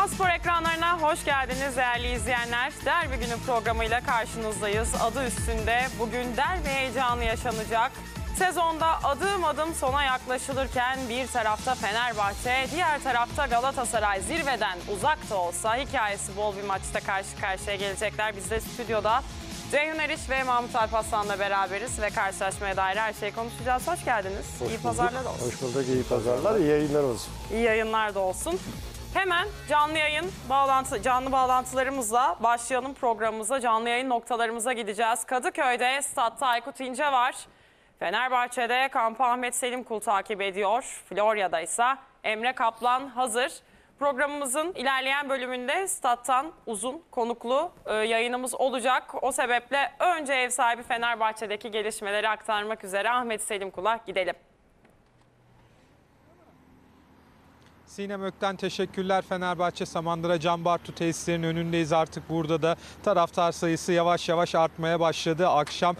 Kanalspor ekranlarına hoş geldiniz değerli izleyenler. Derbi günü programıyla karşınızdayız. Adı üstünde bugün derbi heyecanı yaşanacak. Sezonda adım adım sona yaklaşılırken bir tarafta Fenerbahçe, diğer tarafta Galatasaray zirveden uzak da olsa hikayesi bol bir maçta karşı karşıya gelecekler. Biz de stüdyoda Ceyhun Eriş ve Mahmut Alparslan'la beraberiz ve karşılaşmaya dair her şeyi konuşacağız. Hoş geldiniz. İyi pazarlar olsun. Hoş bulduk, iyi pazarlar, iyi yayınlar olsun. İyi yayınlar da olsun. Hemen canlı bağlantılarımızla başlayalım programımıza. Canlı yayın noktalarımıza gideceğiz. Kadıköy'de Stad'da Aykut İnce var. Fenerbahçe'de kampı Ahmet Selimkul takip ediyor. Florya'da ise Emre Kaplan hazır. Programımızın ilerleyen bölümünde Stad'tan uzun konuklu yayınımız olacak. O sebeple önce ev sahibi Fenerbahçe'deki gelişmeleri aktarmak üzere Ahmet Selimkul'a gidelim. Sinem Ökten teşekkürler. Fenerbahçe Samandıra Can Bartu tesislerinin önündeyiz. Artık burada da taraftar sayısı yavaş yavaş artmaya başladı. Akşam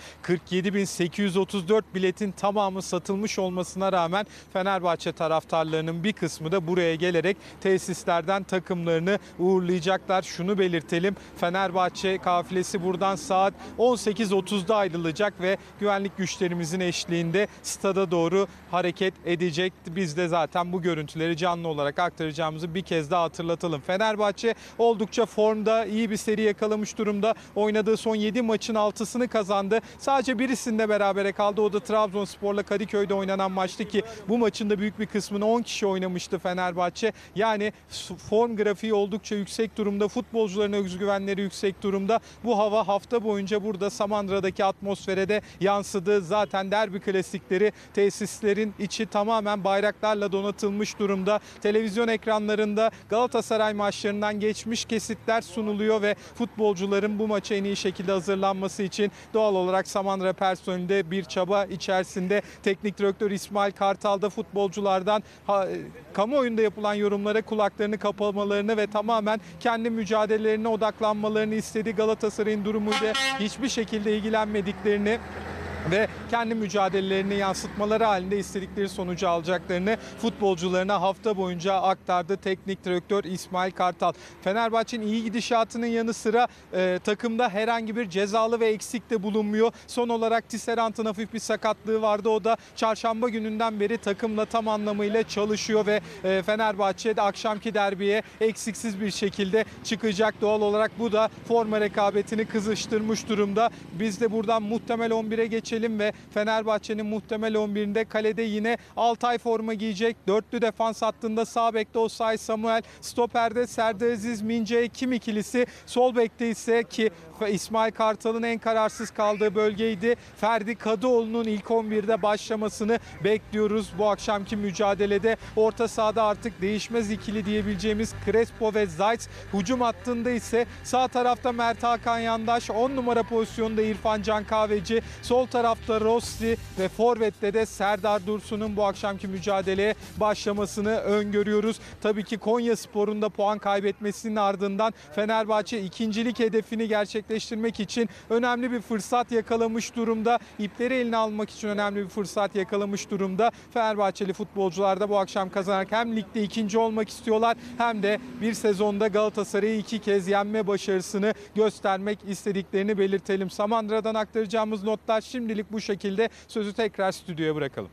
47.834 biletin tamamı satılmış olmasına rağmen Fenerbahçe taraftarlarının bir kısmı da buraya gelerek tesislerden takımlarını uğurlayacaklar. Şunu belirtelim, Fenerbahçe kafilesi buradan saat 18.30'da ayrılacak ve güvenlik güçlerimizin eşliğinde stada doğru hareket edecek. Biz de zaten bu görüntüleri canlı olarak aktaracağımızı bir kez daha hatırlatalım. Fenerbahçe oldukça formda, iyi bir seri yakalamış durumda. Oynadığı son 7 maçın 6'sını kazandı. Sadece birisinde berabere kaldı. O da Trabzonspor'la Kadıköy'de oynanan maçtı ki bu maçın da büyük bir kısmını 10 kişi oynamıştı Fenerbahçe. Yani form grafiği oldukça yüksek durumda. Futbolcuların özgüvenleri yüksek durumda. Bu hava hafta boyunca burada Samandıra'daki atmosfere de yansıdı. Zaten derbi klasikleri, tesislerin içi tamamen bayraklarla donatılmış durumda. Televizyon ekranlarında Galatasaray maçlarından geçmiş kesitler sunuluyor ve futbolcuların bu maça en iyi şekilde hazırlanması için doğal olarak Samandıra personeli bir çaba içerisinde. Teknik direktör İsmail Kartal da futbolculardan kamuoyunda yapılan yorumlara kulaklarını kapamalarını ve tamamen kendi mücadelelerine odaklanmalarını istedi. Galatasaray'ın durumuyla hiçbir şekilde ilgilenmediklerini ve kendi mücadelelerini yansıtmaları halinde istedikleri sonucu alacaklarını futbolcularına hafta boyunca aktardı teknik direktör İsmail Kartal. Fenerbahçe'nin iyi gidişatının yanı sıra takımda herhangi bir cezalı ve eksik de bulunmuyor. Son olarak Tisserant'ın hafif bir sakatlığı vardı. O da çarşamba gününden beri takımla tam anlamıyla çalışıyor ve Fenerbahçe de akşamki derbiye eksiksiz bir şekilde çıkacak. Doğal olarak bu da forma rekabetini kızıştırmış durumda. Biz de buradan muhtemel 11'e geçelim ve Fenerbahçe'nin muhtemel 11'inde kalede yine Altay forma giyecek. Dörtlü defans hattında sağ bekte Osay Samuel, stoperde Serdar Aziz, Mince Ekim ikilisi, sol bekte ise ki İsmail Kartal'ın en kararsız kaldığı bölgeydi, Ferdi Kadıoğlu'nun ilk 11'de başlamasını bekliyoruz bu akşamki mücadelede. Orta sahada artık değişmez ikili diyebileceğimiz Crespo ve Zayt, hücum hattında ise sağ tarafta Mert Hakan Yandaş, 10 numara pozisyonda İrfan Can Kahveci, sol tarafta Rossi ve forvette de Serdar Dursun'un bu akşamki mücadeleye başlamasını öngörüyoruz. Tabii ki Konyaspor'un da puan kaybetmesinin ardından Fenerbahçe ikincilik hedefini gerçekleştirmek için önemli bir fırsat yakalamış durumda. İpleri eline almak için önemli bir fırsat yakalamış durumda. Fenerbahçeli futbolcular da bu akşam kazanarak hem ligde ikinci olmak istiyorlar hem de bir sezonda Galatasaray'ı 2 kez yenme başarısını göstermek istediklerini belirtelim. Samandıra'dan aktaracağımız notlar şimdilik bu şekilde. Sözü tekrar stüdyoya bırakalım.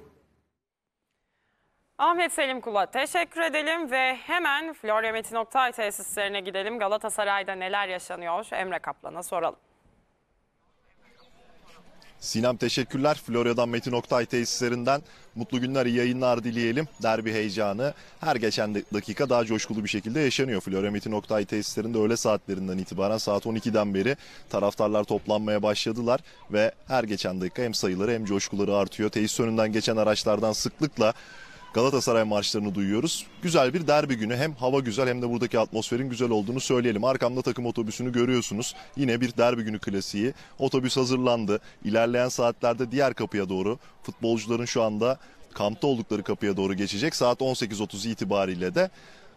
Ahmet Selimkul'a teşekkür edelim ve hemen Florya Metin Oktay tesislerine gidelim. Galatasaray'da neler yaşanıyor? Emre Kaplan'a soralım. Sinem teşekkürler. Florya'dan Metin Oktay tesislerinden mutlu günler, iyi yayınlar dileyelim. Derbi heyecanı her geçen dakika daha coşkulu bir şekilde yaşanıyor. Florya Metin Oktay tesislerinde öğle saatlerinden itibaren saat 12'den beri taraftarlar toplanmaya başladılar ve her geçen dakika hem sayıları hem coşkuları artıyor. Tesis önünden geçen araçlardan sıklıkla Galatasaray marşlarını duyuyoruz. Güzel bir derbi günü. Hem hava güzel hem de buradaki atmosferin güzel olduğunu söyleyelim. Arkamda takım otobüsünü görüyorsunuz. Yine bir derbi günü klasiği. Otobüs hazırlandı. İlerleyen saatlerde diğer kapıya doğru futbolcuların şu anda kampta oldukları kapıya doğru geçecek. Saat 18.30 itibariyle de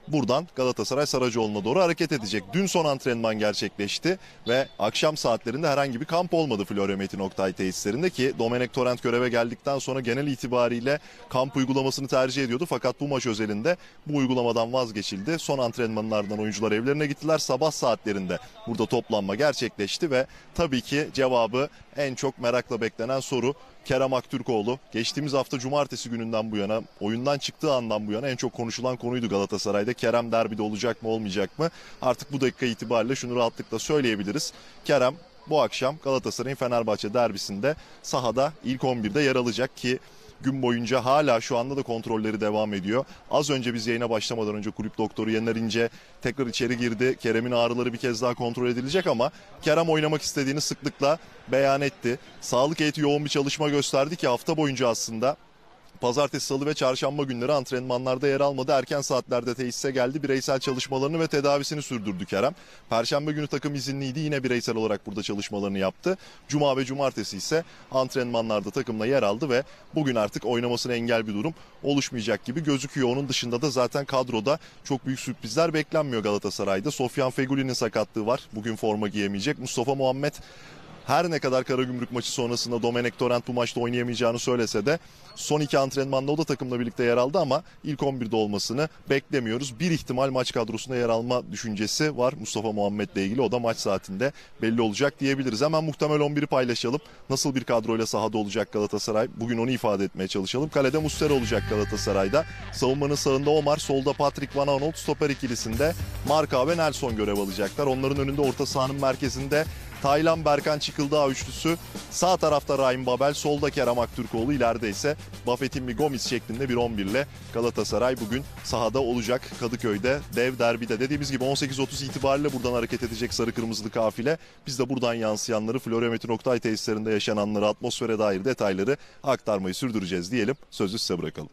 buradan Galatasaray Saracoğlu'na doğru hareket edecek. Dün son antrenman gerçekleşti ve akşam saatlerinde herhangi bir kamp olmadı Florya Metin Oktay tesislerinde ki Domenech Torrent göreve geldikten sonra genel itibariyle kamp uygulamasını tercih ediyordu. Fakat bu maç özelinde bu uygulamadan vazgeçildi. Son antrenmanın ardından oyuncular evlerine gittiler. Sabah saatlerinde burada toplanma gerçekleşti ve tabii ki cevabı en çok merakla beklenen soru Kerem Aktürkoğlu. Geçtiğimiz hafta cumartesi gününden bu yana, oyundan çıktığı andan bu yana en çok konuşulan konuydu Galatasaray'da. Kerem derbide olacak mı olmayacak mı? Artık bu dakika itibariyle şunu rahatlıkla söyleyebiliriz. Kerem bu akşam Galatasaray'ın Fenerbahçe derbisinde sahada ilk 11'de yer alacak ki gün boyunca hala şu anda da kontrolleri devam ediyor. Az önce biz yayına başlamadan önce kulüp doktoru Yener İnce tekrar içeri girdi. Kerem'in ağrıları bir kez daha kontrol edilecek ama Kerem oynamak istediğini sıklıkla beyan etti. Sağlık heyeti yoğun bir çalışma gösterdi ki hafta boyunca aslında pazartesi, salı ve çarşamba günleri antrenmanlarda yer almadı. Erken saatlerde tesise geldi. Bireysel çalışmalarını ve tedavisini sürdürdü Kerem. Perşembe günü takım izinliydi. Yine bireysel olarak burada çalışmalarını yaptı. Cuma ve cumartesi ise antrenmanlarda takımla yer aldı ve bugün artık oynamasına engel bir durum oluşmayacak gibi gözüküyor. Onun dışında da zaten kadroda çok büyük sürprizler beklenmiyor Galatasaray'da. Sofyan Fegüli'nin sakatlığı var. Bugün forma giyemeyecek. Mustafa Muhammed her ne kadar Karagümrük maçı sonrasında Domenech Torrent bu maçta oynayamayacağını söylese de son 2 antrenmanda o da takımla birlikte yer aldı ama ilk 11'de olmasını beklemiyoruz. Bir ihtimal maç kadrosunda yer alma düşüncesi var Mustafa Muhammed'le ilgili. O da maç saatinde belli olacak diyebiliriz. Hemen muhtemel 11'i paylaşalım. Nasıl bir kadroyla sahada olacak Galatasaray? Bugün onu ifade etmeye çalışalım. Kalede Muslera olacak Galatasaray'da. Savunmanın sağında Omar, solda Patrick Van Aanholt, stoper ikilisinde Marka ve Nelson görev alacaklar. Onların önünde orta sahanın merkezinde Taylan, Berkan Çıkıldağ üçlüsü. Sağ tarafta Rahim Babel, solda Kerem Aktürkoğlu, ileride ise Buffett'in bir Gomis şeklinde bir 11 ile Galatasaray bugün sahada olacak Kadıköy'de dev derbide. Dediğimiz gibi 18.30 itibariyle buradan hareket edecek sarı kırmızılı kafile. Biz de buradan yansıyanları, Florya Metin Oktay tesislerinde yaşananları, atmosfere dair detayları aktarmayı sürdüreceğiz diyelim. Sözü size bırakalım.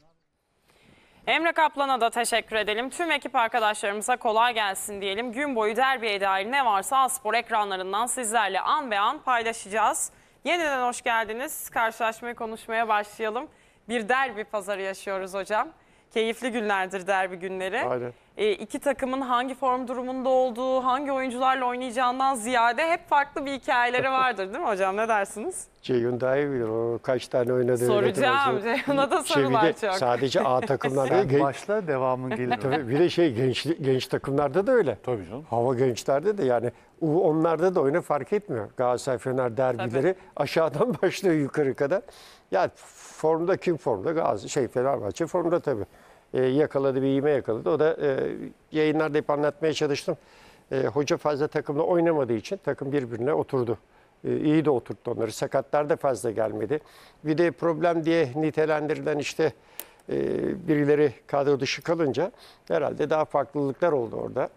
Emre Kaplan'a da teşekkür edelim. Tüm ekip arkadaşlarımıza kolay gelsin diyelim. Gün boyu derbiye dair ne varsa A-Spor ekranlarından sizlerle an be an paylaşacağız. Yeniden hoş geldiniz. Karşılaşmayı konuşmaya başlayalım. Bir derbi pazarı yaşıyoruz hocam. Keyifli günlerdir derbi günleri. Aynen. İki takımın hangi form durumunda olduğu, hangi oyuncularla oynayacağından ziyade hep farklı bir hikayeleri vardır değil mi hocam? Ne dersiniz? Ceyhun daha iyi bilir. O kaç tane oynadı. Soracağım. Ceyhun'a da sorular çok. Sadece A takımlarda değil. Başla devamın gelir. Tabii bir de genç takımlarda da öyle. Tabii canım. Hava gençlerde de yani onlarda da oyna fark etmiyor. Galatasaray Fener derbileri aşağıdan başlıyor yukarı kadar. Ya formda kim formda? Fenerbahçe formda tabii. Yakaladı, bir iğme yakaladı. O da yayınlarda hep anlatmaya çalıştım. Hoca fazla takımla oynamadığı için takım birbirine oturdu. İyi de oturttu onları. Sakatlar da fazla gelmedi. Bir de problem diye nitelendirilen işte birileri kadro dışı kalınca herhalde daha farklılıklar oldu orada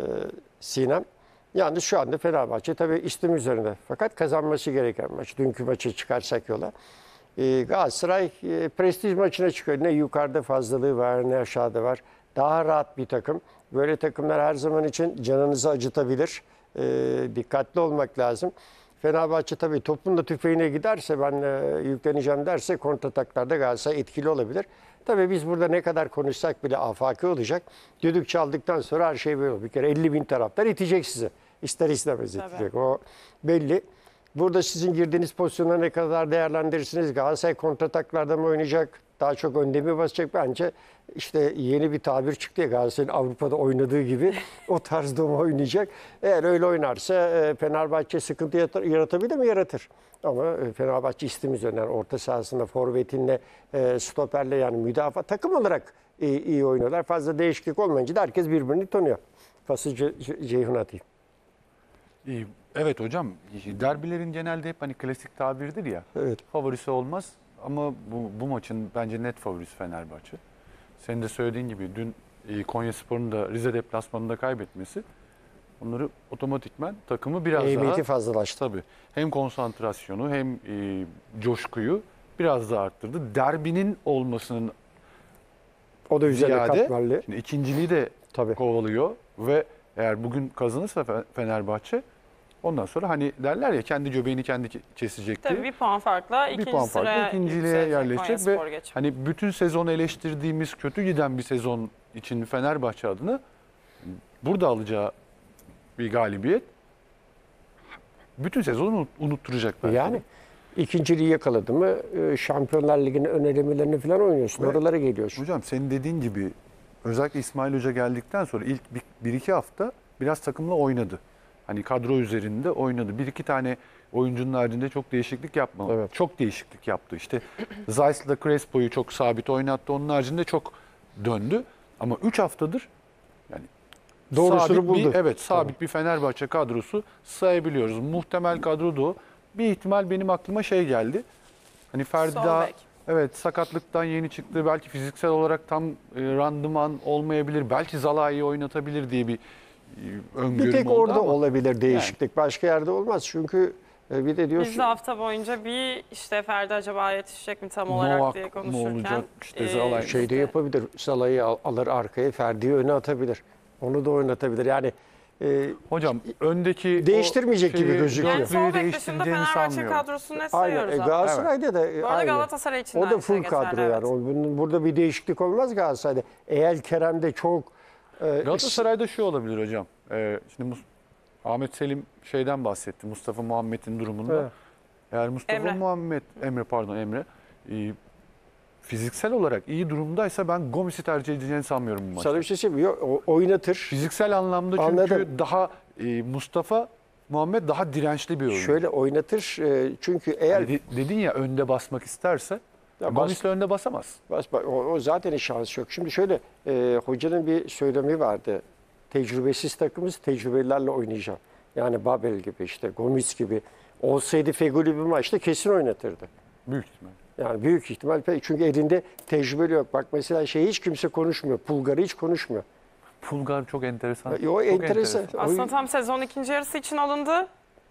Sinem. Yalnız şu anda Fenerbahçe tabii istim üzerinde. Fakat kazanması gereken maç. Dünkü maçı çıkarsak yola. Galatasaray prestij maçına çıkıyor. Ne yukarıda fazlalığı var ne aşağıda var. Daha rahat bir takım. Böyle takımlar her zaman için canınızı acıtabilir. Dikkatli olmak lazım. Fenerbahçe tabii topun da tüfeğine giderse ben yükleneceğim derse kontrataklarda Galatasaray etkili olabilir. Tabii biz burada ne kadar konuşsak bile afaki olacak. Düdük çaldıktan sonra her şey böyle olur. Bir kere 50.000 taraftar itecek sizi. İster istemez itecek. O belli. Burada sizin girdiğiniz pozisyonları ne kadar değerlendirirsiniz? Galatasaray kontrataklarda mı oynayacak? Daha çok önde mi basacak? Bence işte yeni bir tabir çıktı ya, Galatasaray'ın Avrupa'da oynadığı gibi o tarzda mı oynayacak? Eğer öyle oynarsa Fenerbahçe sıkıntı yaratabilir mi? Yaratır. Ama Fenerbahçe istim üzerinden orta sahasında forvetinle, stoperle yani müdafaa takım olarak iyi oynuyorlar. Fazla değişiklik olmayınca da herkes birbirini tanıyor. Pası Ceyhun atayım. Evet hocam, derbilerin genelde hep hani klasik tabirdir ya. Evet. Favorisi olmaz ama bu maçın bence net favorisi Fenerbahçe. Senin de söylediğin gibi dün Konyaspor'un da Rize deplasmanında kaybetmesi onları otomatikman takımı biraz Eğmeti daha fazlalaştı. tabii hem konsantrasyonu hem coşkuyu biraz daha arttırdı. Derbinin olmasının O da üzerine ziyade katmerli. şimdi ikinciliği de Tabii. kovalıyor ve eğer bugün kazanırsa Fenerbahçe ondan sonra hani derler ya kendi göbeğini kendi kesecekti. Tabii bir puan farkla Bir ikinci puan farklı sıraya ikinciliğe yükselecek yerleşecek Konyaspor ve geçip. hani bütün sezon eleştirdiğimiz kötü giden bir sezon için Fenerbahçe adına burada alacağı bir galibiyet bütün sezonu unutturacak belki. Yani ikinciliği yakaladı mı Şampiyonlar Ligi'nin ön elemelerini falan oynuyorsun. Oralara geliyorsun. Hocam senin dediğin gibi özellikle İsmail Hoca geldikten sonra ilk 1-2 hafta biraz takımla oynadı. Hani kadro üzerinde oynadı. Bir iki tane oyuncunun haricinde çok değişiklik yapmadı. Evet. Çok değişiklik yaptı. İşte Zeiss'la Crespo'yu çok sabit oynattı. Onun haricinde çok döndü. Ama 3 haftadır yani Doğrusunu sabit buldu. sabit bir Fenerbahçe kadrosu sayabiliyoruz. Muhtemel kadro da o. Bir ihtimal benim aklıma şey geldi. Hani Ferdi Sol daha bek. evet sakatlıktan yeni çıktı. Belki fiziksel olarak tam randıman olmayabilir. Belki Zalai'yi oynatabilir diye bir öngörüm Bir tek oldu orada ama olabilir değişiklik. Başka yerde olmaz. Çünkü bir de Biz diyorsun de hafta boyunca bir işte Ferdi acaba yetişecek mi tam olarak Novak diye mı konuşurken. olacak? İşte Zalai. şeyde yapabilir. Salah'ı alır arkaya, Ferdi'yi öne atabilir. Onu da oynatabilir. Yani Hocam öndeki Değiştirmeyecek gibi gözüküyor. Yani dörtlüyü sol bek dışında değiştireceğini Fenerbahçe sanmıyorum. kadrosunu ne aynen. sayıyoruz abi? Galatasaray'da da Bu arada aynı. Galatasaray için O de da aynı şey full kadro geçerli, yani. evet. Burada bir değişiklik olmaz Galatasaray'da. Eğer Kerem'de çok Galatasaray'da şu olabilir hocam. Şimdi Ahmet Selim şeyden bahsetti. Mustafa Muhammed'in durumunda. Evet. Eğer Mustafa Emre. Emre fiziksel olarak iyi durumdaysa ben Gomis'i tercih edeceğini sanmıyorum bu maçta. sana bir şey söyleyeyim. Oynatır. Fiziksel anlamda çünkü Anladım. daha Mustafa Muhammed daha dirençli bir oyuncu. Şöyle oynatır. Çünkü eğer Yani dedin ya önde basmak isterse Ya Gomis'le önde basamaz. o zaten şansı yok. Şimdi şöyle hocanın bir söylemi vardı. Tecrübesiz takımız tecrübelilerle oynayacak. Yani Babel gibi işte Gomis gibi. Olsaydı Feguli bir maçta kesin oynatırdı. Büyük ihtimal. Yani büyük ihtimal çünkü elinde tecrübeli yok. Bak mesela hiç kimse konuşmuyor. Pulgar'ı hiç konuşmuyor. Pulgar çok enteresan. O Çok enteresan. Aslında tam sezon ikinci yarısı için alındı.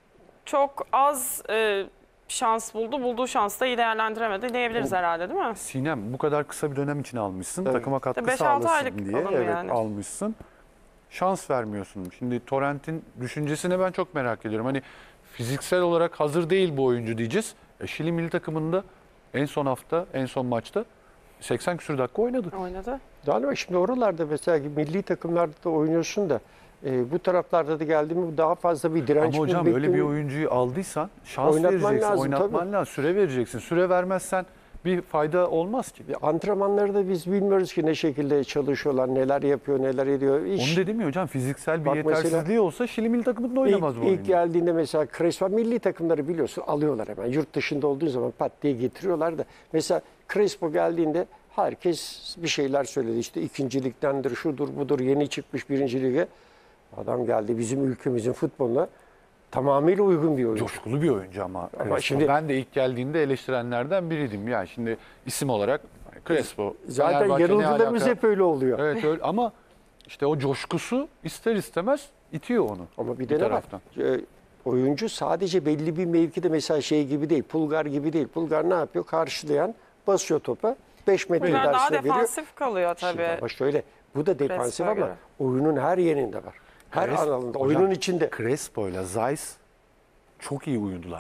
Çok az şans buldu. Bulduğu şansı da iyi değerlendiremedi diyebiliriz herhalde, değil mi? Sinem bu kadar kısa bir dönem için almışsın. Evet. Takıma katkı 5-6 sağlasın aylık diye alındı yani. almışsın. Şans vermiyorsun. Şimdi Torrent'in düşüncesine ben çok merak ediyorum. Hani fiziksel olarak hazır değil bu oyuncu diyeceğiz. Şili milli takımında en son maçta 80 küsur dakika oynadı. Oynadı. Galiba şimdi oralarda mesela milli takımlarda da oynuyorsun da bu taraflarda da geldi mi daha fazla bir direnç. Ama hocam öyle bir oyuncuyu aldıysan şans Oynatman vereceksin, lazım, oynatman tabii. lazım, süre vereceksin. Süre vermezsen bir fayda olmaz ki. Antrenmanları da biz bilmiyoruz ki ne şekilde çalışıyorlar, neler yapıyor, neler ediyor. Onu dedim ya hocam fiziksel bir Bak mesela- yetersizliği olsa Şili milli takımında oynamaz bu İlk oyuncu. geldiğinde mesela Crespo milli takımları biliyorsun alıyorlar hemen. Yurt dışında olduğu zaman pat diye getiriyorlar da. Mesela Crespo geldiğinde herkes bir şeyler söyledi. İşte ikinciliktendir, şudur budur, yeni çıkmış birinci lige. Adam geldi bizim ülkemizin futboluna tamamıyla uygun bir oyuncu. Coşkulu bir oyuncu ama Crespo. şimdi- Ben de ilk geldiğinde eleştirenlerden biriydim. Yani şimdi isim olarak Crespo. Zaten Fenerbahçe ne yanılgılarımız alaka? hep öyle oluyor. Evet öyle ama işte o coşkusu ister istemez itiyor onu. Ama bir de ne var? taraftan. Oyuncu sadece belli bir mevkide mesela şey gibi değil, Pulgar gibi değil. Pulgar ne yapıyor? Karşılayan basıyor topa. 5 metre Bunlar daha ilerisine veriyor. defansif kalıyor tabii. Şimdi ama şöyle bu da defansif Crespo'ya ama göre. oyunun her yerinde var. Her Crespo- alanında, Hocam, oyunun içinde. Crespo ile Zeiss çok iyi uyudular.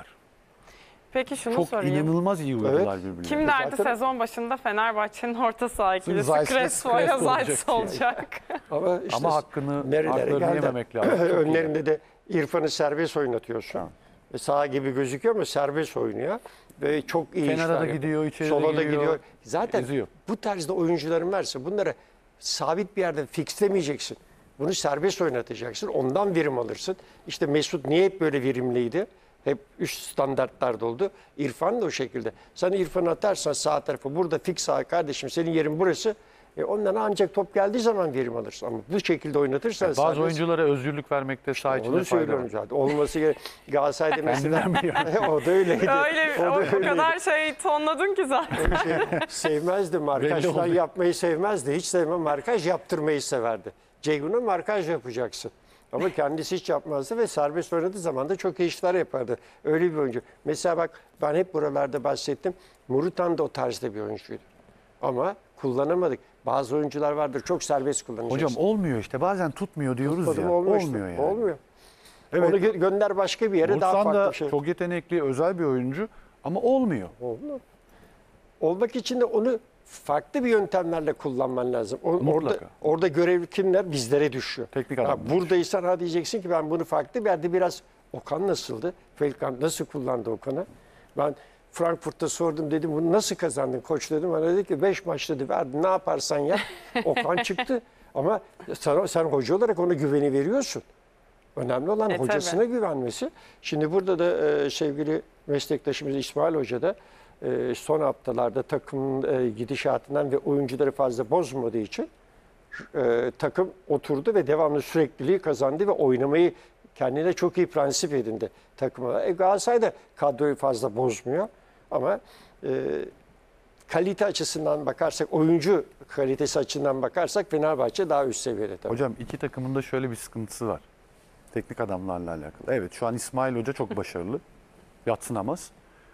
Peki şunu Çok sorayım. inanılmaz iyi uyudular birbirlerine. Kim derdi Zaten- sezon başında Fenerbahçe'nin orta saha ikilisi Zeiss'le Crespo ile Crespo Zayt olacak olacak. Ama işte Ama haklarını nerelere geldi. yememek lazım. Çok iyi. Önlerinde de İrfan'ı serbest oynatıyorsun. Tamam. Sağ gibi gözüküyor ama serbest oynuyor. Ve çok iyi Kenara işler da yapıyor. gidiyor, içeri de Sola da giriyor, gidiyor. Zaten eziyor. bu tarzda oyuncuların varsa bunları sabit bir yerde fixlemeyeceksin. Bunu serbest oynatacaksın. Ondan verim alırsın. İşte Mesut niye hep böyle verimliydi? Hep üst standartlarda oldu. İrfan da o şekilde. Sen İrfan'ı atarsan sağ tarafa burada fix sağ kardeşim senin yerin burası. Ondan ancak top geldiği zaman verim alırsın. Ama bu şekilde oynatırsan Bazı serbest- oyunculara özgürlük vermekte saha içinde onu fayda söylüyorum var. zaten. Olması gerek. Galatasaray'da mesela o da öyleydi. Öyle O da o öyleydi. kadar şey tonladın ki zaten. Sevmezdi markaj Belli falan oldu. yapmayı sevmezdi. Hiç sevmem. Markaj yaptırmayı severdi. Ceyhun'a markaj yapacaksın. Ama kendisi hiç yapmazdı ve serbest oynadığı zaman da çok iyi işler yapardı. Öyle bir oyuncu. Mesela bak ben hep buralarda bahsettim. Murutan da o tarzda bir oyuncuydu. Ama kullanamadık. Bazı oyuncular vardır çok serbest kullanacaksın. Hocam olmuyor işte bazen tutmuyor diyoruz Tutmadı ya. mı olmuyor işte. Olmuyor yani. Olmuyor. Evet. Onu gönder başka bir yere daha Bursan farklı da bir şey. çok yetenekli özel bir oyuncu ama olmuyor. Oldu. Olmak için de onu farklı bir yöntemlerle kullanman lazım. Mutlaka. Orada görev kimler? Bizlere düşüyor. Teknik Ha, adamlar. buradaysan ha diyeceksin ki ben bunu farklı bir yerde biraz Okan nasıldı? Feldkamp nasıl kullandı Okan'ı? Ben Frankfurt'ta sordum, dedim bunu nasıl kazandın koç dedim. Bana dedi ki 5 maç dedi verdi, ne yaparsan yap. Okan çıktı ama sen hoca olarak ona güveni veriyorsun. Önemli olan hocasına güvenmesi. Şimdi burada da sevgili meslektaşımız İsmail Hoca da son haftalarda takımın gidişatından ve oyuncuları fazla bozmadığı için takım oturdu ve devamlı sürekliliği kazandı ve oynamayı kendine çok iyi prensip edindi takıma. Galatasaray da kadroyu fazla bozmuyor ama kalite açısından bakarsak, oyuncu kalitesi açısından bakarsak Fenerbahçe daha üst seviyede tabii. Hocam iki takımın da şöyle bir sıkıntısı var. Teknik adamlarla alakalı. Evet şu an İsmail Hoca çok başarılı. Yadsınamaz.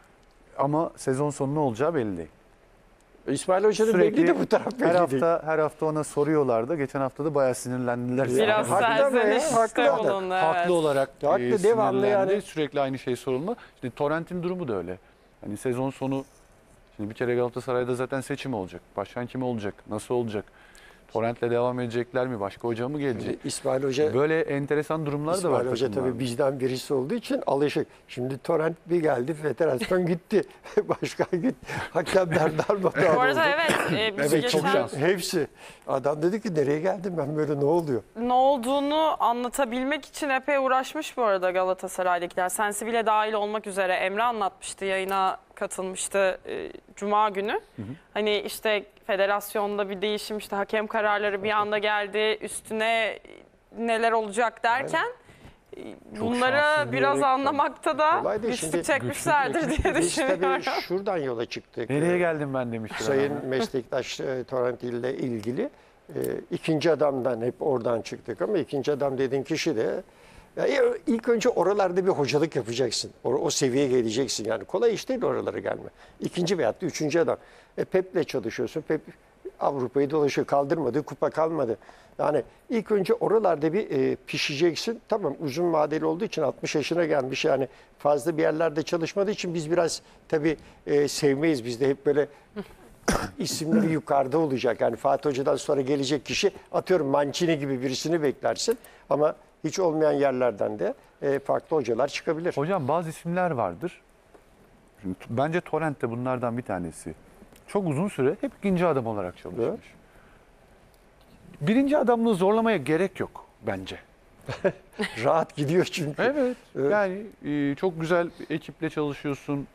Ama sezon sonu ne olacağı belli değil. İsmail Hoca'nın belli de bu taraf belli değil. her hafta ona soruyorlardı. Geçen hafta da bayağı sinirlendiler. Biraz Haklı ama ya, serzenişte haklı. bulundu. Evet. Haklı olarak Haklı, devamlı sinirlendi. yani. Sürekli aynı şey sorulma. Şimdi Torrent'in durumu da öyle. Hani sezon sonu şimdi bir kere Galatasaray'da zaten seçim olacak. Başkan kim olacak? Nasıl olacak? Torrent'le devam edecekler mi? Başka hoca mı gelecek? İsmail Hoca, Böyle enteresan durumlar da var. İsmail Hoca takımlarda. tabii bizden birisi olduğu için alışık. Şimdi Torrent bir geldi, federasyon gitti. Başkan gitti. Hakemler darmadağın Bu arada oldu. evet, biz Evet, çok geçen şans. Hepsi. Adam dedi ki nereye geldim ben, böyle ne oluyor? ne olduğunu anlatabilmek için epey uğraşmış bu arada Galatasaray'dakiler. Sensi bile dahil olmak üzere Emre anlatmıştı, yayına katılmıştı Cuma günü. Hani işte federasyonda bir değişim, işte hakem kararları bir anda geldi, üstüne neler olacak derken bunları şanssız biraz diyerek anlamakta da Kolay değil. güçlük Şimdi çekmişlerdir diye Biz düşünüyorum. tabii şuradan yola çıktık. Nereye geldim ben demiştir. Sayın adam. meslektaş Torrent ile ilgili ikinci adamdan hep oradan çıktık ama ikinci adam dediğin kişi de ya ilk önce oralarda bir hocalık yapacaksın. O seviyeye geleceksin. Yani kolay iş değil oralara gelme. İkinci veyahut da üçüncü adam. Pep'le çalışıyorsun. Pep Avrupa'yı dolaşıyor. Kaldırmadı, kupa kalmadı. Yani ilk önce oralarda bir pişeceksin. Tamam, uzun vadeli olduğu için 60 yaşına gelmiş, yani fazla bir yerlerde çalışmadığı için biz biraz tabii sevmeyiz. Biz de hep böyle isimleri yukarıda olacak. Yani Fatih Hoca'dan sonra gelecek kişi, atıyorum Mancini gibi birisini beklersin ama hiç olmayan yerlerden de farklı hocalar çıkabilir. Hocam bazı isimler vardır. Şimdi bence Torrent de bunlardan bir tanesi. Çok uzun süre hep ikinci adam olarak çalışmış. Evet. Birinci adamlığı zorlamaya gerek yok bence. Rahat gidiyor çünkü. Evet. Evet. Yani çok güzel bir ekiple çalışıyorsun.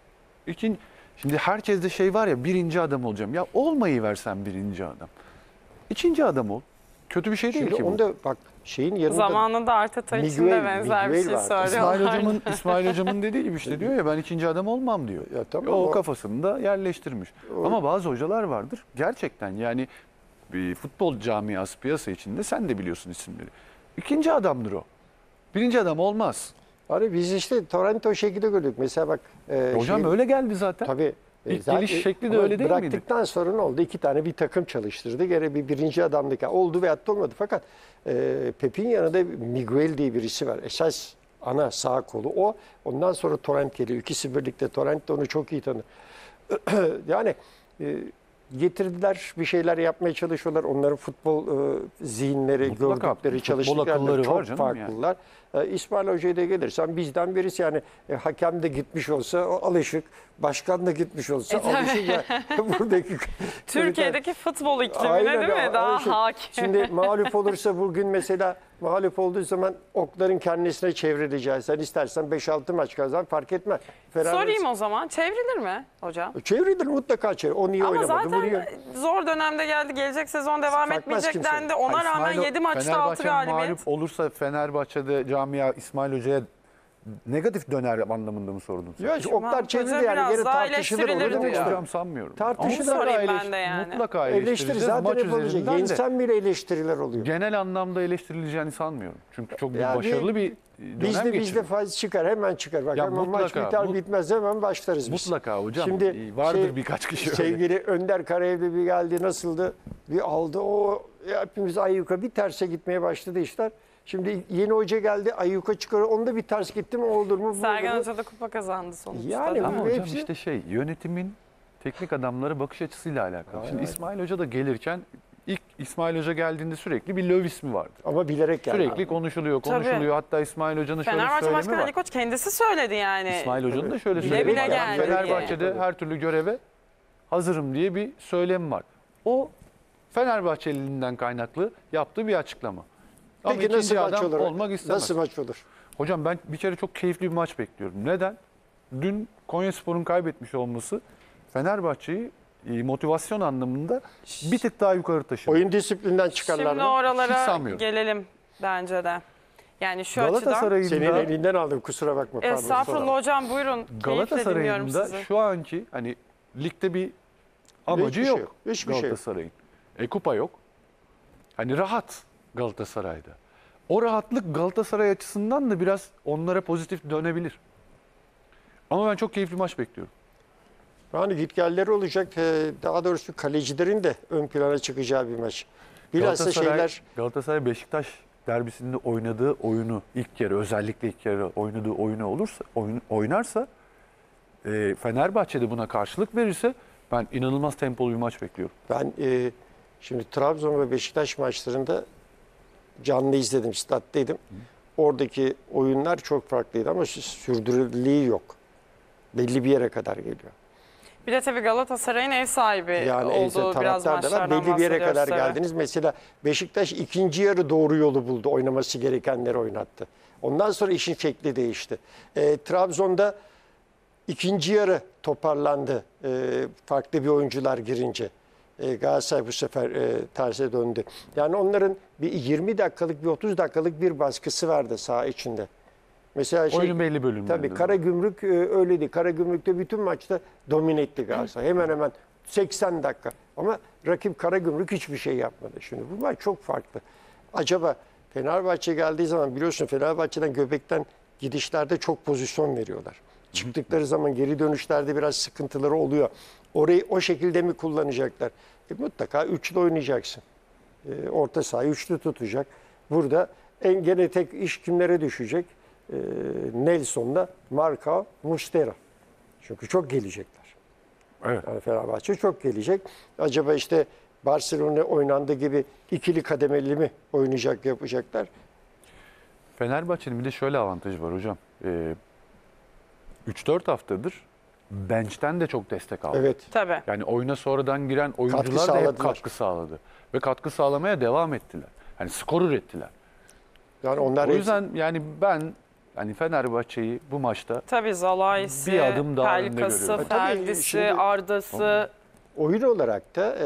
Şimdi herkeste şey var ya, birinci adam olacağım. Ya olmayı versen birinci adam. İkinci adam ol. Kötü bir şey değil Şimdi ki bu. onda bak şeyin yanında Zamanında Arteta için de benzer bir Miguel şey var. söylüyorlar. İsmail hocamın dediği gibi işte diyor ya, ben ikinci adam olmam diyor. Ya tamam, o o- kafasında yerleştirmiş. Ama bazı hocalar vardır gerçekten, yani bir futbol camiası, piyasa içinde sen de biliyorsun isimleri. İkinci adamdır o. Birinci adam olmaz. Hani biz işte Torrent'i o şekilde gördük. Mesela bak Hocam öyle geldi zaten. tabii. İlk zaten- geliş şekli de ama öyle değil miydi? bıraktıktan sonra ne oldu? İki tane bir takım çalıştırdı. Gene bir birinci adamlık oldu veyahut da olmadı. Fakat Pep'in yanında Miguel diye birisi var. Esas ana sağ kolu o. Ondan sonra Torrent geliyor. İkisi birlikte. Torrent de onu çok iyi tanır. Yani getirdiler, bir şeyler yapmaya çalışıyorlar. Onların futbol zihinleri, Mutlaka. gördükleri, Futbol çalıştıkları akılları çok var canım farklılar. İsmail Hoca'ya da gelirsen bizden birisi, yani hakem de gitmiş olsa o alışık, başkan da gitmiş olsa alışık. Yani buradaki Türkiye'deki futbol iklimine Aynen, değil mi? Daha alışık. hakim. Şimdi mağlup olursa bugün mesela mağlup olduğu zaman okların kendisine çevrileceğiz. Sen istersen 5-6 maç kazan, fark etmez. Sorayım o zaman. Çevrilir mi hocam? Çevrilir mutlaka çevrilir. O niye Ama oynamadı? Bu zaten niye? zor dönemde geldi. Gelecek sezon devam Farkmaz etmeyecek kimse. dendi. Ona rağmen İsmail- 7 maçta 6 Fenerbahçe galibiyet. mağlup olursa Fenerbahçe'de camia İsmail Hoca'ya negatif döner anlamında mı sordun sen? Ya oklar Hoca çevrildi, biraz yani gene daha tartışılır olur eleştirilir demek diyor. istiyorum. Hocam sanmıyorum. Tartışılır. Onu sorayım Mutlaka ben de yani. Mutlaka Eleştiri eleştireceğiz. zaten Maç hep olacak. üzerinden de Yensen bile eleştiriler oluyor. genel anlamda eleştirileceğini sanmıyorum. Çünkü çok Ya başarılı bir dönem Bizde geçirdi. fazla çıkar, hemen çıkar. Bak Ya hemen maç mutlaka, biter bitmez hemen başlarız biz. Mutlaka hocam. Şimdi Vardır birkaç kişi öyle. Sevgili Önder Karayevli bir geldi, nasıldı? Bir aldı, o hepimiz ayyuka bir terse gitmeye başladı işler. Şimdi yeni hoca geldi, ayyuka çıkarıyor. Onda bir ters gitti mi olur mu? Bu olur Sergen mu? Hoca da kupa kazandı sonuçta. Yani değil mi? Ama bu hocam hepsi- işte yönetimin, teknik adamları bakış açısıyla alakalı. Şimdi İsmail Hoca da gelirken ilk İsmail Hoca geldiğinde sürekli bir löv ismi vardı. Ama bilerek yani. Sürekli konuşuluyor. Tabii. Hatta İsmail Hoca'nın şöyle bir Fenerbahçe söylemi Başkanı var. Ali Koç kendisi söyledi yani. İsmail Hoca'nın da şöyle Bile söylemi bile var. geldi diye. Fenerbahçe'de her türlü göreve hazırım diye bir söylem var. O Fenerbahçeliliğinden kaynaklı yaptığı bir açıklama. Ama Peki nasıl ikinci maç adam olur? olmak istemez. Nasıl maç olur? Hocam ben bir kere çok keyifli bir maç bekliyorum. Neden? Dün Konyaspor'un kaybetmiş olması Fenerbahçe'yi motivasyon anlamında bir tık daha yukarı taşıdı. Oyun disiplinden çıkarlar Şimdi mı? Hiç oralara sanmıyorum. gelelim bence de. Yani şu açıdan. Galatasaray'ın Senin da elinden aldım, kusura bakma. pardon, Estağfurullah sonra. hocam, buyurun. Keyifle dinliyorum Galatasaray'ın da sizi. şu anki hani ligde bir amacı Hiçbir şey yok. yok. Hiçbir şey yok. Galatasaray'ın. Kupa yok. Hani rahat Galatasaray'da. O rahatlık Galatasaray açısından da biraz onlara pozitif dönebilir. Ama ben çok keyifli maç bekliyorum. Yani gitgelleri olacak. Daha doğrusu kalecilerin de ön plana çıkacağı bir maç. Bilhassa Galatasaray Beşiktaş derbisinde oynadığı oyunu özellikle ilk yarı oynadığı oyunu oynarsa Fenerbahçe'de buna karşılık verirse ben inanılmaz tempolu bir maç bekliyorum. ben şimdi Trabzon ve Beşiktaş maçlarında canlı izledim, stattaydım. Oradaki oyunlar çok farklıydı ama sürdürülülüğü yok. Belli bir yere kadar geliyor. Bir de tabii Galatasaray'ın ev sahibi Yani olduğu biraz taraftar da var. maçlardan Belli bir yere kadar bahsediyoruz tabii. geldiniz. Mesela Beşiktaş ikinci yarı doğru yolu buldu. Oynaması gerekenleri oynattı. Ondan sonra işin şekli değişti. Trabzon'da ikinci yarı toparlandı. Farklı bir oyuncular girince. Galatasaray bu sefer terse döndü. Yani onların bir 20 dakikalık, bir 30 dakikalık bir baskısı vardı saha içinde. Mesela Oyunun belli bölümlerinde. Tabii Karagümrük öyleydi. Karagümrük'te bütün maçta domine etti Galatasaray. Hemen hemen 80 dakika. Ama rakip Karagümrük hiçbir şey yapmadı. Şimdi bu maç çok farklı. Acaba Fenerbahçe geldiği zaman biliyorsun Fenerbahçe'den Göbek'ten gidişlerde çok pozisyon veriyorlar. Çıktıkları zaman geri dönüşlerde biraz sıkıntıları oluyor. Orayı o şekilde mi kullanacaklar? Mutlaka üçlü oynayacaksın. Orta sahayı üçlü tutacak. Burada gene tek iş kimlere düşecek? Nelson'la Marka, Muslera. Çünkü çok gelecekler. Evet. Yani Fenerbahçe çok gelecek. Acaba işte Barcelona oynandığı gibi ikili kademeli mi yapacaklar? Fenerbahçe'nin bir de şöyle avantajı var hocam. 3-4 haftadır bench'ten de çok destek aldı. Evet. Tabii. Yani oyuna sonradan giren oyuncular da hep sağladılar. katkı sağladı. Ve katkı sağlamaya devam ettiler. Yani skor ürettiler. Yani onlar O yüzden yani ben Fenerbahçe'yi bu maçta Tabii Zalai'si, Bir adım daha önde Pelkas'ı, görüyorum. Tabii Ferdi'si, şimdi- Arda'sı. oyun olarak da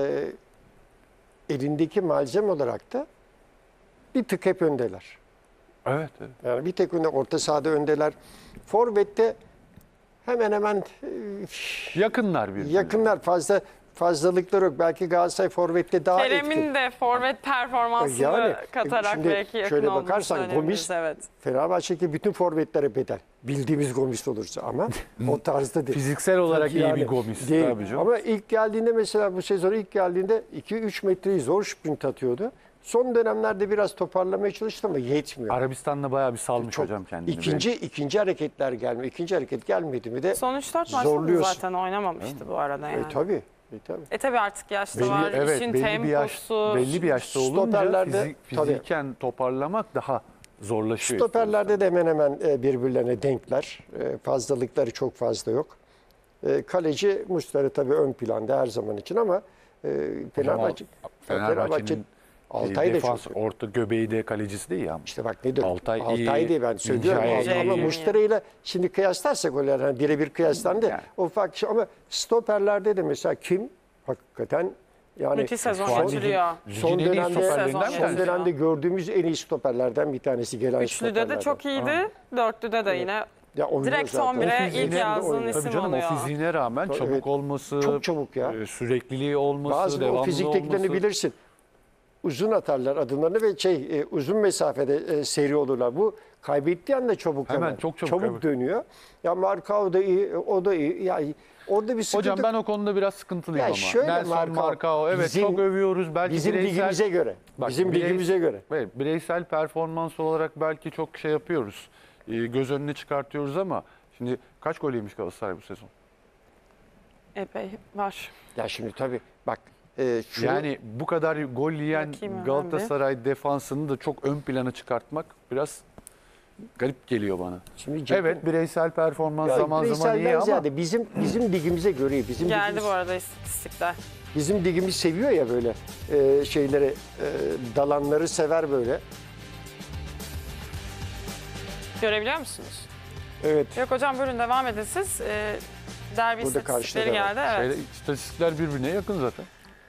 elindeki malzeme olarak da bir tık hep öndeler. evet. Yani bir tek önde, orta sahada öndeler. Forvet'te hemen hemen Yakınlar birbirine. yakınlar, fazlalıkları yok. Belki Galatasaray Forvet'te daha etkili. Kerem'in de forvet performansını Yani, katarak şimdi belki yakın şöyle olduğunu bakarsan söyleyebiliriz, Gomis- evet. Fenerbahçe'deki bütün forvetlere bedel. Bildiğimiz Gomis olursa ama o tarzda değil. Fiziksel olarak iyi Yani bir Gomis. değil. Tabii canım. Ama ilk geldiğinde mesela bu sezon ilk geldiğinde 2-3 metreyi zor sprint atıyordu. Son dönemlerde biraz toparlamaya çalıştı ama yetmiyor. Arabistan'da bayağı bir salmış Çok- hocam kendini. İkinci hareketler gelmiyor. İkinci hareket gelmedi mi de Son 3-4 maçta da zorluyorsun. zaten oynamamıştı bu arada yani. tabii. Tabii artık yaşta Belli, var, evet, işin belli bir yaşta olunca Stoperlerde, tabii. fiziken toparlamak daha zorlaşıyor. Stoperlerde de hemen hemen birbirlerine denkler. Fazlalıkları çok fazla yok. Kaleci Muslera tabii ön planda her zaman için ama Fenerbahçe'nin Altay da defans çok. orta göbeği de kalecisi değil ya. İşte bak ne diyorum. Altay Altay iyi, diye ben söylüyorum. ince Altay ayak ama iyi. Muslera ile şimdi kıyaslarsak öyle yani birebir kıyaslandı. Yani. O fark şey ama stoperlerde de mesela kim hakikaten yani Müthiş sezon son- geçiriyor. Son Ligin en iyi dönemde, stoperlerinden bir son tanesi. dönemde gördüğümüz en iyi stoperlerden bir tanesi gelen Üçlüde stoperlerden. de çok iyiydi, dörtlüde de yine. Ya oynuyor Direkt zaten. 11'e O ilk fiziğiyle de yazdığın oynuyor. isim Tabii canım oluyor. o fiziğine rağmen çabuk Evet. olması, Çok çabuk ya. Sürekliliği olması, Bazı o devamlı fiziktekilerini olması. bilirsin. Uzun atarlar adımlarını ve uzun mesafede seri olurlar. Bu kaybettiği anda çabuk Hemen, çok çabuk, evet. dönüyor. Ya Markao da iyi, o da iyi. Ya orada bir sıkıntı. Hocam ben o konuda biraz sıkıntılıyım Ya ama. şöyle Nelson Marcao evet bizim- çok övüyoruz. Belki bizim ligimize göre. Bak, bizim birey- ligimize göre. Evet, bireysel performans olarak belki çok şey yapıyoruz. Göz önüne çıkartıyoruz ama şimdi kaç gol yemiş Galatasaray bu sezon? Epey var. Ya şimdi tabii bak şunu, Yani bu kadar gol yiyen Bakayım hemen Galatasaray defansını da çok ön plana çıkartmak biraz garip geliyor bana. şimdi cepte- Evet, bireysel performans Ya zaman zaman bireyselden iyi ama ziyade bizim ligimize göre bizim Geldi ligimiz, bu arada istatistikler. bizim ligimiz seviyor ya böyle şeyleri dalanları sever böyle. Görebiliyor musunuz? Evet. Yok hocam buyurun devam edin siz. Derbi Burada istatistikleri karşıda da var. geldi. Evet. istatistikler birbirine yakın zaten.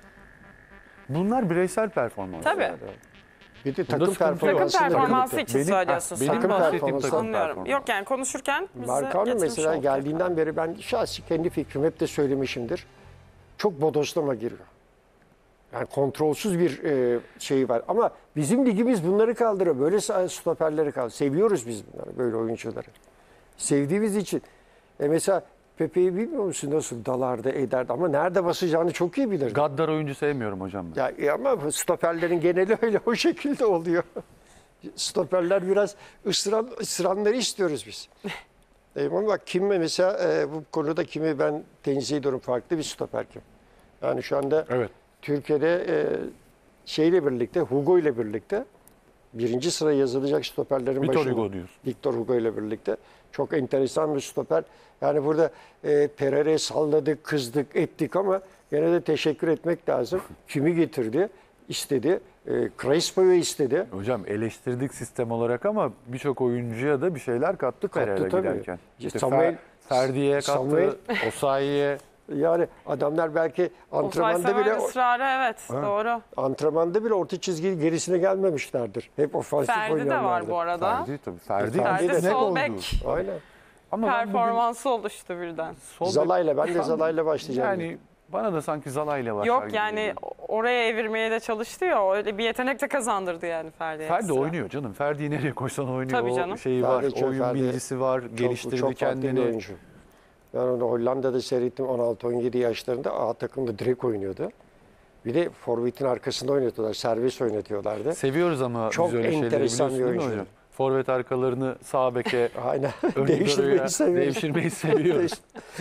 Bunlar bireysel performans. Tabii. Bir de Bunda takım sıkıntı yok. Takım performansı performansı için Benim- söylüyorsun benim sen. bahsettiğim performansı. takım Anlıyorum. performansı. Yok yani konuşurken bize Markan'ın getirmiş mesela olduk geldiğinden efendim. beri ben şahsi kendi fikrim hep de söylemişimdir. Çok bodoslama giriyor. Yani kontrolsüz bir şeyi var. Ama bizim ligimiz bunları kaldırıyor. Böyle stoperleri kaldırıyor. Seviyoruz biz bunları, böyle oyuncuları. Sevdiğimiz için. Mesela Pepe'yi bilmiyor musun nasıl dalardı ederdi ama nerede basacağını çok iyi bilir. Gaddar oyuncu sevmiyorum hocam ben. Ya ama stoperlerin geneli öyle o şekilde oluyor. Stoperler biraz ısıranları istiyoruz biz. Ama bak Kim mesela bu konuda Kim'i ben tenzih ediyorum, farklı bir stoper Kim. Yani şu anda Evet. Türkiye'de şeyle birlikte, Hugo ile birlikte birinci sıraya yazılacak stoperlerin Vitor başında. Hugo diyorsun. Victor Hugo ile birlikte. Çok enteresan bir stoper. Yani burada Pereira'ya salladık, kızdık, ettik ama gene de teşekkür etmek lazım. Kimi getirdi, istedi. Crespo'yu istedi. Hocam eleştirdik sistem olarak ama birçok oyuncuya da bir şeyler kattı Pereira tabii. giderken. İşte Samuel- Ferdi'ye kattı, Samuel- Osayi'ye. Yani adamlar belki antrenmanda bile ısrarı evet doğru. antrenmanda bile orta çizgi gerisine gelmemişlerdir. Hep ofansif Ferdi de oynayanlardı. var bu arada. Ferdi tabii. Ferdi, Ferdi Ferdi de sol oldu. bek Aynen. Ama ben bugün performansı oluştu birden. sol bek- Zala'yla ben de Zala'yla başlayacağım. Yani bana da sanki Zala'yla başlar Yok gibi yani geliyor. oraya evirmeye de çalıştı ya öyle bir yetenek de kazandırdı yani Ferdi'ye. Ferdi ekstra. oynuyor canım. Ferdi'yi nereye koysan oynuyor. Tabii O canım. şeyi Ferdi var, çok- oyun Ferdi bilgisi var, geliştirdi çok farklı bir kendini. oyuncu. Ben onu Hollanda'da seyrettim 16-17 yaşlarında A takımda direkt oynuyordu. Bir de forvetin arkasında oynatıyorlar, servis oynatıyorlardı. Seviyoruz ama Çok biz öyle şeyleri enteresan biliyorsun bir değil mi oyuncu. hocam? Forvet arkalarını sağ beke Aynen. ön Değiştirmeyi yukarıya seviyoruz. devşirmeyi seviyoruz.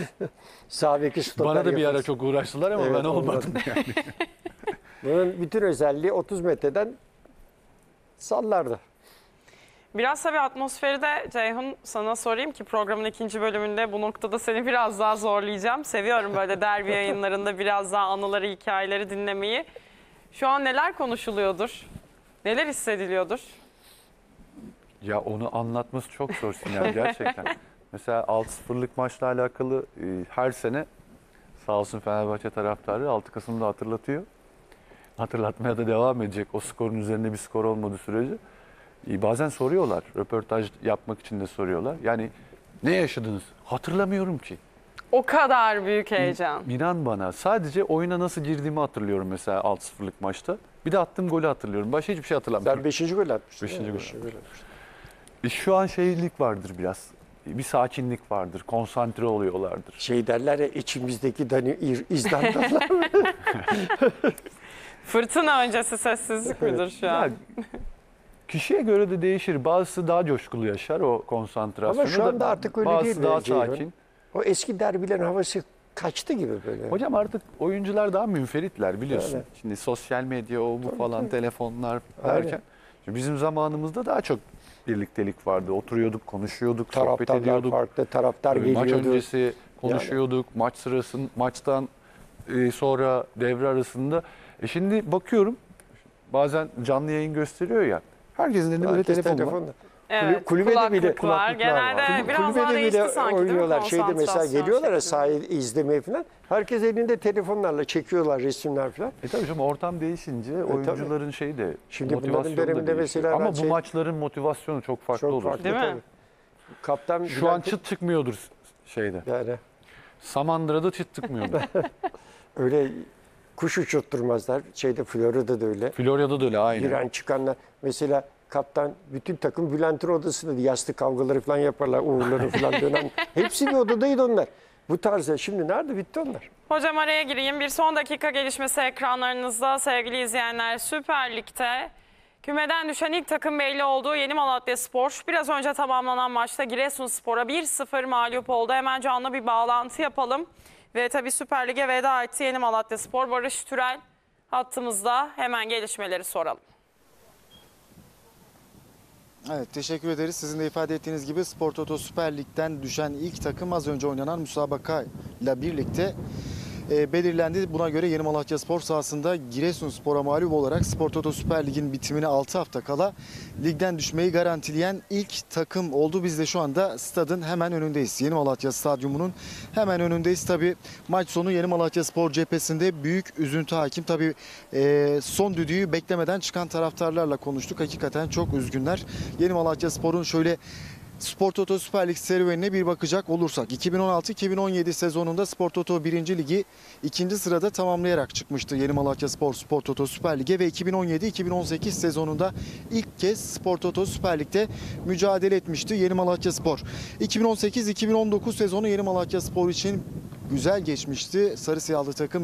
Sağ beki stoper Bana da bir ara yaparız. çok uğraştılar ama Evet, ben olmadım yani. Bunun bütün özelliği 30 metreden sallardı. Biraz tabii atmosferi de Ceyhun sana sorayım ki programın ikinci bölümünde bu noktada seni biraz daha zorlayacağım. Seviyorum böyle derbi yayınlarında biraz daha anıları, hikayeleri dinlemeyi. Şu an neler konuşuluyordur? Neler hissediliyordur? Ya onu anlatması çok zor Sinem gerçekten. Mesela 6-0'lık maçla alakalı her sene sağ olsun Fenerbahçe taraftarı 6 Kasım'da hatırlatıyor. Hatırlatmaya da devam edecek o skorun üzerinde bir skor olmadığı sürece. Bazen soruyorlar, röportaj yapmak için de soruyorlar. Yani ne yaşadınız? Hatırlamıyorum ki. O kadar büyük heyecan. İnan bana sadece oyuna nasıl girdiğimi hatırlıyorum mesela 6-0'lık maçta. Bir de attığım golü hatırlıyorum. Başka hiçbir şey hatırlamıyorum. Sen 5. gol atmıştın. Beşinci değil mi? gol. Beşinci gol atmıştın. Şu an şeylik vardır biraz. Bir sakinlik vardır. Konsantre oluyorlardır. Şey derler ya içimizdeki İzlandalılar. Fırtına öncesi sessizlik midir şu an? Ya, kişiye göre de değişir. Bazısı daha coşkulu yaşar o konsantrasyonu. Ama şu anda da, artık öyle bazısı değil daha bence Ceyhun. sakin. O eski derbilerin havası kaçtı gibi böyle. Hocam artık oyuncular daha münferitler biliyorsun. Yani. Şimdi sosyal medya, o bu falan, tabii. telefonlar Aynen. derken. Şimdi bizim zamanımızda daha çok birliktelik vardı. Oturuyorduk, konuşuyorduk, sohbet Taraftarlar ediyorduk. farklı, taraftar Maç geliyordu. öncesi konuşuyorduk, maç sırasında, maçtan sonra devre arasında. Şimdi bakıyorum, bazen canlı yayın gösteriyor ya. Herkesin elinde böyle Herkes telefon var. telefonda. Evet, Kulübede bile kulaklık var. Genelde biraz daha Kulübede değişti bile sanki değil mi oynuyorlar. Şeyde mesela konsantrasyon geliyorlar ya şekli? sahayı izlemeye falan. Herkes elinde telefonlarla çekiyorlar resimler falan. Tabii canım ortam değişince oyuncuların şeyi de Şimdi bunların motivasyonu da döneminde değişiyor. mesela ben Ama bu şey- maçların motivasyonu çok farklı Çok olur. farklı Değil mi? tabii. Kaptan Şu an Bülent- çıt çıkmıyordur şeyde. yani Samandıra'da çıt çıkmıyordur. öyle kuş uçurtturmazlar. Şeyde Florida'da öyle. Florya'da da öyle aynı. Giren çıkanlar mesela kaptan bütün takım Bülent'in odasında yastık kavgaları falan yaparlar. Uğurları falan dönen. Hepsi bir odadaydı onlar. Bu tarzda şimdi nerede bitti onlar? Hocam araya gireyim. Bir son dakika gelişmesi ekranlarınızda sevgili izleyenler. Süper Lig'de kümeden düşen ilk takım belli olduğu Yeni Malatyaspor biraz önce tamamlanan maçta Giresunspor'a 1-0 mağlup oldu. Hemen canlı bir bağlantı yapalım. Ve tabii Süper Lig'e veda etti Yeni Malatyaspor. Barış Türel hattımızda, hemen gelişmeleri soralım. Evet, teşekkür ederiz. Sizin de ifade ettiğiniz gibi Spor Toto Süper Lig'den düşen ilk takım az önce oynanan müsabaka ile birlikte belirlendi. Buna göre Yeni Malatyaspor sahasında Giresunspor'a mağlup olarak Spor Toto Süper Lig'in bitimine 6 hafta kala ligden düşmeyi garantileyen ilk takım oldu. Biz de şu anda stadın hemen önündeyiz. Yeni Malatya Stadyumu'nun hemen önündeyiz. Tabii maç sonu Yeni Malatyaspor cephesinde büyük üzüntü hakim. Tabii son düdüğü beklemeden çıkan taraftarlarla konuştuk. Hakikaten çok üzgünler. Yeni Malatyaspor'un şöyle Spor Toto Süper Lig serüvenine bir bakacak olursak 2016-2017 sezonunda Spor Toto 1. Ligi 2. sırada tamamlayarak çıkmıştı Yeni Malatyaspor Spor Toto Süper Lig'e ve 2017-2018 sezonunda ilk kez Spor Toto Süper Lig'de mücadele etmişti Yeni Malatyaspor. 2018-2019 sezonu Yeni Malatyaspor için güzel geçmişti. Sarı siyahlı takım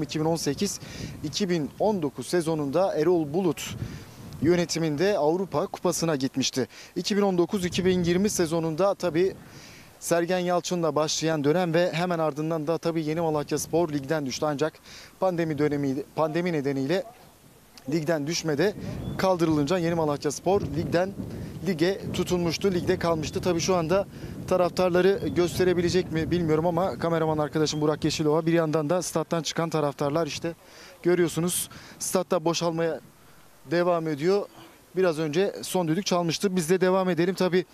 2018-2019 sezonunda Erol Bulut yönetiminde Avrupa Kupası'na gitmişti. 2019-2020 sezonunda tabii Sergen Yalçın'la başlayan dönem ve hemen ardından da tabii Yeni Malatyaspor ligden düştü. Ancak pandemi nedeniyle ligden düşmede kaldırılınca Yeni Malatyaspor lige tutunmuştu, ligde kalmıştı. Tabii şu anda taraftarları gösterebilecek mi bilmiyorum ama kameraman arkadaşım Burak Yeşilova, bir yandan da stat'tan çıkan taraftarlar işte görüyorsunuz, statta boşalmaya devam ediyor. Biraz önce son düdük çalmıştı. Biz de devam edelim. Tabii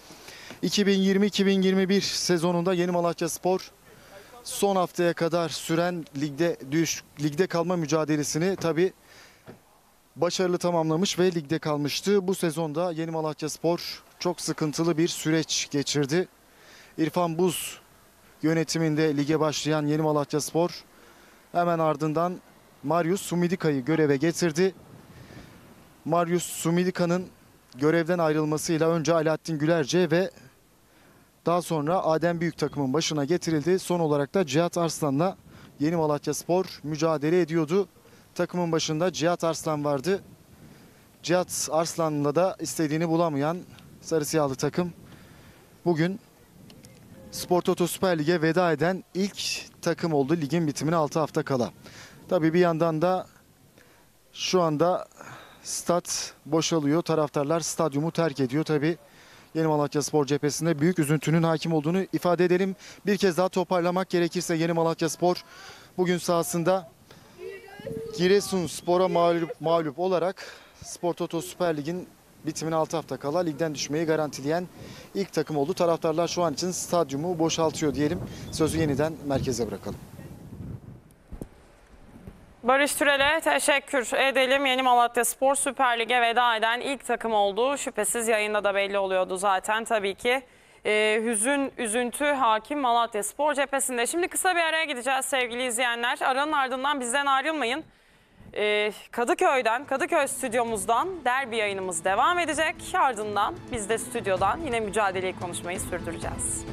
2020-2021 sezonunda Yeni Malatyaspor son haftaya kadar süren ligde kalma mücadelesini tabii başarılı tamamlamış ve ligde kalmıştı. Bu sezonda Yeni Malatyaspor çok sıkıntılı bir süreç geçirdi. İrfan Buz yönetiminde lige başlayan Yeni Malatyaspor hemen ardından Marius Sumidika'yı göreve getirdi. Marius Sumidika'nın görevden ayrılmasıyla önce Alaaddin Gülerce ve daha sonra Adem Büyük takımın başına getirildi. Son olarak da Cihat Arslan'la Yeni Malatyaspor mücadele ediyordu. Takımın başında Cihat Arslan vardı. Cihat Arslan'la da istediğini bulamayan sarı siyahlı takım bugün Spor Toto Süper Lig'e veda eden ilk takım oldu ligin bitimine 6 hafta kala. Tabii bir yandan da şu anda stat boşalıyor. Taraftarlar stadyumu terk ediyor. Tabii Yeni Malatyaspor cephesinde büyük üzüntünün hakim olduğunu ifade edelim. Bir kez daha toparlamak gerekirse Yeni Malatyaspor bugün sahasında Giresunspor'a mağlup olarak Spor Toto Süper Lig'in bitimine 6 hafta kala ligden düşmeyi garantileyen ilk takım oldu. Taraftarlar şu an için stadyumu boşaltıyor diyelim. Sözü yeniden merkeze bırakalım. Barış Türel'e teşekkür edelim. Yeni Malatyaspor Süper Lig'e veda eden ilk takım oldu. Şüphesiz yayında da belli oluyordu zaten tabii ki. Hüzün, üzüntü hakim Malatyaspor cephesinde. Şimdi kısa bir araya gideceğiz sevgili izleyenler. Aranın ardından bizden ayrılmayın. Kadıköy stüdyomuzdan derbi yayınımız devam edecek. Ardından biz de stüdyodan yine mücadeleyi konuşmayı sürdüreceğiz.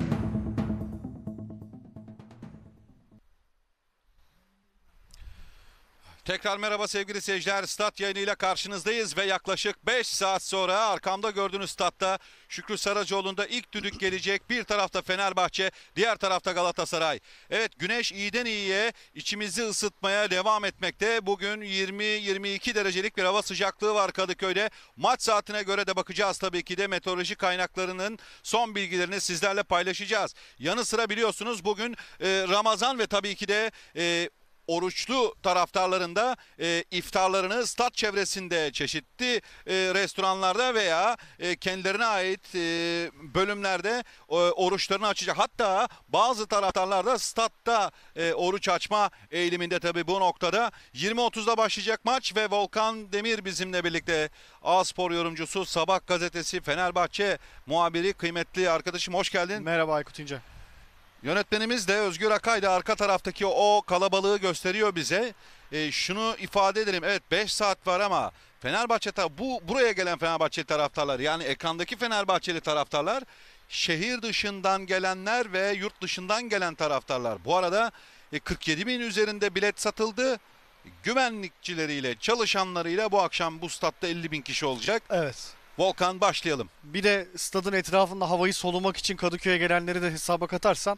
Tekrar merhaba sevgili seyirciler. Stat yayınıyla karşınızdayız ve yaklaşık 5 saat sonra arkamda gördüğünüz statta Şükrü Saracoğlu'nda ilk düdük gelecek. Bir tarafta Fenerbahçe, diğer tarafta Galatasaray. Evet, güneş iyiden iyiye içimizi ısıtmaya devam etmekte. Bugün 20-22 derecelik bir hava sıcaklığı var Kadıköy'de. Maç saatine göre de bakacağız tabii ki de, meteoroloji kaynaklarının son bilgilerini sizlerle paylaşacağız. Yanı sıra biliyorsunuz bugün Ramazan ve tabii ki de oruçlu taraftarların da iftarlarını stat çevresinde çeşitli restoranlarda veya kendilerine ait bölümlerde oruçlarını açacak. Hatta bazı taraftarlar da statta oruç açma eğiliminde tabii bu noktada. 20.30'da başlayacak maç ve Volkan Demir bizimle birlikte. A-Spor yorumcusu, Sabah gazetesi, Fenerbahçe muhabiri, kıymetli arkadaşım, hoş geldin. Merhaba Aykut İnce. Yönetmenimiz de Özgür Akay da arka taraftaki o kalabalığı gösteriyor bize. Şunu ifade edelim. Evet, 5 saat var ama Fenerbahçe buraya gelen Fenerbahçe taraftarlar, yani ekrandaki Fenerbahçeli taraftarlar, şehir dışından gelenler ve yurt dışından gelen taraftarlar. Bu arada 47 bin üzerinde bilet satıldı. Güvenlikçileriyle, çalışanlarıyla bu akşam bu statta 50 bin kişi olacak. Evet. Volkan, başlayalım. Bir de stadın etrafında havayı solumak için Kadıköy'e gelenleri de hesaba katarsan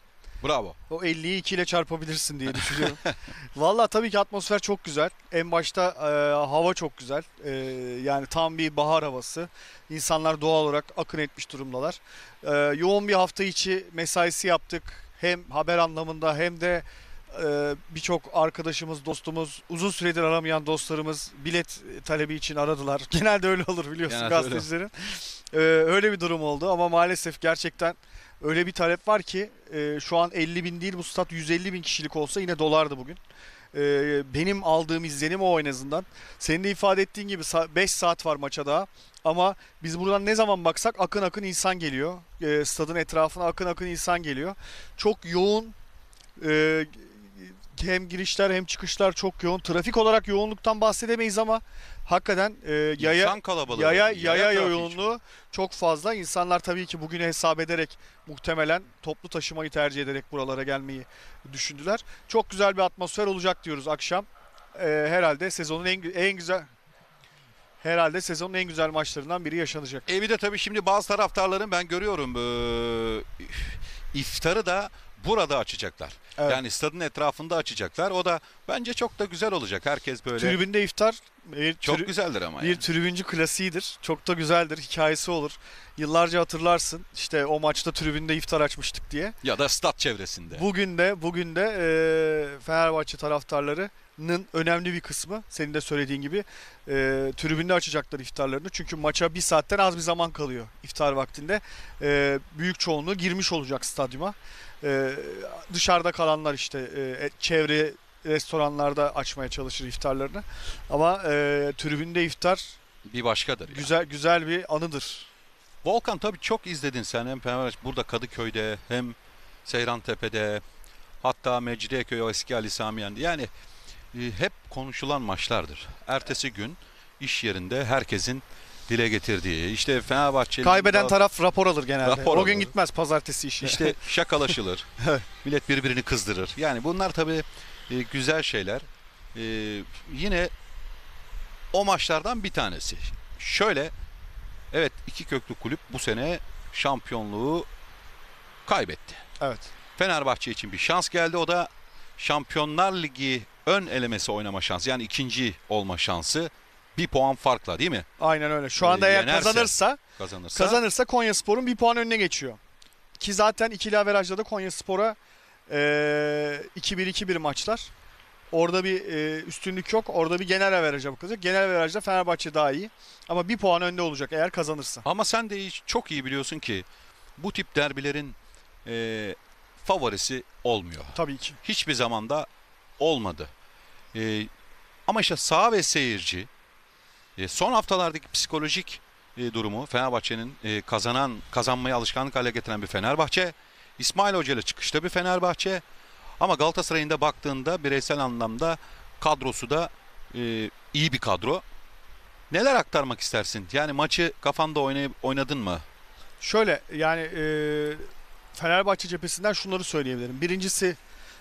Bravo. O 50'yi 2 ile çarpabilirsin diye düşünüyorum. Vallahi tabii ki atmosfer çok güzel. En başta hava çok güzel. Yani tam bir bahar havası. İnsanlar doğal olarak akın etmiş durumdalar. Yoğun bir hafta içi mesaisi yaptık. Hem haber anlamında hem de birçok arkadaşımız, dostumuz, uzun süredir aramayan dostlarımız bilet talebi için aradılar. Genelde öyle olur biliyorsun Genelde gazetecilerin. Öyle bir durum oldu ama maalesef gerçekten öyle bir talep var ki şu an 50 bin değil, bu stat 150 bin kişilik olsa yine dolardı bugün. Benim aldığım izlenim o en azından. Senin de ifade ettiğin gibi 5 saat var maça daha. Ama biz buradan ne zaman baksak akın akın insan geliyor. Stadın etrafına akın akın insan geliyor. Çok yoğun, hem girişler hem çıkışlar çok yoğun. Trafik olarak yoğunluktan bahsedemeyiz ama hakikaten İnsan kalabalığı. yaya trafiği yoğunluğu çok fazla. İnsanlar tabii ki bugünü hesap ederek muhtemelen toplu taşımayı tercih ederek buralara gelmeyi düşündüler. Çok güzel bir atmosfer olacak diyoruz akşam. Herhalde sezonun en güzel maçlarından biri yaşanacak. Bir de tabii şimdi bazı taraftarların ben görüyorum iftarı da burada açacaklar. Evet. Yani stadın etrafında açacaklar. O da bence çok da güzel olacak. Herkes böyle Tribünde iftar çok güzeldir ama. bir yani. tribüncü klasiğidir. Çok da güzeldir. Hikayesi olur. Yıllarca hatırlarsın. İşte o maçta tribünde iftar açmıştık diye. Ya da stat çevresinde. Bugün de Fenerbahçe taraftarlarının önemli bir kısmı senin de söylediğin gibi tribünde açacaklar iftarlarını. Çünkü maça bir saatten az bir zaman kalıyor iftar vaktinde. Büyük çoğunluğu girmiş olacak stadyuma. Dışarıda kalanlar işte çevre restoranlarda açmaya çalışır iftarlarını. Ama tribünde iftar Bir başkadır. Ya. güzel bir anıdır. Volkan tabii çok izledin sen hem Fenerbahçe burada Kadıköy'de hem Seyrantepe'de hatta Mecidiyeköy o eski Ali Sami Yen'de. Yani hep konuşulan maçlardır. Ertesi gün iş yerinde herkesin dile getirdiği işte Fenerbahçe'nin Kaybeden taraf rapor alır genelde. Rapor O gün alır. gitmez pazartesi işine. işte şakalaşılır. Millet birbirini kızdırır. Yani bunlar tabii güzel şeyler. Yine o maçlardan bir tanesi. Şöyle evet iki köklü kulüp bu sene şampiyonluğu kaybetti. Evet. Fenerbahçe için bir şans geldi. O da Şampiyonlar Ligi ön elemesi oynama şansı. Yani ikinci olma şansı. Bir puan farkla değil mi? Aynen öyle. Şu anda eğer Yenerse, kazanırsa Konyaspor'un bir puan önüne geçiyor. Ki zaten ikili averajda da Konyaspor'a 2-1-2-1 maçlar. Orada bir üstünlük yok. Orada bir genel averaja bakılacak. Genel averajda Fenerbahçe daha iyi. Ama bir puan önde olacak eğer kazanırsa. Ama sen de çok iyi biliyorsun ki bu tip derbilerin favorisi olmuyor. Tabii ki. Hiçbir zamanda olmadı. Ama işte saha ve seyirci son haftalardaki psikolojik durumu Fenerbahçe'nin kazanmayı alışkanlık hale getiren bir Fenerbahçe. İsmail Hoca ile çıkışta bir Fenerbahçe. Ama Galatasaray'ın da baktığında bireysel anlamda kadrosu da iyi bir kadro. Neler aktarmak istersin? Yani maçı kafanda oynadın mı? Şöyle yani Fenerbahçe cephesinden şunları söyleyebilirim. Birincisi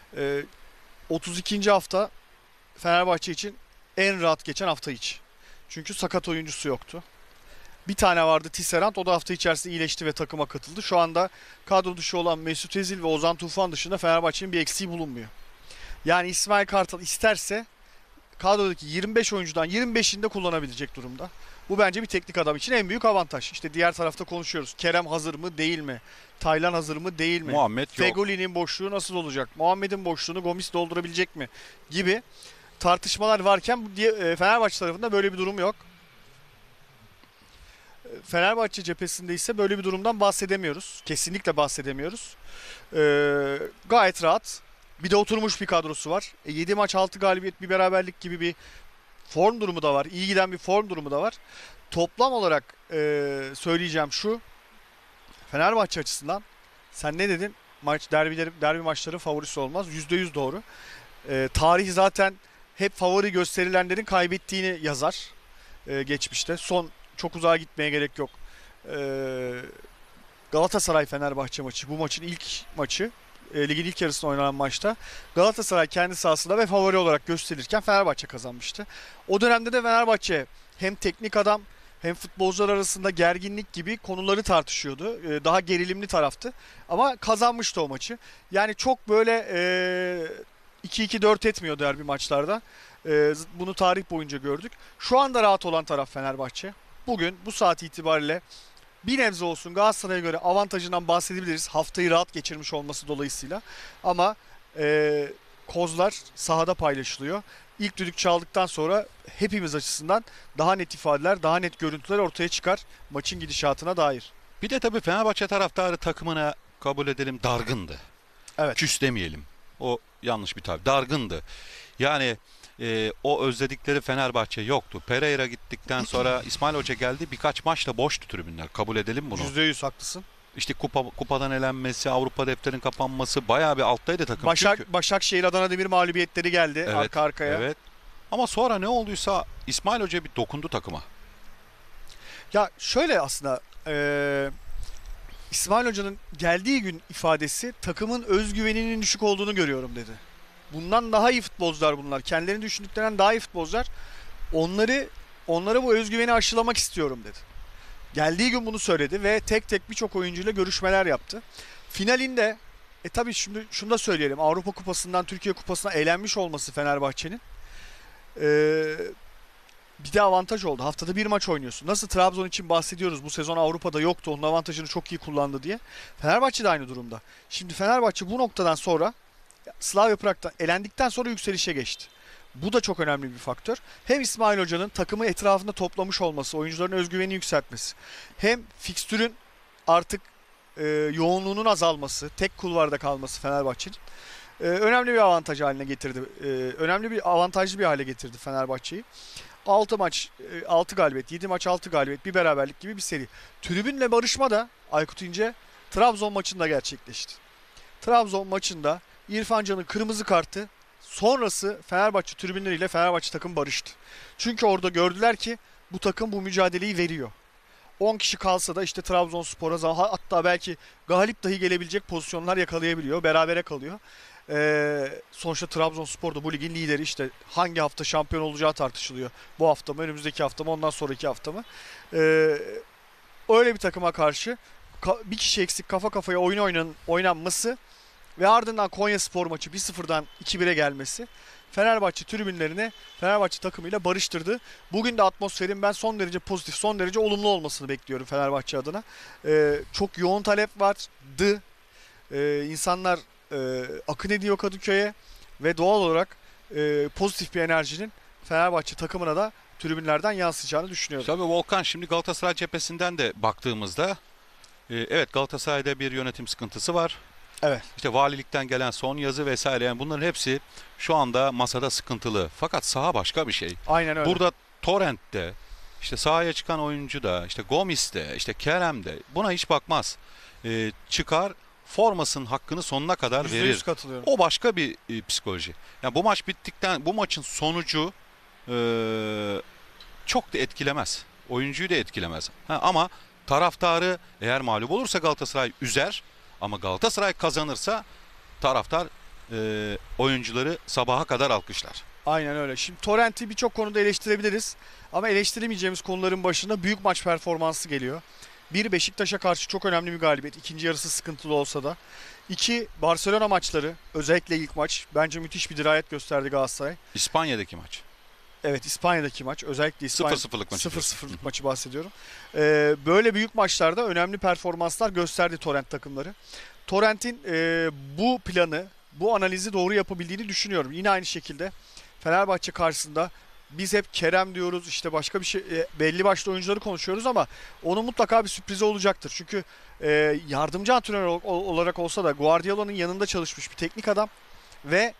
32. hafta Fenerbahçe için en rahat geçen hafta içi. Çünkü sakat oyuncusu yoktu. Bir tane vardı Tisserand, o da hafta içerisinde iyileşti ve takıma katıldı. Şu anda kadro dışı olan Mesut Özil ve Ozan Tufan dışında Fenerbahçe'nin bir eksiği bulunmuyor. Yani İsmail Kartal isterse kadrodaki 25 oyuncudan 25'ini de kullanabilecek durumda. Bu bence bir teknik adam için en büyük avantaj. İşte diğer tarafta konuşuyoruz. Kerem hazır mı değil mi? Taylan hazır mı değil mi? Muhammed yok. Fegoli'nin boşluğu nasıl olacak? Muhammed'in boşluğunu Gomis doldurabilecek mi? Gibi tartışmalar varken Fenerbahçe tarafında böyle bir durum yok. Fenerbahçe cephesinde ise böyle bir durumdan bahsedemiyoruz. Kesinlikle bahsedemiyoruz. Gayet rahat. Bir de oturmuş bir kadrosu var. 7 maç 6 galibiyet bir beraberlik gibi bir form durumu da var. İyi giden bir form durumu da var. Toplam olarak söyleyeceğim şu. Fenerbahçe açısından sen ne dedin? Derbi maçları favorisi olmaz. %100 doğru. Tarih zaten hep favori gösterilenlerin kaybettiğini yazar. Geçmişte. Çok uzağa gitmeye gerek yok. Galatasaray-Fenerbahçe maçı. Bu maçın ilk maçı. Ligin ilk yarısında oynanan maçta. Galatasaray kendi sahasında ve favori olarak gösterilirken Fenerbahçe kazanmıştı. O dönemde de Fenerbahçe hem teknik adam hem futbolcular arasında gerginlik gibi konuları tartışıyordu. Daha gerilimli taraftı. Ama kazanmıştı o maçı. Yani çok böyle 2-2-4 etmiyor derbi maçlarda. Bunu tarih boyunca gördük. Şu anda rahat olan taraf Fenerbahçe. Bugün bu saat itibariyle bir nebze olsun Galatasaray'a göre avantajından bahsedebiliriz. Haftayı rahat geçirmiş olması dolayısıyla. Ama kozlar sahada paylaşılıyor. İlk düdük çaldıktan sonra hepimiz açısından daha net ifadeler, daha net görüntüler ortaya çıkar maçın gidişatına dair. Bir de tabii Fenerbahçe taraftarı takımına, kabul edelim, dargındı. Evet. Küs demeyelim. O yanlış bir tabir. Dargındı. Yani o özledikleri Fenerbahçe yoktu. Pereira gittikten sonra İsmail Hoca geldi. Birkaç maçta boştu tribünler. Kabul edelim bunu. %100 haklısın. İşte kupadan elenmesi, Avrupa defterinin kapanması, bayağı bir alttaydı takım. Başakşehir, Adana Demir mağlubiyetleri geldi Evet, arka arkaya. Evet. Ama sonra ne olduysa İsmail Hoca bir dokundu takıma. Ya şöyle aslında İsmail Hoca'nın geldiği gün ifadesi takımın özgüveninin düşük olduğunu görüyorum dedi. Bundan daha iyi futbolcular bunlar. Kendilerini düşündüklerinden daha iyi futbolcular. Onlara bu özgüveni aşılamak istiyorum dedi. Geldiği gün bunu söyledi ve tek tek birçok oyuncuyla görüşmeler yaptı. Finalinde tabii şimdi şunu da söyleyelim. Avrupa Kupası'ndan Türkiye Kupası'na elenmiş olması Fenerbahçe'nin bir de avantaj oldu. Haftada bir maç oynuyorsun. Nasıl Trabzon için bahsediyoruz. Bu sezon Avrupa'da yoktu. Onun avantajını çok iyi kullandı diye. Fenerbahçe de aynı durumda. Şimdi Fenerbahçe bu noktadan sonra Slavia Prag'da elendikten sonra yükselişe geçti. Bu da çok önemli bir faktör. Hem İsmail Hoca'nın takımı etrafında toplamış olması, oyuncuların özgüvenini yükseltmesi, hem fikstürün artık yoğunluğunun azalması, tek kulvarda kalması Fenerbahçe'nin önemli bir avantaj haline getirdi. Avantajlı bir hale getirdi Fenerbahçe'yi. 6 maç 6 galibiyet, 7 maç 6 galibiyet, bir beraberlik gibi bir seri. Tribünle barışma da Aykut İnce Trabzon maçında gerçekleşti. Trabzon maçında İrfan Can'ın kırmızı kartı sonrası Fenerbahçe tribünleriyle Fenerbahçe takım barıştı. Çünkü orada gördüler ki bu takım bu mücadeleyi veriyor. 10 kişi kalsa da işte Trabzonspor'a hatta belki galip dahi gelebilecek pozisyonlar yakalayabiliyor. Berabere kalıyor. Sonuçta Trabzonspor da bu ligin lideri, işte hangi hafta şampiyon olacağı tartışılıyor. Bu hafta mı, önümüzdeki hafta mı, ondan sonraki hafta mı? Öyle bir takıma karşı bir kişi eksik kafa kafaya oynanması ve ardından Konyaspor maçı 1-0'dan 2-1'e gelmesi Fenerbahçe tribünlerini Fenerbahçe takımıyla barıştırdı. Bugün de atmosferin ben son derece pozitif, son derece olumlu olmasını bekliyorum Fenerbahçe adına. Çok yoğun talep vardı. İnsanlar akın ediyor Kadıköy'e ve doğal olarak pozitif bir enerjinin Fenerbahçe takımına da tribünlerden yansıyacağını düşünüyorum. Tabii Volkan, şimdi Galatasaray cephesinden de baktığımızda evet, Galatasaray'da bir yönetim sıkıntısı var. Evet. İşte valilikten gelen son yazı vesaire, yani bunların hepsi şu anda masada sıkıntılı. Fakat saha başka bir şey. Aynen öyle. Burada Torrent'te, işte sahaya çıkan oyuncu da, işte Gomis'te, işte Kerem'de buna hiç bakmaz. Çıkar, formasının hakkını sonuna kadar verir. %100 katılıyorum. O başka bir psikoloji. Yani bu maç bittikten, bu maçın sonucu çok da etkilemez. Oyuncuyu da etkilemez. Ama taraftarı eğer mağlup olursa Galatasaray üzer. Ama Galatasaray kazanırsa taraftar oyuncuları sabaha kadar alkışlar. Aynen öyle. Şimdi Torrent'i birçok konuda eleştirebiliriz. Ama eleştiremeyeceğimiz konuların başında büyük maç performansı geliyor. Bir, Beşiktaş'a karşı çok önemli bir galibiyet. İkinci yarısı sıkıntılı olsa da. 2, Barcelona maçları, özellikle ilk maç. Bence müthiş bir dirayet gösterdi Galatasaray. İspanya'daki maç. Evet, İspanya'daki maç. Özellikle 0-0'lık maçı. 0-0'lık maçı bahsediyorum. Böyle büyük maçlarda önemli performanslar gösterdi Torrent takımları. Torrent'in bu planı, bu analizi doğru yapabildiğini düşünüyorum. Yine aynı şekilde Fenerbahçe karşısında biz hep Kerem diyoruz, işte başka bir şey, belli başlı oyuncuları konuşuyoruz ama onun mutlaka bir sürprizi olacaktır. Çünkü yardımcı antrenör olarak olsa da Guardiola'nın yanında çalışmış bir teknik adam ve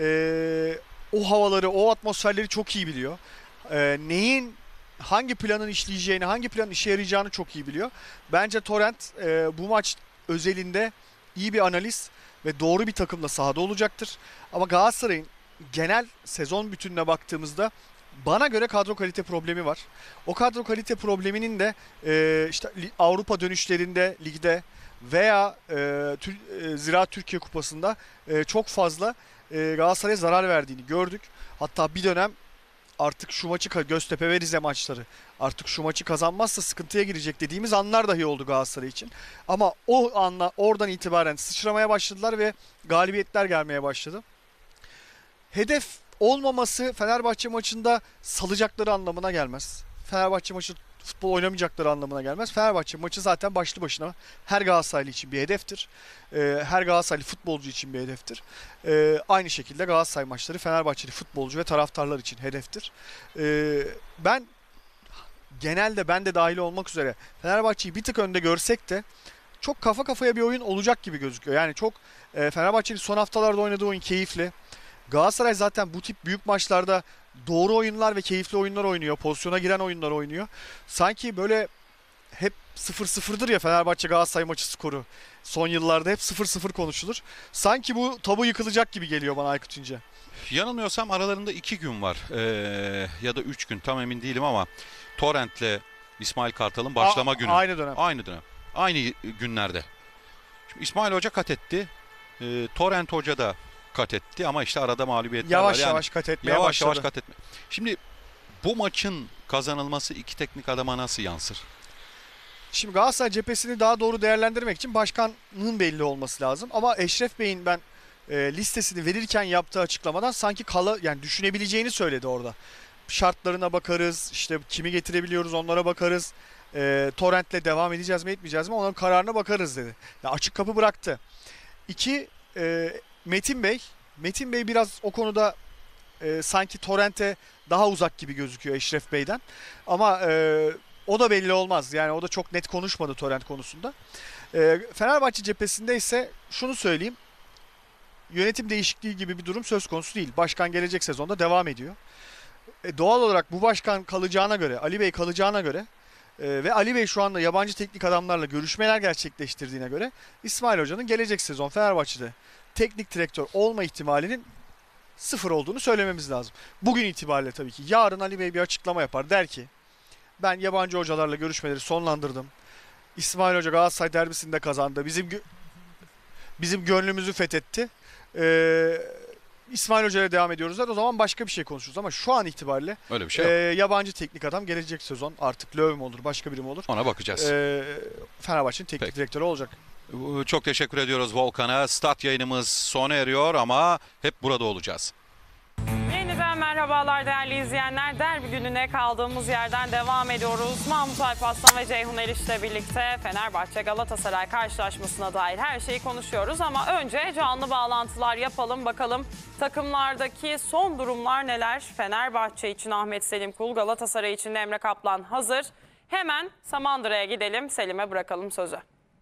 o havaları, o atmosferleri çok iyi biliyor. Hangi planın işleyeceğini, hangi planın işe yarayacağını çok iyi biliyor. Bence Torrent bu maç özelinde iyi bir analiz ve doğru bir takımla sahada olacaktır. Ama Galatasaray'ın genel sezon bütününe baktığımızda bana göre kadro kalite problemi var. O kadro kalite probleminin de işte Avrupa dönüşlerinde, ligde veya Ziraat Türkiye Kupası'nda çok fazla Galatasaray'a zarar verdiğini gördük. Hatta bir dönem artık şu maçı Göztepe ve Rize maçları artık şu maçı kazanmazsa sıkıntıya girecek dediğimiz anlar dahi oldu Galatasaray için. Ama oradan itibaren sıçramaya başladılar ve galibiyetler gelmeye başladı. Hedef olmaması Fenerbahçe maçında salacakları anlamına gelmez. Fenerbahçe maçı futbol oynamayacakları anlamına gelmez. Fenerbahçe maçı zaten başlı başına her Galatasaraylı için bir hedeftir. Her Galatasaraylı futbolcu için bir hedeftir. Aynı şekilde Galatasaray maçları Fenerbahçeli futbolcu ve taraftarlar için hedeftir. Ben genelde ben de dahil olmak üzere Fenerbahçe'yi bir tık önde görsek de çok kafa kafaya bir oyun olacak gibi gözüküyor. Yani çok Fenerbahçe'nin son haftalarda oynadığı oyun keyifli. Galatasaray zaten bu tip büyük maçlarda doğru oyunlar ve keyifli oyunlar oynuyor. Pozisyona giren oyunlar oynuyor. Sanki böyle hep 0-0'dır ya Fenerbahçe Galatasaray maçı skoru. Son yıllarda hep 0-0 konuşulur. Sanki bu tabu yıkılacak gibi geliyor bana Aykut İnce. Yanılmıyorsam aralarında 2 gün var ya da 3 gün, tam emin değilim ama Torrent'le İsmail Kartal'ın başlama günü. Aynı dönem. Aynı dönem. Aynı günlerde. Şimdi İsmail Hoca kat etti. Torrent Hoca da kat etti ama işte arada mağlubiyetler var. Yavaş yavaş kat etmeye başladı. Yavaş kat etme. Şimdi bu maçın kazanılması iki teknik adama nasıl yansır? Şimdi Galatasaray cephesini daha doğru değerlendirmek için başkanın belli olması lazım. Ama Eşref Bey'in ben listesini verirken yaptığı açıklamadan sanki yani düşünebileceğini söyledi orada. Şartlarına bakarız, işte kimi getirebiliyoruz onlara bakarız. Torrent'le devam edeceğiz mi etmeyeceğiz mi onların kararına bakarız dedi. Yani açık kapı bıraktı. 2. Metin Bey biraz o konuda sanki Torrent'e daha uzak gibi gözüküyor Eşref Bey'den. Ama o da belli olmaz. Yani o da çok net konuşmadı Torrent konusunda. Fenerbahçe cephesinde ise şunu söyleyeyim. Yönetim değişikliği gibi bir durum söz konusu değil. Başkan gelecek sezonda devam ediyor. Doğal olarak bu başkan kalacağına göre, Ali Bey kalacağına göre ve Ali Bey şu anda yabancı teknik adamlarla görüşmeler gerçekleştirdiğine göre İsmail Hoca'nın gelecek sezon Fenerbahçe'de teknik direktör olma ihtimalinin 0 olduğunu söylememiz lazım. Bugün itibariyle tabii ki. Yarın Ali Bey bir açıklama yapar. Der ki ben yabancı hocalarla görüşmeleri sonlandırdım. İsmail Hoca Galatasaray derbisinde kazandı. Bizim gönlümüzü fethetti. İsmail Hoca ile devam ediyoruz. O zaman başka bir şey konuşuruz ama şu an itibariyle Öyle bir şey yok. yabancı teknik adam gelecek sezon artık Löw mü olur başka biri mi olur? Ona bakacağız. Fenerbahçe'nin teknik direktörü olacak. Çok teşekkür ediyoruz Volkan'a. Stat yayınımız sona eriyor ama hep burada olacağız. Yeniden merhabalar değerli izleyenler. Derbi gününe kaldığımız yerden devam ediyoruz. Mahmut Alparslan ve Ceyhun Eriş'le birlikte Fenerbahçe Galatasaray karşılaşmasına dair her şeyi konuşuyoruz. Ama önce canlı bağlantılar yapalım. Bakalım takımlardaki son durumlar neler? Fenerbahçe için Ahmet Selim Kul, Galatasaray için Emre Kaplan hazır. Hemen Samandıra'ya gidelim. Selim'e bırakalım sözü.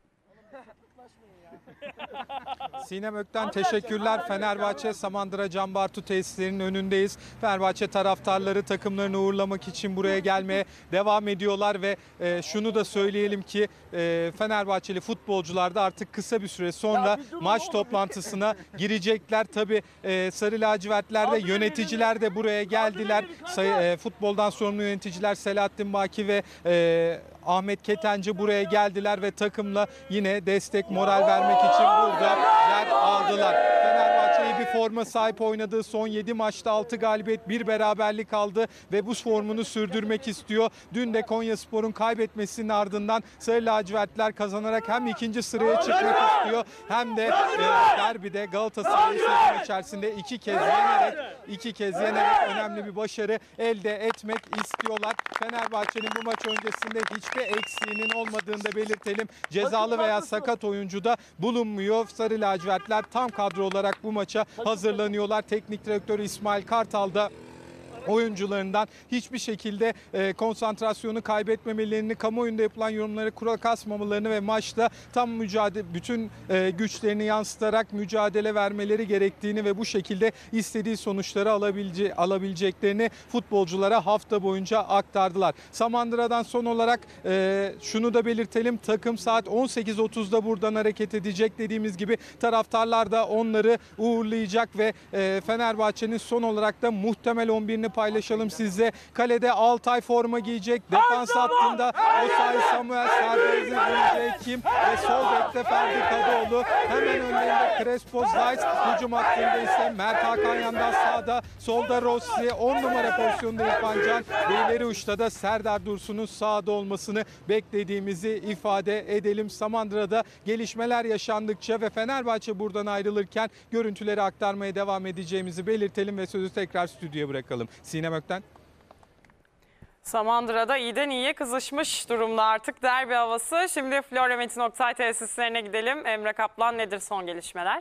Sinem Ökten teşekkürler. Fenerbahçe Samandıra Can Bartu tesislerinin önündeyiz. Fenerbahçe taraftarları takımlarını uğurlamak için buraya gelmeye devam ediyorlar ve şunu da söyleyelim ki Fenerbahçeli futbolcular da artık kısa bir süre sonra maç toplantısına girecekler. Tabii Sarı Lacivertler de yöneticiler de buraya geldiler. Futboldan sorumlu yöneticiler Selahattin Baki ve Ahmet Ketenci buraya geldiler ve takımla yine destek, moral vermek için burada yer aldılar. Fenerbahçe'ye bir forma sahip oynadığı son 7 maçta 6 galibiyet, 1 beraberlik aldı ve bu formunu sürdürmek istiyor. Dün de Konyaspor'un kaybetmesinin ardından Sarı Lacivertler kazanarak hem ikinci sıraya çıkmak istiyor hem de derbide Galatasaray'ı sezon içerisinde iki kez yenerek önemli bir başarı elde etmek istiyorlar. Fenerbahçe'nin bu maç öncesinde hiçbir eksiğinin olmadığını da belirtelim. Cezalı veya sakat oyuncu da bulunmuyor. Sarı lacivertler tam kadro olarak bu maça hazırlanıyorlar. Teknik direktör İsmail Kartal da oyuncularından hiçbir şekilde konsantrasyonu kaybetmemelerini, kamuoyunda yapılan yorumları kura kasmamalarını ve maçta tam mücadele, bütün güçlerini yansıtarak mücadele vermeleri gerektiğini ve bu şekilde istediği sonuçları alabileceklerini futbolculara hafta boyunca aktardılar. Samandıra'dan son olarak şunu da belirtelim. Takım saat 18.30'da buradan hareket edecek. Dediğimiz gibi taraftarlar da onları uğurlayacak ve Fenerbahçe'nin son olarak da muhtemel 11'ini paylaşalım sizle. Kalede Altay forma giyecek. Defans hattında Osayi Samuel, Serdar Kim ve sol bekte Ferdi Kadıoğlu. Hemen önlerinde Crespo Zayt. Hücum hattında ise Mert Hakan Yandaş sağda. Solda Rossi, 10 numara pozisyonda İrfan Can ve ileri uçta da Serdar Dursun'un sahada olmasını beklediğimizi ifade edelim. Samandıra'da gelişmeler yaşandıkça ve Fenerbahçe buradan ayrılırken görüntüleri aktarmaya devam edeceğimizi belirtelim ve sözü tekrar stüdyoya bırakalım. Sinem Ökten. Samandıra'da iyiden iyiye kızışmış durumda artık derbi havası. Şimdi Florya Metin Oktay tesislerine gidelim. Emre Kaplan, nedir son gelişmeler?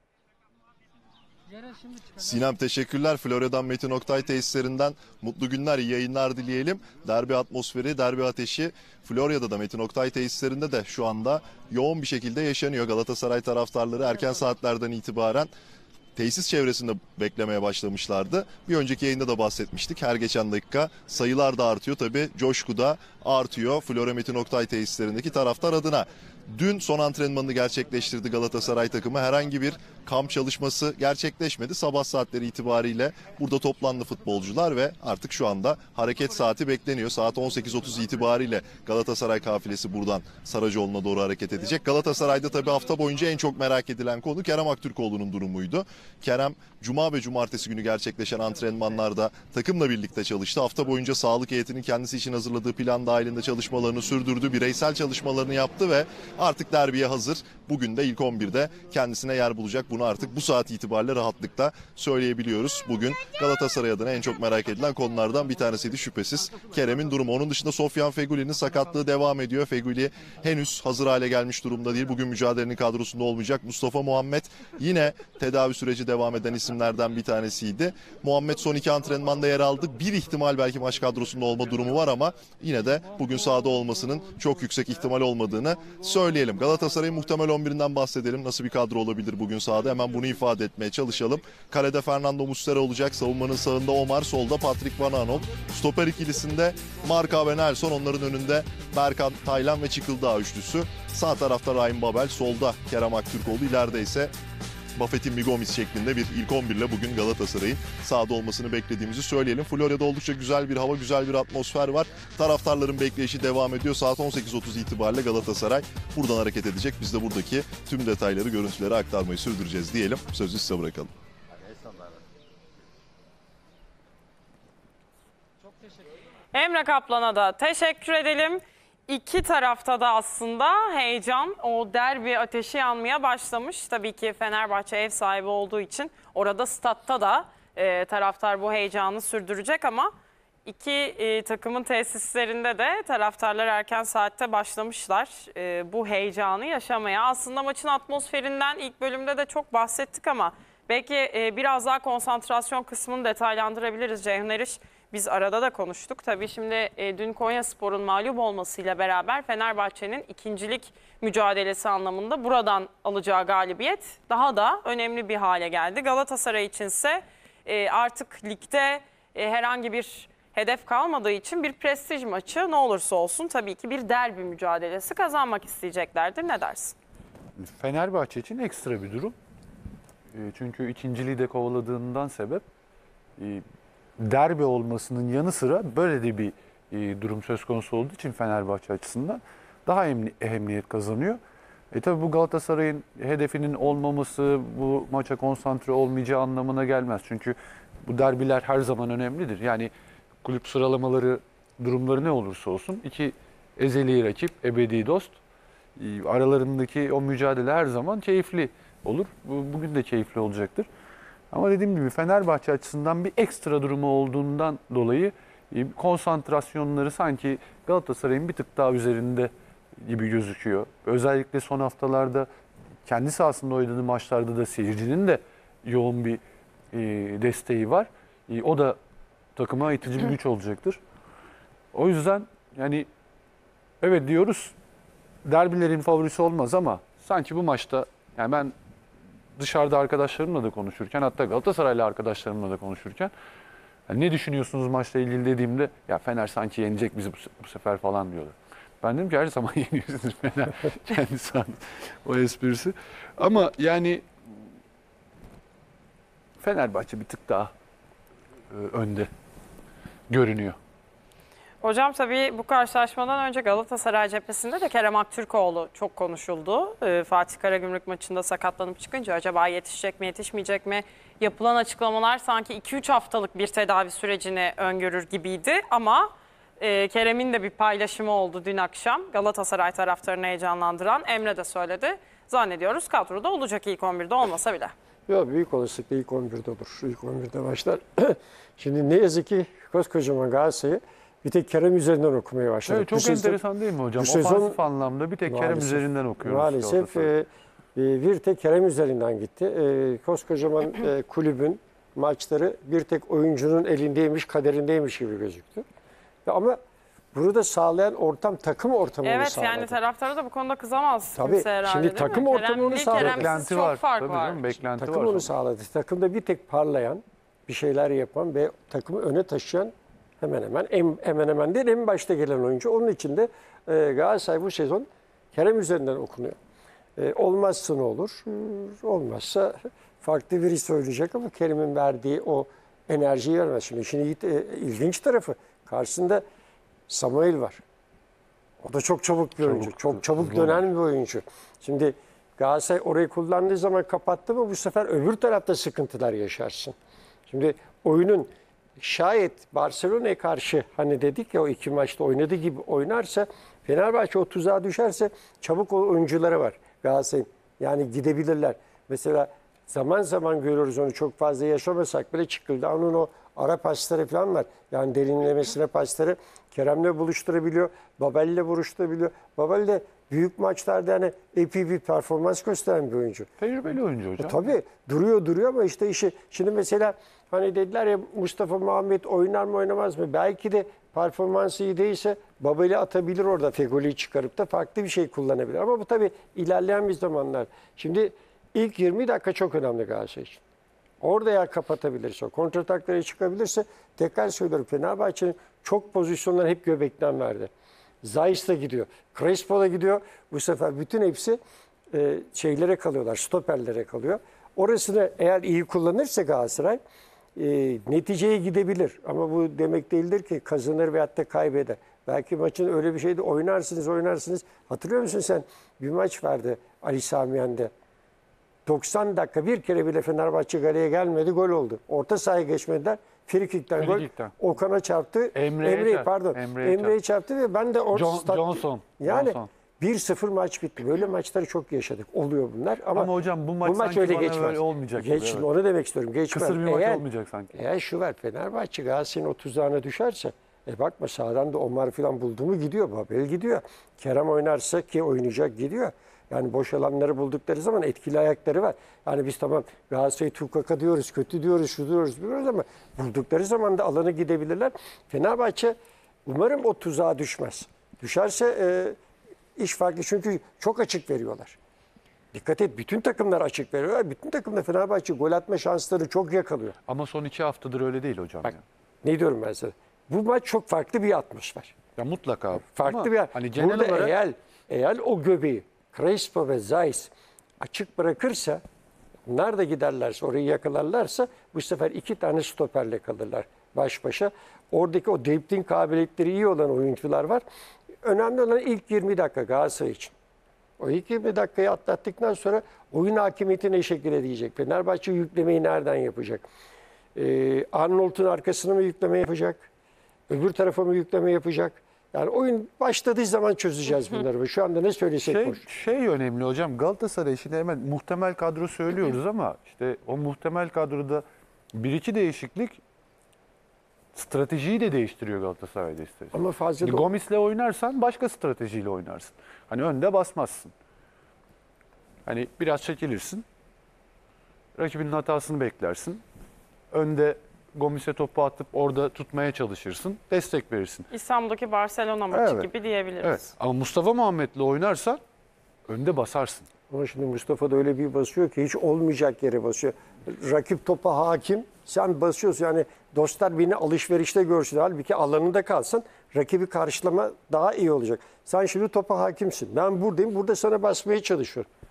Sinem teşekkürler. Florya'dan Metin Oktay tesislerinden mutlu günler, iyi yayınlar dileyelim. Derbi atmosferi, derbi ateşi Florya'da da Metin Oktay tesislerinde de şu anda yoğun bir şekilde yaşanıyor. Galatasaray taraftarları erken saatlerden itibaren tesis çevresinde beklemeye başlamışlardı. Bir önceki yayında da bahsetmiştik. Her geçen dakika sayılar da artıyor. Tabii coşku da artıyor Florya Metin Oktay tesislerindeki taraftar adına. Dün son antrenmanını gerçekleştirdi Galatasaray takımı. Herhangi bir kamp çalışması gerçekleşmedi. Sabah saatleri itibariyle burada toplandı futbolcular ve artık şu anda hareket saati bekleniyor. Saat 18.30 itibariyle Galatasaray kafilesi buradan Saracoğlu'na doğru hareket edecek. Galatasaray'da tabii hafta boyunca en çok merak edilen konu Kerem Aktürkoğlu'nun durumuydu. Kerem Cuma ve Cumartesi günü gerçekleşen antrenmanlarda takımla birlikte çalıştı. Hafta boyunca sağlık heyetinin kendisi için hazırladığı plan dahilinde çalışmalarını sürdürdü. Bireysel çalışmalarını yaptı ve artık derbiye hazır. Bugün de ilk 11'de kendisine yer bulacak. Bunu artık bu saat itibariyle rahatlıkla söyleyebiliyoruz. Bugün Galatasaray adına en çok merak edilen konulardan bir tanesiydi şüphesiz Kerem'in durumu. Onun dışında Sofyan Fegüli'nin sakatlığı devam ediyor. Fegüli henüz hazır hale gelmiş durumda değil. Bugün mücadelenin kadrosunda olmayacak. Mustafa Muhammed yine tedavi süreci devam eden isimlerden bir tanesiydi. Muhammed son 2 antrenmanda yer aldı. Bir ihtimal belki maç kadrosunda olma durumu var ama yine de bugün sahada olmasının çok yüksek ihtimal olmadığını söyleyelim. Galatasaray'ın muhtemel 11'inden bahsedelim. Nasıl bir kadro olabilir bugün sahada? Hemen bunu ifade etmeye çalışalım. Kalede Fernando Muslera olacak. Savunmanın sağında Omar, solda Patrick Van Aanholt. Stoper ikilisinde Marka ve Nelson. Onların önünde Berkan Taylan ve Çıkıldağ üçlüsü. Sağ tarafta Rahim Babel, solda Kerem Aktürkoğlu, ileride ise Buffett'in Migomis şeklinde bir ilk 11 ile bugün Galatasaray'ın sahada olmasını beklediğimizi söyleyelim. Florya'da oldukça güzel bir hava, güzel bir atmosfer var. Taraftarların bekleyişi devam ediyor. Saat 18.30 itibariyle Galatasaray buradan hareket edecek. Biz de buradaki tüm detayları, görüntüleri aktarmayı sürdüreceğiz diyelim. Sözü size bırakalım. Emre Kaplan'a da teşekkür edelim. İki tarafta da aslında heyecan, o derbi ateşi yanmaya başlamış. Tabii ki Fenerbahçe ev sahibi olduğu için orada statta da taraftar bu heyecanı sürdürecek ama iki takımın tesislerinde de taraftarlar erken saatte başlamışlar bu heyecanı yaşamaya. Aslında maçın atmosferinden ilk bölümde de çok bahsettik ama belki biraz daha konsantrasyon kısmını detaylandırabiliriz Ceyhun Eriş. Biz arada da konuştuk. Tabii şimdi dün Konyaspor'un mağlup olmasıyla beraber Fenerbahçe'nin ikincilik mücadelesi anlamında buradan alacağı galibiyet daha da önemli bir hale geldi. Galatasaray içinse artık ligde herhangi bir hedef kalmadığı için bir prestij maçı ne olursa olsun tabii ki bir derbi mücadelesi kazanmak isteyeceklerdir. Ne dersin? Fenerbahçe için ekstra bir durum. Çünkü ikinciliği de kovaladığından sebep derbi olmasının yanı sıra böyle de bir durum söz konusu olduğu için Fenerbahçe açısından daha ehemmiyet kazanıyor. Tabii bu Galatasaray'ın hedefinin olmaması bu maça konsantre olmayacağı anlamına gelmez. Çünkü bu derbiler her zaman önemlidir. Yani kulüp sıralamaları durumları ne olursa olsun iki ezeli rakip, ebedi dost. Aralarındaki o mücadele her zaman keyifli olur. Bugün de keyifli olacaktır. Ama dediğim gibi Fenerbahçe açısından bir ekstra durumu olduğundan dolayı konsantrasyonları sanki Galatasaray'ın bir tık daha üzerinde gibi gözüküyor. Özellikle son haftalarda kendi sahasında oynadığı maçlarda da seyircinin de yoğun bir desteği var. O da takıma itici bir güç olacaktır. O yüzden yani evet diyoruz derbilerin favorisi olmaz ama sanki bu maçta yani ben dışarıda arkadaşlarımla da konuşurken hatta Galatasaraylı arkadaşlarımla da konuşurken yani ne düşünüyorsunuz maçla ilgili dediğimde ya Fener sanki yenecek bizi bu sefer falan diyorlar. Ben dedim ki her zaman yeniyorsunuz Fener kendisi o esprisi. Ama yani Fenerbahçe bir tık daha önde görünüyor. Hocam tabii bu karşılaşmadan önce Galatasaray cephesinde de Kerem Aktürkoğlu çok konuşuldu. Fatih Karagümrük maçında sakatlanıp çıkınca acaba yetişecek mi yetişmeyecek mi? Yapılan açıklamalar sanki 2-3 haftalık bir tedavi sürecini öngörür gibiydi ama Kerem'in de bir paylaşımı oldu dün akşam. Galatasaray taraftarını heyecanlandıran Emre de söyledi. Zannediyoruz kadroda olacak ilk 11'de olmasa bile. Yok, büyük olasılıkla ilk 11'de olur. İlk 11'de başlar. Şimdi ne yazık ki koskocaman Galatasaray'ı bir tek Kerem üzerinden okumaya başladık. Evet, çok enteresan değil mi hocam? sezon, Ofansif anlamda bir tek Kerem maalesef, üzerinden okuyoruz. Maalesef bir tek Kerem üzerinden gitti. Koskocaman kulübün maçları bir tek oyuncunun elindeymiş, kaderindeymiş gibi gözüktü. Ama bunu da sağlayan ortam, takım ortamını Evet sağladı. yani taraftarı da bu konuda kızamaz Tabii, kimse herhalde, şimdi değil mi? takım ortamını sağladı. Keremsiz Beklenti çok var. fark Tabii var. canım, beklenti Takım var. onu sağladı. Takımda bir tek parlayan, bir şeyler yapan ve takımı öne taşıyan hemen hemen değil en başta gelen oyuncu. Onun için de Galatasaray bu sezon Kerem üzerinden okunuyor. Olmazsa ne olur? Olmazsa farklı biri söyleyecek ama Kerem'in verdiği o enerjiyi vermez. Şimdi işin ilginç tarafı karşısında Samuel var. O da çok çabuk bir oyuncu. Çok çabuk dönen bir oyuncu. Şimdi Galatasaray orayı kullandığı zaman kapattı mı bu sefer öbür tarafta sıkıntılar yaşarsın. Şimdi oyunun şayet Barcelona'ya karşı hani dedik ya o iki maçta oynadığı gibi oynarsa Fenerbahçe o tuzağa düşerse çabuk o oyuncuları var Galatasaray'ın. Yani gidebilirler. Mesela zaman zaman görüyoruz onu çok fazla yaşamasak bile çıkıldı. Onun o ara pasları falan var. Yani derinlemesine pasları Kerem'le buluşturabiliyor. Babel'le buluşturabiliyor. Babel de büyük maçlarda yani epey bir performans gösteren bir oyuncu. Tecrübeli oyuncu hocam. Tabii duruyor ama işte işi şimdi mesela hani dediler ya Mustafa Muhammed oynar mı oynamaz mı? Belki de performansı iyi değilse Babel'i atabilir orada Fegoli'yi çıkarıp da farklı bir şey kullanabilir. Ama bu tabii ilerleyen bir zamanlar. Şimdi ilk 20 dakika çok önemli Galatasaray için. Orada yer kapatabilirse, kontrataklara çıkabilirse tekrar söylüyorum Fenerbahçe'nin çok pozisyonlar hep göbekten verdi. Zayis de gidiyor, Crespo da gidiyor. Bu sefer bütün hepsi şeylere kalıyorlar, stoperlere kalıyor. Orasını eğer iyi kullanırsa Galatasaray neticeye gidebilir. Ama bu demek değildir ki kazanır veyahut da kaybeder. Belki maçın öyle bir şeyde oynarsınız. Hatırlıyor musun sen? Bir maç vardı Ali Sami Yen'de. 90 dakika bir kere bile Fenerbahçe galeye gelmedi, gol oldu. Orta sahaya geçmediler. Frikik'ten gol. Okan'a çarptı. Emre'ye çarptı ve ben de orada Johnson. Yani 1-0 maç bitti. Böyle maçları çok yaşadık. Oluyor bunlar ama hocam bu maç sanki öyle bana geçmez. öyle olmayacak. Şimdi onu demek istiyorum. Geçmez. Kısır bir maç olmayacak sanki. Eğer şu var Fenerbahçe Galatasaray'ın o tuzağına düşerse bakma sağdan da Omar falan buldu mu gidiyor. Babel gidiyor. Kerem oynarsa ki oynayacak gidiyor. Yani boş alanları buldukları zaman etkili ayakları var. Yani biz tamam Galatasaray'ı tukaka diyoruz, kötü diyoruz, şu diyoruz ama buldukları zaman da alanı gidebilirler. Fenerbahçe umarım o tuzağa düşmez. Düşerse iş farklı çünkü çok açık veriyorlar. Dikkat et bütün takımlar açık veriyorlar. Bütün takımda Fenerbahçe gol atma şansları çok yakalıyor. Ama son 2 haftadır öyle değil hocam. Bak, ne diyorum ben sana? Bu maç çok farklı bir atmosfer. Ya mutlaka. Farklı ama bir hani genel burada olarak eğer o göbeği Crespo ve Zayis açık bırakırsa onlar da giderlerse orayı yakalarlarsa bu sefer 2 tane stoperle kalırlar baş başa. Oradaki o dribling kabiliyetleri iyi olan oyuncular var. Önemli olan ilk 20 dakika Galatasaray için. O ilk 20 dakikayı atlattıktan sonra oyun hakimiyeti ne şekilde diyecek? Fenerbahçe yüklemeyi nereden yapacak? Arnold'un arkasına mı yükleme yapacak? Öbür tarafa mı yükleme yapacak? Yani oyun başladığı zaman çözeceğiz bunları. Şu anda ne söylesek boş. Şey önemli hocam, Galatasaray şimdi hemen muhtemel kadro söylüyoruz ama işte o muhtemel kadroda 1-2 değişiklik stratejiyi de değiştiriyor Galatasaray'da istersen. Ama fazla da Gomis'le oynarsan başka stratejiyle oynarsın. Hani önde basmazsın. Hani biraz çekilirsin. Rakibinin hatasını beklersin. Önde Gomis'e topu atıp orada tutmaya çalışırsın. Destek verirsin. İstanbul'daki Barcelona maçı gibi diyebiliriz. Evet. Ama Mustafa Muhammed'le oynarsan önde basarsın. ama şimdi Mustafa da öyle bir basıyor ki hiç olmayacak yere basıyor. Rakip topa hakim, sen basıyorsun. Yani dostlar beni alışverişte görsün. Halbuki alanında kalsın. Rakibi karşılama daha iyi olacak. Sen şimdi topa hakimsin. Ben buradayım. Burada sana basmaya çalışıyorum.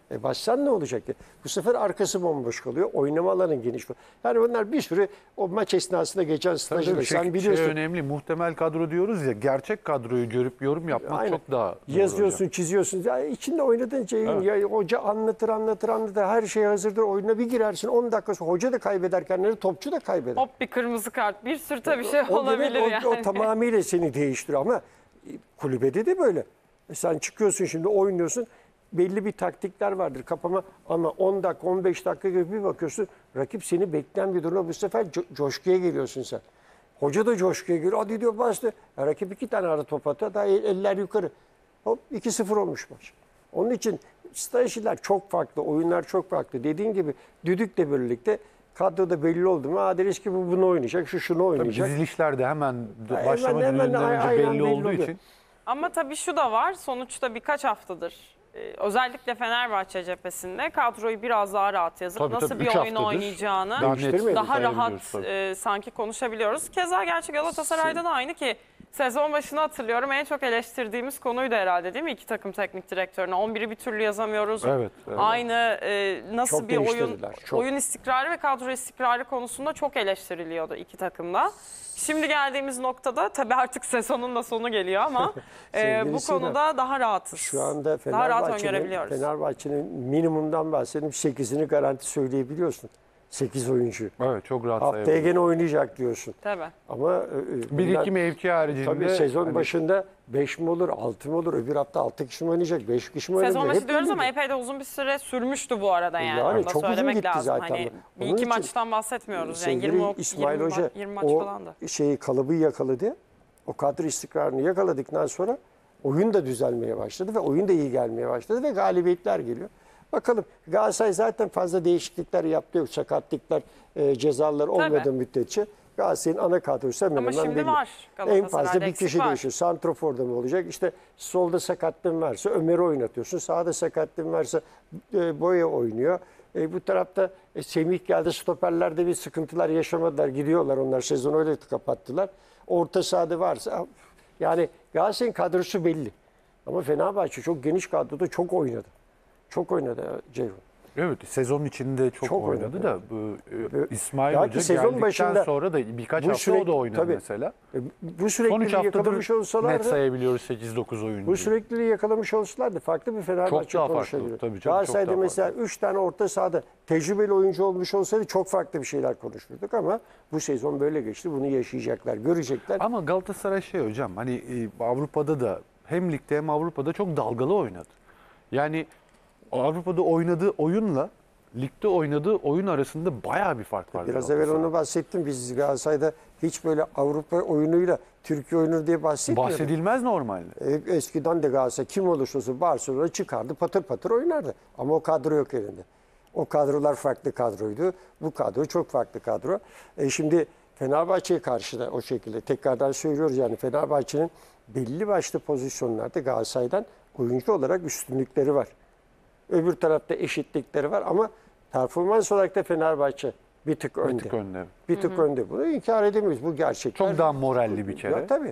Bassan ne olacak ki? Bu sefer arkası bomboş kalıyor. Oynama alanı geniş. Yani bunlar bir sürü o maç esnasında geçen stajyerler. Sen biliyorsun. Önemli. Muhtemel kadro diyoruz ya. Gerçek kadroyu görüp yorum yapmak Aynen. çok daha doğru Yazıyorsun, hocam. çiziyorsun. Ya içinde oynadığın Ceyhun. Ya hoca anlatır. Her şey hazırdır. Oyuna bir girersin. 10 dakika sonra hoca da kaybeder kendini, topçu da kaybeder. Hop bir kırmızı kart. Bir sürü tabii şey O olabilir demek, yani. o tamamıyla seni değiştiriyor ama kulübede de böyle. Sen çıkıyorsun şimdi oynuyorsun. Belli bir taktikler vardır kafama ama 10 dakika 15 dakika gibi bir bakıyorsun rakip seni bekleyen bir durumda bu sefer coşkuya geliyorsun sen. Hoca da coşkuya geliyor. Hadi diyor bastı. Rakip 2 tane ara top atıyor. Daha eller yukarı. Hop 2-0 olmuş maç. Onun için stajyerler çok farklı. Oyunlar çok farklı. Dediğin gibi Düdük'le birlikte kadroda belli oldu mu? Deriz ki bu bunu oynayacak, şu şunu Tabii oynayacak. dizilişler de hemen Hemen- başlamadan hemen önce aynen belli belli olduğu oluyor. için. Ama tabii şu da var. Sonuçta birkaç haftadır özellikle Fenerbahçe cephesinde kadroyu biraz daha rahat yazıp Tabii, nasıl tabii, bir üç oyun haftadır oynayacağını daha net Değiştirmedik. daha rahat sayabiliyoruz tabii. sanki konuşabiliyoruz. Keza gerçi Galatasaray'da da aynı ki sezon başını hatırlıyorum. En çok eleştirdiğimiz konuydu herhalde değil mi? İki takım teknik direktörüne. 11'i bir türlü yazamıyoruz. Evet. Aynı nasıl Çok bir oyun değiştirdiler, çok. oyun istikrarı ve kadro istikrarı konusunda çok eleştiriliyordu iki takımda. Şimdi geldiğimiz noktada tabii artık sezonun da sonu geliyor ama bu Sevgili Sinem, konuda daha rahatız. Şu anda daha rahat öngörebiliyoruz. Fenerbahçe'nin minimumdan bahsedeyim 8'ini garanti söyleyebiliyorsun. 8 oyuncu. Evet, çok rahat Haftaya sayabiliyoruz. gene oynayacak diyorsun. Tabii. Ama Bir iki mevki haricinde. tabii sezon hani başında 5 mi olur, 6 mı olur? Öbür hafta 6 kişi mi oynayacak, 5 kişi mi oynayacak? Sezon başı Hep diyoruz ama belliydi. epey de uzun bir süre sürmüştü bu arada yani. Yani Onu da çok uzun söylemek gitti lazım. zaten. Hani bir Onun iki için maçtan bahsetmiyoruz. Yani Sevgili 20, İsmail 20, Hoca 20 maç o falan da. kalıbı yakaladı. O kadro istikrarını yakaladıktan sonra oyun da düzelmeye başladı ve oyun da iyi gelmeye başladı ve galibiyetler geliyor. Bakalım Galatasaray zaten fazla değişiklikler yaptı. Yok, sakatlıklar, cezalar olmadığı müddetçe Galatasaray'ın ana kadrosu hemen Ama hemen şimdi belli. var. En Galatasaray'da fazla bir eksik kişi var. değişiyor. Santrofor'da mı olacak? İşte solda sakatlığın varsa Ömer'i oynatıyorsun. Sağda sakatlığın varsa Boya oynuyor. Bu tarafta Semih geldi. Stoperlerde bir sıkıntılar yaşamadılar. Gidiyorlar onlar. Sezonu öyle kapattılar. Orta sahada varsa yani Galatasaray'ın kadrosu belli. Ama Fenerbahçe çok geniş kadroda çok oynadı. Çok oynadı Ceyhun. Evet, sezon içinde çok oynadı oynadı. da bu İsmail Belki Hoca sezon geldikten başında sonra da birkaç bu hafta o sürekli- da oynadı tabii. mesela. Bu Son 3 sürekliliği yakalamış haftadır net olsalardı, sayabiliyoruz 8-9 oyuncu. bu sürekliliği yakalamış olsalardı farklı bir Fenerbahçe Çok daha farklı, konuşabilirdi. tabii canım, çok Galatasaray'da daha mesela 3 tane orta sahada tecrübeli oyuncu olmuş olsaydı çok farklı bir şeyler konuşurduk ama bu sezon böyle geçti. Bunu yaşayacaklar, görecekler. Ama Galatasaray hocam hani Avrupa'da da hem ligde hem Avrupa'da çok dalgalı oynadı. Yani Avrupa'da oynadığı oyunla ligde oynadığı oyun arasında bayağı bir fark var. Biraz evvel onu bahsettim. Biz Galatasaray'da hiç böyle Avrupa oyunuyla Türkiye oyunu diye bahsetmiyorduk. bahsedilmez normalde. Eskiden de Galatasaray kim olursa olsun Barcelona çıkardı patır patır oynardı. Ama o kadro yok elinde. O kadrolar farklı kadroydu. Bu kadro çok farklı kadro. Şimdi Fenerbahçe'ye karşı da o şekilde tekrardan söylüyoruz yani Fenerbahçe'nin belli başlı pozisyonlarda Galatasaray'dan oyuncu olarak üstünlükleri var. Öbür tarafta eşitlikleri var ama performans olarak da Fenerbahçe bir tık önde. Bir tık önde. Bir tık önde. Bunu inkar edemeyiz. Bu gerçekler. Çok daha moralli bir kere. Ya, tabii.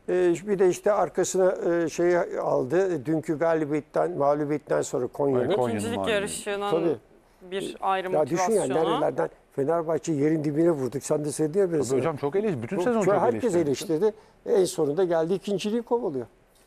Bir de işte arkasına şey aldı. Dünkü mağlubiyetten sonra Konya'nın. Konya'nın İkincilik mağlubu. yarışının Tabii. bir ayrı Ya düşün motivasyonu. yani nerelerden Fenerbahçe yerin dibine vurduk. Sen de söyledi ya biraz. Tabii hocam çok eleştirdi. Bütün sezon çok herkes eleştirdi. eleştirdi. En sonunda geldi ikinciliği kovalıyor.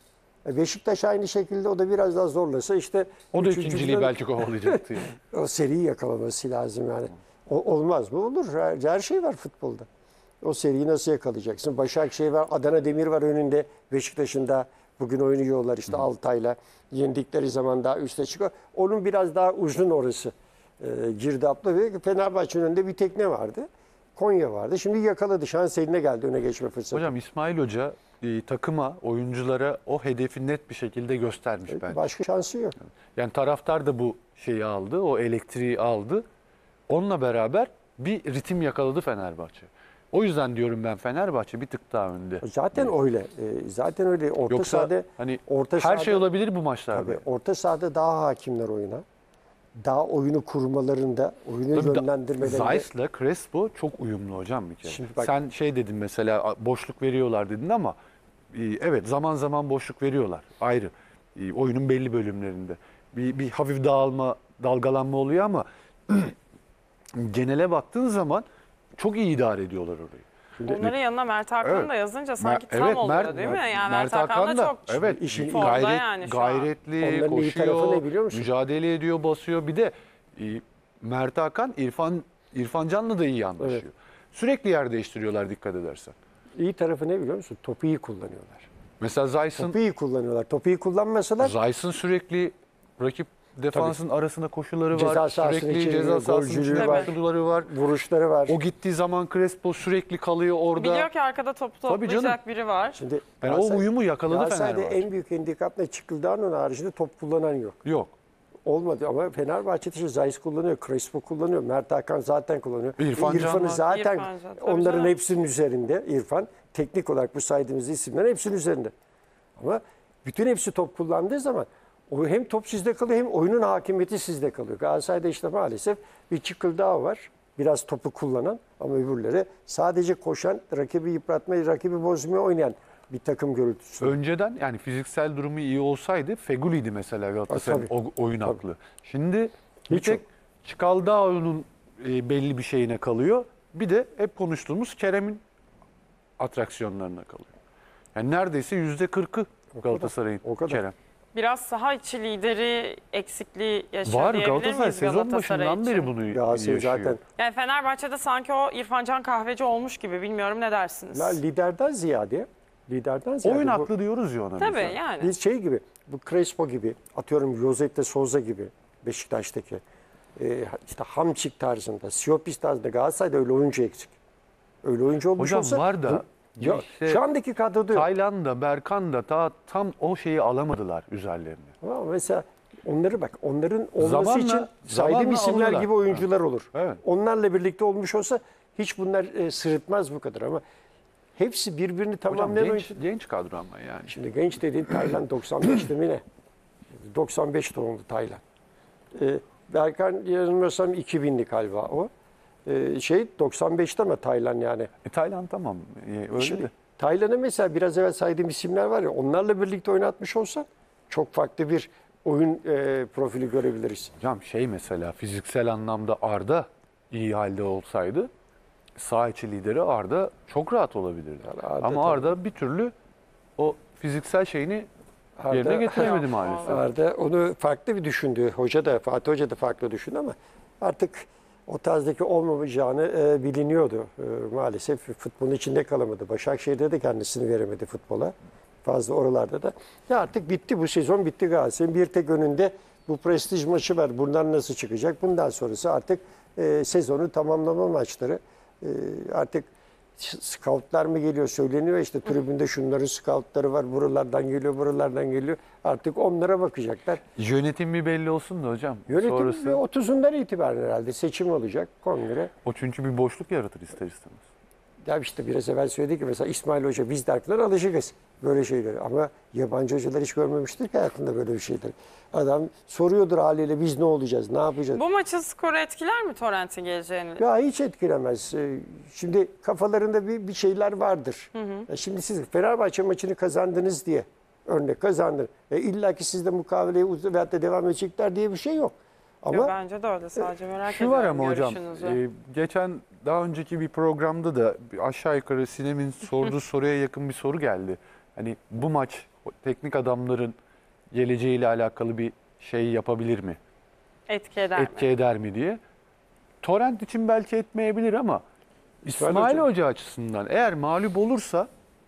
Beşiktaş aynı şekilde o da biraz daha zorlasa işte O da üçüncü ikinciliği falan- belki kovalayacaktı. Yani. o seriyi yakalaması lazım yani. Olmaz mı? Olur. Her şey var futbolda. O seriyi nasıl yakalayacaksın? Başakşehir var, Adana Demir var önünde. Beşiktaş'ın da bugün oynuyorlar işte Altay'la. Yendikleri zaman daha üste çıkıyor. Onun biraz daha uzun orası. Girdaplı ve Fenerbahçe'nin önünde bir tekne vardı. Konya vardı. Şimdi yakaladı. Şans eline geldi öne geçme fırsatı. Hocam İsmail Hoca takıma, oyunculara o hedefi net bir şekilde göstermiş bence. Başka şansı yok. Yani taraftar da bu şeyi aldı, o elektriği aldı. Onunla beraber bir ritim yakaladı Fenerbahçe. O yüzden diyorum ben Fenerbahçe bir tık daha önde. Zaten öyle. Zaten öyle. Orta Yoksa sahada hani orta her sahada, şey olabilir bu maçlarda. tabii, orta sahada daha hakimler oyuna. Daha oyunu kurmalarında, oyunu Tabii yönlendirmelerinde. Zayt'la Crespo çok uyumlu hocam bir kere. Şimdi bak- Sen şey dedin mesela boşluk veriyorlar dedin ama evet zaman zaman boşluk veriyorlar ayrı. Oyunun belli bölümlerinde. bir hafif dalgalanma oluyor ama genele baktığın zaman çok iyi idare ediyorlar orayı. Onların yanına Mert Hakan'ı Evet. da yazınca sanki tam Evet, oluyor değil mi? Yani Mert Hakan Hakan da çok evet, işin formda yani şu an. gayretli, Onların iyi tarafı koşuyor, ne biliyor musun? mücadele ediyor, basıyor. Bir de Mert Hakan İrfan Can'la da iyi anlaşıyor. Evet. Sürekli yer değiştiriyorlar dikkat edersen. İyi tarafı ne biliyor musun? Topu iyi kullanıyorlar. Mesela Topu iyi kullanıyorlar. Topu iyi kullanmasalar Zayt'sın sürekli rakip defansın arasında koşuları Ceza var. sahasını Sürekli çeviriyor, ceza sahasının golcülüğü içinde var. koşuları var. vuruşları var. O gittiği zaman Crespo sürekli kalıyor orada. Biliyor ki arkada topu Tabii canım. toplayacak biri var. Şimdi Yani o uyumu yakaladı Galatasaray'da Fenerbahçe. en büyük handikap ne? Çıkıldağ'ın haricinde top kullanan yok. Yok. Olmadı ama Fenerbahçe'de işte Zayis kullanıyor, Crespo kullanıyor, Mert Hakan zaten kullanıyor. İrfan Can İrfan'ı var. zaten İrfan Can, tabii onların canım. hepsinin üzerinde. İrfan teknik olarak bu saydığımız isimlerin hepsinin üzerinde. Ama bütün hepsi top kullandığı zaman o hem top sizde kalıyor hem oyunun hakimiyeti sizde kalıyor. Galatasaray'da işte maalesef bir Çıkıldağ var. Biraz topu kullanan ama öbürleri sadece koşan, rakibi yıpratmayı, rakibi bozmaya oynayan bir takım görüntüsü. Önceden yani fiziksel durumu iyi olsaydı Feguli'ydi mesela Galatasaray'ın tabii. oyun aklı. Şimdi bir Hiç tek Çıkaldao'nun belli bir şeyine kalıyor. Bir de hep konuştuğumuz Kerem'in atraksiyonlarına kalıyor. Yani neredeyse %40'ı Galatasaray'ın O kadar. Kerem. Biraz saha içi lideri eksikliği yaşıyor Var diyebilir Galatasaray miyiz sezon Galatasaray başından için? beri bunu Galatasaray yaşıyor. zaten Yani Fenerbahçe'de sanki o İrfan Can Kahveci olmuş gibi. Bilmiyorum ne dersiniz? liderden ziyade Oyun bu- aklı diyoruz ya ona. Tabii mesela. yani. Biz şey gibi, bu Crespo gibi, atıyorum Josep de Souza gibi Beşiktaş'taki işte Hamçik tarzında, Siopis tarzında Galatasaray'da öyle oyuncu eksik. Öyle oyuncu olmuş Hocam olsa... var da Ya, işte şu andaki kadroda yok. Tayland'da, Berkan'da tam o şeyi alamadılar üzerlerine. Ama mesela onları bak, onların olması Zamanla- için saydığım zamanla isimler alıyorlar. gibi oyuncular olur. Evet. Onlarla birlikte olmuş olsa hiç bunlar sırıtmaz bu kadar ama hepsi birbirini Hocam tamamlayan oyuncu. genç kadro ama yani. Şimdi genç dediğin Taylan 95'te mi ne? 95 doğumlu Taylan. Berkan yanılmıyorsam 2000'li galiba o. 95'te mi Taylan yani? Tayland tamam. Öyle Şimdi de. Taylan'ı mesela biraz evvel saydığım isimler var ya onlarla birlikte oynatmış olsa çok farklı bir oyun profili görebiliriz. Hocam mesela fiziksel anlamda Arda iyi halde olsaydı sağ içi lideri Arda çok rahat olabilirdi. Yani Arda Ama tabii. Arda bir türlü o fiziksel şeyini Arda- yerine getiremedi maalesef. Arda onu farklı bir düşündü. Fatih Hoca da farklı düşündü ama artık o tarzdaki olmayacağını biliniyordu. Maalesef futbolun içinde kalamadı. Başakşehir'de de kendisini veremedi futbola. Fazla oralarda da. Ya artık bitti bu sezon bitti Galatasaray'ın. Bir tek önünde bu prestij maçı var. Bundan nasıl çıkacak? Bundan sonrası artık sezonu tamamlama maçları. Artık scoutlar mı geliyor söyleniyor işte tribünde şunların scoutları var buralardan geliyor artık onlara bakacaklar. Yönetim bir belli olsun da hocam. Yönetim Sonrası, ve 30'undan itibaren herhalde seçim olacak kongre. o çünkü bir boşluk yaratır ister istemez. Ya işte biraz evvel söyledik ki mesela İsmail Hoca biz dertler alışıkız böyle şeyleri ama yabancı hocalar hiç görmemiştir ki hayatında böyle bir şeyleri. Adam soruyordur haliyle biz ne olacağız ne yapacağız. Bu maçın skoru etkiler mi Torrent'in geleceğini? Ya hiç etkilemez. Şimdi kafalarında bir şeyler vardır. Şimdi siz Fenerbahçe maçını kazandınız diye örnek kazandın. İlla ki siz de mukaveleye veyahut da devam edecekler diye bir şey yok. Ama Yo, bence de öyle sadece merak Şu ediyorum var ama hocam, görüşünüzü. geçen daha önceki bir programda da aşağı yukarı Sinem'in sorduğu soruya yakın bir soru geldi. Hani bu maç teknik adamların geleceğiyle alakalı bir şey yapabilir mi? Etki eder mi? Etki eder mi diye. Torrent için belki etmeyebilir ama İsmail Hoca açısından eğer mağlup olursa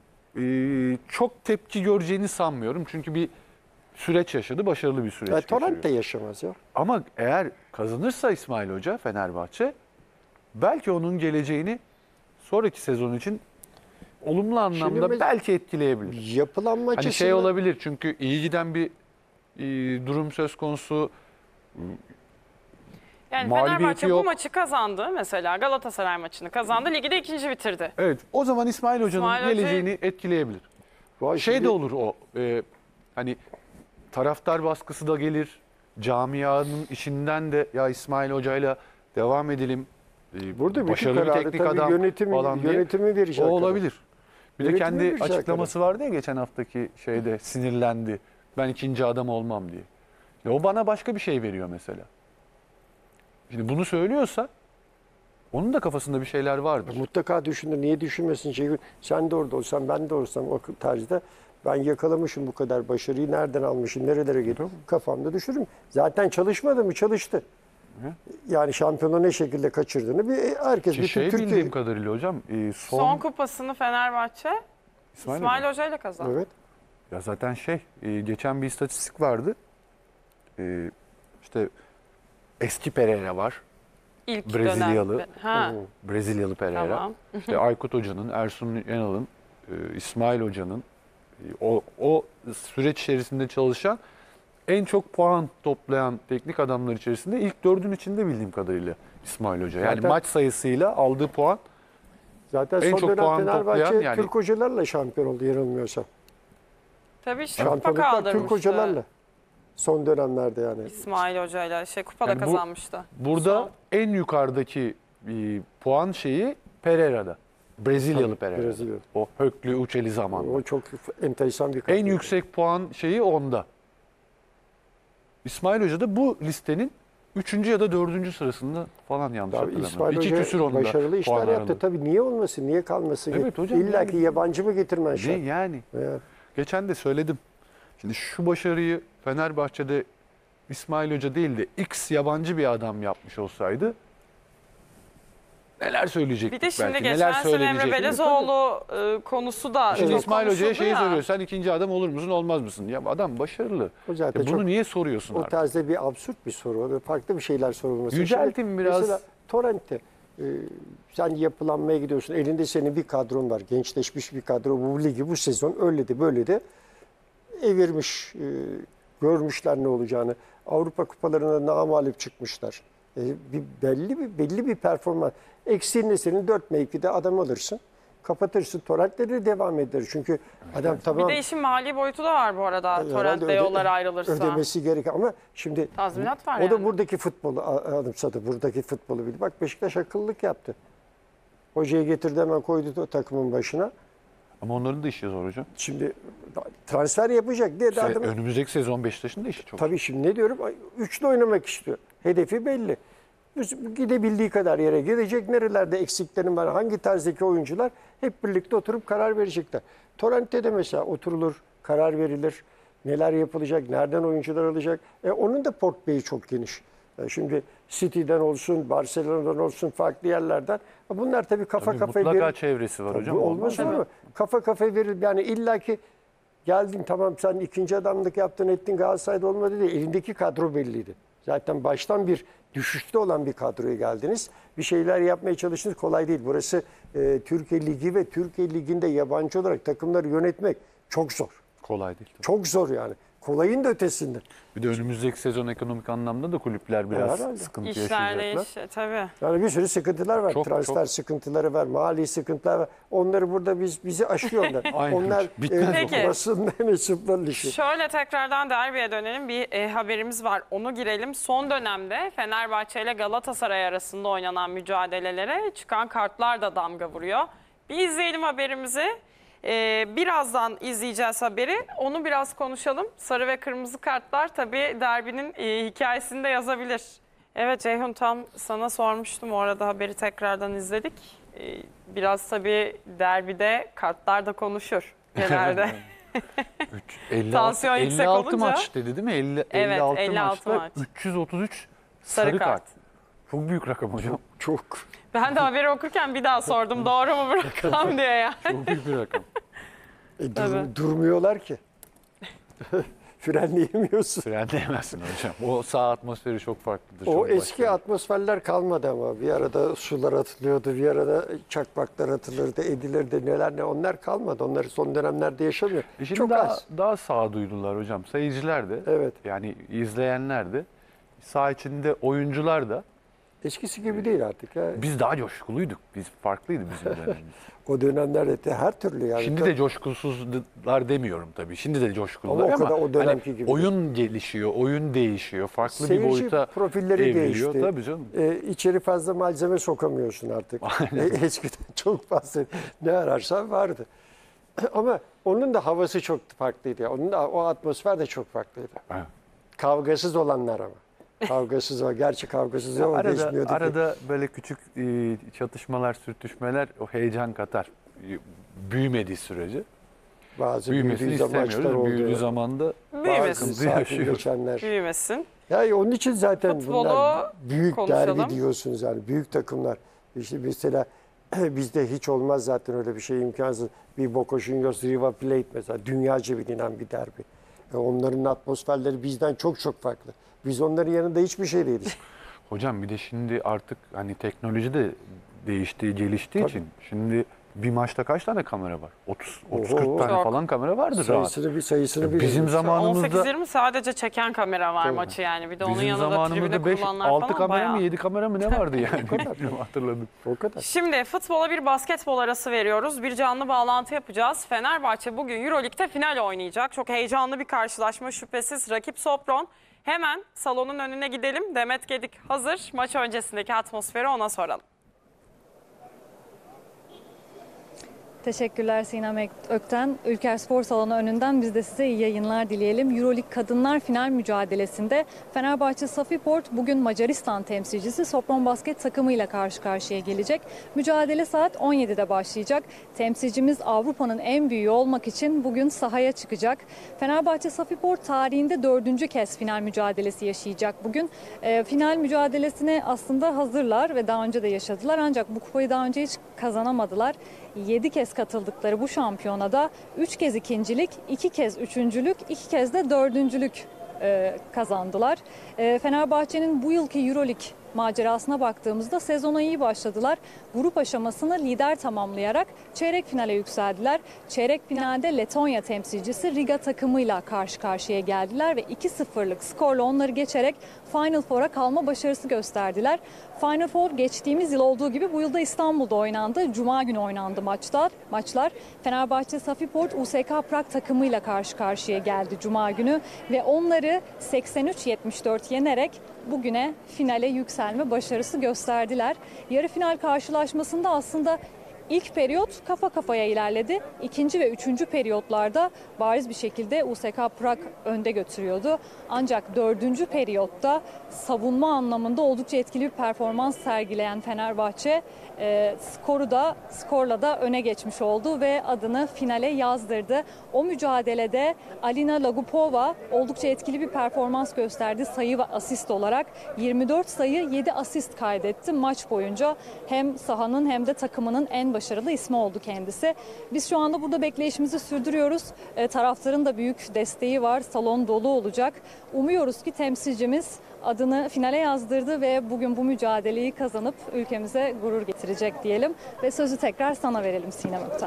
çok tepki göreceğini sanmıyorum. Çünkü bir süreç yaşadı, başarılı bir süreç geçiriyor. Torrent de yaşamaz ya. Ama eğer kazanırsa İsmail Hoca Fenerbahçe belki onun geleceğini sonraki sezon için olumlu anlamda Şimdi belki etkileyebilir. Yapılan maç Hani şey olabilir çünkü iyi giden bir durum söz konusu. Yani mağlubiyeti Fenerbahçe bu yok. maçı kazandı mesela Galatasaray maçını kazandı. Ligi de ikinci bitirdi. Evet, o zaman İsmail Hoca'nın İsmail Hoca'yı- geleceğini etkileyebilir. Şey de olur o hani taraftar baskısı da gelir. Camianın içinden de ya İsmail Hoca'yla devam edelim. Burada bütün başarılı bir kararı teknik tabii adam yönetimi- diye. yönetimi verecek O kadar. olabilir. Bir de Yönetimi kendi verecek açıklaması vardı ya geçen haftaki şeyde sinirlendi. Ben ikinci adam olmam diye. O bana başka bir şey veriyor mesela. Şimdi bunu söylüyorsa onun da kafasında bir şeyler vardır. Mutlaka düşünür. Niye düşünmesin? Sen de orada olsan, ben de olsam o tarzda ben yakalamışım bu kadar başarıyı. Nereden almışım, nerelere gidiyorum? Kafamda düşürürüm. Zaten çalışmadı mı? Çalıştı. Yani şampiyonu ne şekilde kaçırdığını herkes bütün Şey Türkiye... bildiğim kadarıyla hocam Son kupasını Fenerbahçe İsmail Hoca ile kazandı. Evet. Ya zaten geçen bir istatistik vardı. İşte eski Pereira var. İlk Brezilyalı. dönem. Ha, Brezilyalı Pereira. tamam. İşte Aykut Hoca'nın, Ersun Yanal'ın, İsmail Hoca'nın o süreç içerisinde çalışan en çok puan toplayan teknik adamlar içerisinde ilk 4'ün içinde bildiğim kadarıyla İsmail Hoca. Yani Zaten- maç sayısıyla aldığı puan Zaten En son çok dönem puan Fenerbahçe toplayan yani- Türk hocalarla şampiyon oldu yanılmıyorsam. Tabii işte kupa Şampiyonluklar kaldırmıştı. Türk hocalarla. Son dönemlerde yani. İsmail Hoca ile kupa da Yani bu- kazanmıştı. burada Son. en yukarıdaki puan şeyi Pereira'da. Brezilyalı Tabii, Pereira'da. Brezilyalı. O Höklü Uçeli zamanında. O çok enteresan bir En kadro. yüksek puan şeyi onda. İsmail Hoca da bu listenin 3. ya da 4. sırasında falan yanlış Tabii hatırlamıyorum. İsmail İki Hoca küsür onda başarılı işler puan yaptı. aralığı. Tabii niye olmasın, niye kalmasın? Evet hocam, İlla ki yani- yabancı mı getirmen şart? Ne yani? Ya. Geçen de söyledim. Şimdi şu başarıyı Fenerbahçe'de İsmail Hoca değil de X yabancı bir adam yapmış olsaydı neler söyleyecektik Bir de şimdi belki, geçen neler sene Emre söylenecekti. Belezoğlu konusu da Şimdi çok İsmail Hoca'ya konuşuldu şeyi ya. soruyor. Sen ikinci adam olur musun, olmaz mısın? Ya adam başarılı. O zaten Ya bunu çok- niye soruyorsun O artık? tarzda bir absürt bir soru. Ve farklı bir şeyler sorulması. Yüceltin Şimdi biraz. Mesela Torrent'te sen yapılanmaya gidiyorsun. Elinde senin bir kadron var. Gençleşmiş bir kadro. Bu ligi bu sezon öyle de böyle de evirmiş. Görmüşler ne olacağını. Avrupa kupalarına namağlup çıkmışlar. Belli bir performans. Eksiğinde senin 4 mevkide adam alırsın. Kapatırsın. Torrent'leri de devam eder. Çünkü adam tamam. Bir de işin mali boyutu da var bu arada. herhalde Torrent'te yollar ayrılırsa. ödemesi gereken ama şimdi Tazminat var o da yani. buradaki futbolu anımsadı. Buradaki futbolu bildi. Bak Beşiktaş akıllılık yaptı. Hocayı getirdi hemen koydu o takımın başına. Ama onların da işi zor hocam. Şimdi transfer yapacak diye de adam... Önümüzdeki sezon Beşiktaş'ın da işi çok. Tabii şimdi ne diyorum? Üçlü oynamak istiyor. Hedefi belli. Gidebildiği kadar yere gidecek. Nerelerde eksiklerim var? Hangi tarzdaki oyuncular? Hep birlikte oturup karar verecekler. Torrent'te de mesela oturulur, karar verilir. Neler yapılacak, nereden oyuncular alacak. Onun da portföyü çok geniş. Şimdi City'den olsun, Barcelona'dan olsun, farklı yerlerden. Bunlar tabii kafa Tabii kafaya mutlaka verir. çevresi var hocam. Olmaz mı? Kafa kafaya verir. Yani illaki geldin tamam sen ikinci adamlık yaptın ettin Galatasaray'da olmadı diye elindeki kadro belliydi. Zaten baştan bir düşüşte olan bir kadroya geldiniz. Bir şeyler yapmaya çalıştınız. Kolay değil. Burası Türkiye Ligi ve Türkiye Ligi'nde yabancı olarak takımları yönetmek çok zor. Kolay değil. Çok zor yani. Kolayın da ötesinde. Bir de önümüzdeki sezon ekonomik anlamda da kulüpler biraz Herhalde. sıkıntı İşler yaşayacaklar. tabii. Yani bir sürü sıkıntılar var. Çok, Transfer çok. sıkıntıları var, mali sıkıntılar var. Onları burada bizi aşıyor onlar. Aynen. Onlar Bitmez Peki. basın mensuplarının işi. Şöyle tekrardan derbiye dönelim. Bir haberimiz var. Onu girelim. Son dönemde Fenerbahçe ile Galatasaray arasında oynanan mücadelelere çıkan kartlar da damga vuruyor. Bir izleyelim haberimizi. Birazdan izleyeceğiz haberi. Onu biraz konuşalım. Sarı ve kırmızı kartlar tabii derbinin hikayesini de yazabilir. Evet Ceyhun, tam sana sormuştum. O arada haberi tekrardan izledik. Biraz tabii derbide kartlar da konuşur genelde. 56, Tansiyon yüksek 56 olunca. maç dedi değil mi? Evet, 56 56 maçta maç. 333 Sarı sarı kart. kart. Çok büyük rakam hocam. Çok. Ben de haberi okurken bir daha sordum. Doğru mu bırakalım diye ya. Çok büyük bir rakam. Tabii. Durmuyorlar ki. Frenleyemiyorsun. Frenleyemezsin hocam. O saha atmosferi çok farklıdır. O çok eski başka. atmosferler kalmadı ama. Bir arada sular atılıyordu, bir arada çakmaklar atılırdı, edilirdi. Neler ne onlar kalmadı. Onları son dönemlerde yaşamıyor. Şimdi Çok daha, az. daha sağduydular hocam. Seyirciler de, Evet. yani izleyenler de, saha içinde oyuncular da. Eskisi gibi değil artık. Ya. Biz daha coşkuluyduk. Biz farklıydı bizim dönemimiz. O dönemlerde de her türlü yani. Şimdi de coşkusuzlar demiyorum tabii. Şimdi de coşkulular Ama o ama, kadar o dönemki gibi oyun gelişiyor, oyun değişiyor. Farklı bir Seyirci boyuta profilleri evriliyor. değişti. Tabii canım. İçeri fazla malzeme sokamıyorsun artık. Eskiden çok fazla ne ararsan vardı. Ama onun da havası çok farklıydı. Onun da o atmosfer de çok farklıydı. Evet. Kavgasız olanlar ama. Kavgasız o. Gerçi kavgasız ama geçmiyordu ki. Arada böyle küçük çatışmalar, sürtüşmeler o heyecan katar. Büyümediği sürece. Bazı Büyümesini büyüdüğü maçlar istemiyoruz. oldu. Büyüdüğü zaman da Büyümesin. sıkıntı Sakin yaşıyoruz. geçenler. Büyümesin. Yani onun için zaten Futbolu bunlar büyük konuşalım. derbi diyorsunuz yani. Büyük takımlar. İşte mesela bizde hiç olmaz zaten öyle bir şey imkansız. Bir Boca Juniors River Plate mesela dünyaca bilinen bir derbi. Onların atmosferleri bizden çok çok farklı. Biz onların yanında hiçbir şey değiliz. Hocam bir de şimdi artık hani teknoloji de değişti, geliştiği Tabii. için şimdi bir maçta kaç tane kamera var? 30-40 Oho. tane Çok. falan kamera vardır rahat. sayısını bir Bizim zamanımızda 18-20 sadece çeken kamera var Tabii. maçı yani. Bir de onun bizim yanında tribüne zamanımızda 5 kullananlar 6 falan kamera bayağı. mı 7 kamera mı ne vardı yani? Bilmiyorum, hatırladım. o kadar. Şimdi futbola bir basketbol arası veriyoruz. Bir canlı bağlantı yapacağız. Fenerbahçe bugün Euroleague'de final oynayacak. Çok heyecanlı bir karşılaşma şüphesiz. Rakip Sopron. Hemen salonun önüne gidelim. Demet Gedik hazır. Maç öncesindeki atmosferi ona soralım. Teşekkürler Sinem Ökten. Ülker Spor Salonu önünden biz de size iyi yayınlar dileyelim. Euroleague Kadınlar final mücadelesinde Fenerbahçe Safiport bugün Macaristan temsilcisi Sopron Basket takımıyla karşı karşıya gelecek. Mücadele saat 17'de başlayacak. Temsilcimiz Avrupa'nın en büyüğü olmak için bugün sahaya çıkacak. Fenerbahçe Safiport tarihinde 4. kez final mücadelesi yaşayacak bugün. Final mücadelesine aslında hazırlar ve daha önce de yaşadılar. Ancak bu kupayı daha önce hiç kazanamadılar. 7 kez katıldıkları bu şampiyonada 3 kez ikincilik, 2 kez üçüncülük, 2 kez de dördüncülük kazandılar. Fenerbahçe'nin bu yılki Euroleague macerasına baktığımızda sezona iyi başladılar. Grup aşamasını lider tamamlayarak çeyrek finale yükseldiler. Çeyrek finalde Letonya temsilcisi Riga takımıyla karşı karşıya geldiler ve 2-0'lık skorla onları geçerek Final Four'a kalma başarısı gösterdiler. Final Four geçtiğimiz yıl olduğu gibi bu yılda İstanbul'da oynandı. Cuma günü oynandı maçlar. Fenerbahçe Safiport USK Prag takımıyla karşı karşıya geldi Cuma günü ve onları 83-74 yenerek bugüne finale yükselme başarısı gösterdiler. Yarı final karşılaşmasında aslında İlk periyot kafa kafaya ilerledi. İkinci ve üçüncü periyotlarda bariz bir şekilde USK Prag önde götürüyordu. Ancak dördüncü periyotta savunma anlamında oldukça etkili bir performans sergileyen Fenerbahçe skorla da öne geçmiş oldu ve adını finale yazdırdı. O mücadelede Alina Lagupova oldukça etkili bir performans gösterdi sayı ve asist olarak. 24 sayı 7 asist kaydetti maç boyunca. Hem sahanın hem de takımının en başarılı ismi oldu kendisi. Biz şu anda burada bekleyişimizi sürdürüyoruz. Taraftarın da büyük desteği var. Salon dolu olacak. Umuyoruz ki temsilcimiz adını finale yazdırdı ve bugün bu mücadeleyi kazanıp ülkemize gurur getirecek diyelim. Ve sözü tekrar sana verelim Sinem Ökten.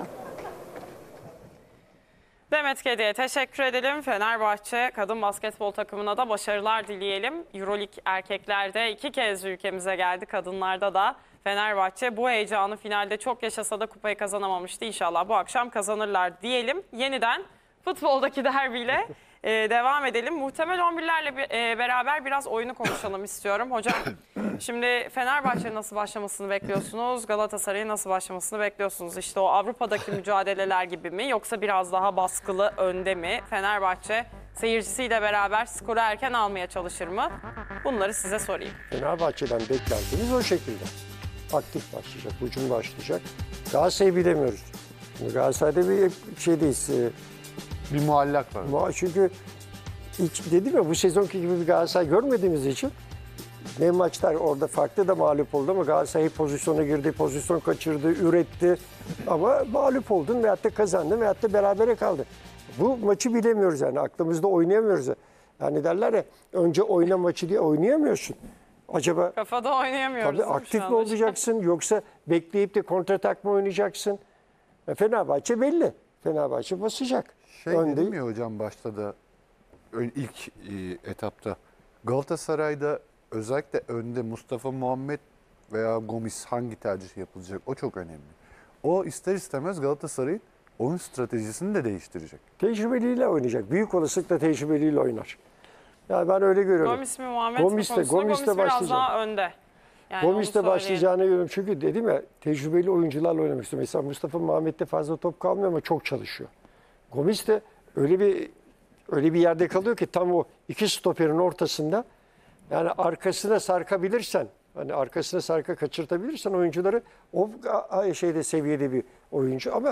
Demet Kedi'ye teşekkür edelim. Fenerbahçe kadın basketbol takımına da başarılar dileyelim. Euroleague erkeklerde 2 kez ülkemize geldi. Kadınlarda da Fenerbahçe bu heyecanı finalde çok yaşasa da kupayı kazanamamıştı. İnşallah bu akşam kazanırlar diyelim. Yeniden futboldaki derbiyle devam edelim. Muhtemel 11'lerle beraber biraz oyunu konuşalım istiyorum. Hocam şimdi Fenerbahçe'nin nasıl başlamasını bekliyorsunuz? Galatasaray'ın nasıl başlamasını bekliyorsunuz? İşte o Avrupa'daki mücadeleler gibi mi? Yoksa biraz daha baskılı önde mi? Fenerbahçe seyircisiyle beraber skoru erken almaya çalışır mı? Bunları size sorayım. Fenerbahçe'den beklentimiz o şekilde. Aktif başlayacak, hücum başlayacak. Galatasaray'ı bilemiyoruz. Şimdi Galatasaray'da bir şeydeyiz. Bir muallak var. Çünkü dedim ya bu sezonki gibi bir Galatasaray görmediğimiz için ne maçlar orada farklı da mağlup oldu ama Galatasaray pozisyona girdi, pozisyon kaçırdı, üretti ama mağlup oldun veyahut da kazandın veyahut da berabere kaldı. Bu maçı bilemiyoruz yani aklımızda oynayamıyoruz. Yani derler ya önce oyna maçı diye oynayamıyorsun. Acaba Kafada oynayamıyoruz. tabii aktif mi olacaksın yoksa bekleyip de kontratak mı oynayacaksın? Fenerbahçe belli. Fenerbahçe basacak. Dedim ya hocam başta da ilk etapta Galatasaray'da özellikle önde Mustafa Muhammed veya Gomis hangi tercih yapılacak o çok önemli. O ister istemez Galatasaray'ın oyun stratejisini de değiştirecek. Tecrübeliyle oynayacak. Büyük olasılıkla tecrübeliyle oynar. Yani ben öyle görüyorum. Gomis mi Muhammed Gomis mi konusunda Gomis de Gomis biraz başlayacak. daha önde. Yani Gomis de onu başlayacağını görüyorum. Çünkü dedim ya tecrübeli oyuncularla oynamak istiyor. Mesela Mustafa Muhammed'de fazla top kalmıyor ama çok çalışıyor. Gomis de öyle bir öyle bir yerde kalıyor ki tam o iki stoperin ortasında, yani arkasına sarkabilirsen, hani arkasına sarka kaçırtabilirsen oyuncuları, o şeyde, seviyede bir oyuncu ama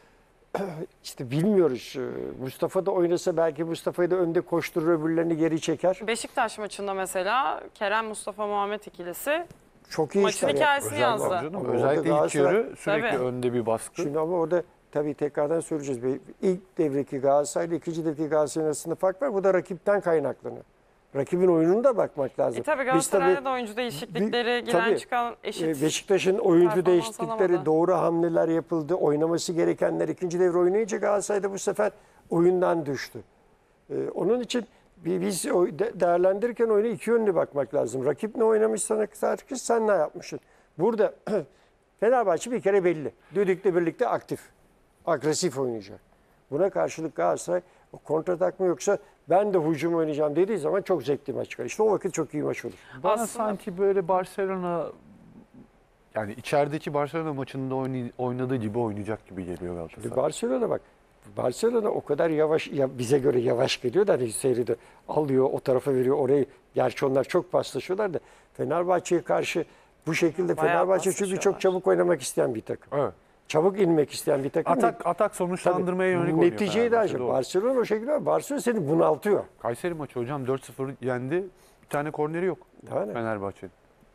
işte bilmiyoruz. Mustafa da oynasa belki Mustafa'yı da önde koşturur, öbürlerini geri çeker. Beşiktaş maçında mesela Kerem Mustafa Muhammed ikilisi Çok iyi maçın işler hikayesini yaptı. yazdı. Canım, Ama özellikle orada ilk yarı sürekli Tabii. önde bir baskı. Şimdi ama orada tabii tekrardan söyleyeceğiz. İlk devreki Galatasaray ile ikinci devreki Galatasaray arasında fark var. Bu da rakipten kaynaklanıyor. Rakibin oyununa da bakmak lazım. Tabii Biz Galatasaray'da da oyuncu değişiklikleri, giren tabii, çıkan eşit. Beşiktaş'ın oyuncu performans değişiklikleri, alamadı. doğru hamleler yapıldı. Oynaması gerekenler ikinci devre oynayınca Galatasaray'da bu sefer oyundan düştü. Onun için biz değerlendirirken oyuna iki yönlü bakmak lazım. Rakip ne oynamışsa, sen ne yapmışsın? Burada Fenerbahçe bir kere belli. Düdük'le birlikte aktif, agresif oynayacak. Buna karşılık Galatasaray kontratak mı, yoksa ben de hücum oynayacağım dediği zaman çok zevkli maç çıkar. İşte o vakit çok iyi maç olur. Bana Aslında- sanki böyle Barcelona, yani içerideki Barcelona maçında oynadığı gibi oynayacak gibi geliyor Galatasaray. Barcelona bak. Barcelona o kadar yavaş, bize göre yavaş geliyor da hani seyride alıyor, o tarafa veriyor, orayı. Gerçi onlar çok paslaşıyorlar da Fenerbahçe'ye karşı bu şekilde, Bayağı Fenerbahçe çünkü paslaşıyorlar. çok çabuk oynamak isteyen bir takım. Evet. Çabuk inmek isteyen bir takım. Atak sonuçlandırmaya yönelik oynuyor Neticeyi de Fenerbahçe, acaba. doğru. Barcelona o şekilde, Barcelona seni bunaltıyor. Kayseri maçı hocam 4-0 yendi. Bir tane korneri yok Yani. Fenerbahçe'nin.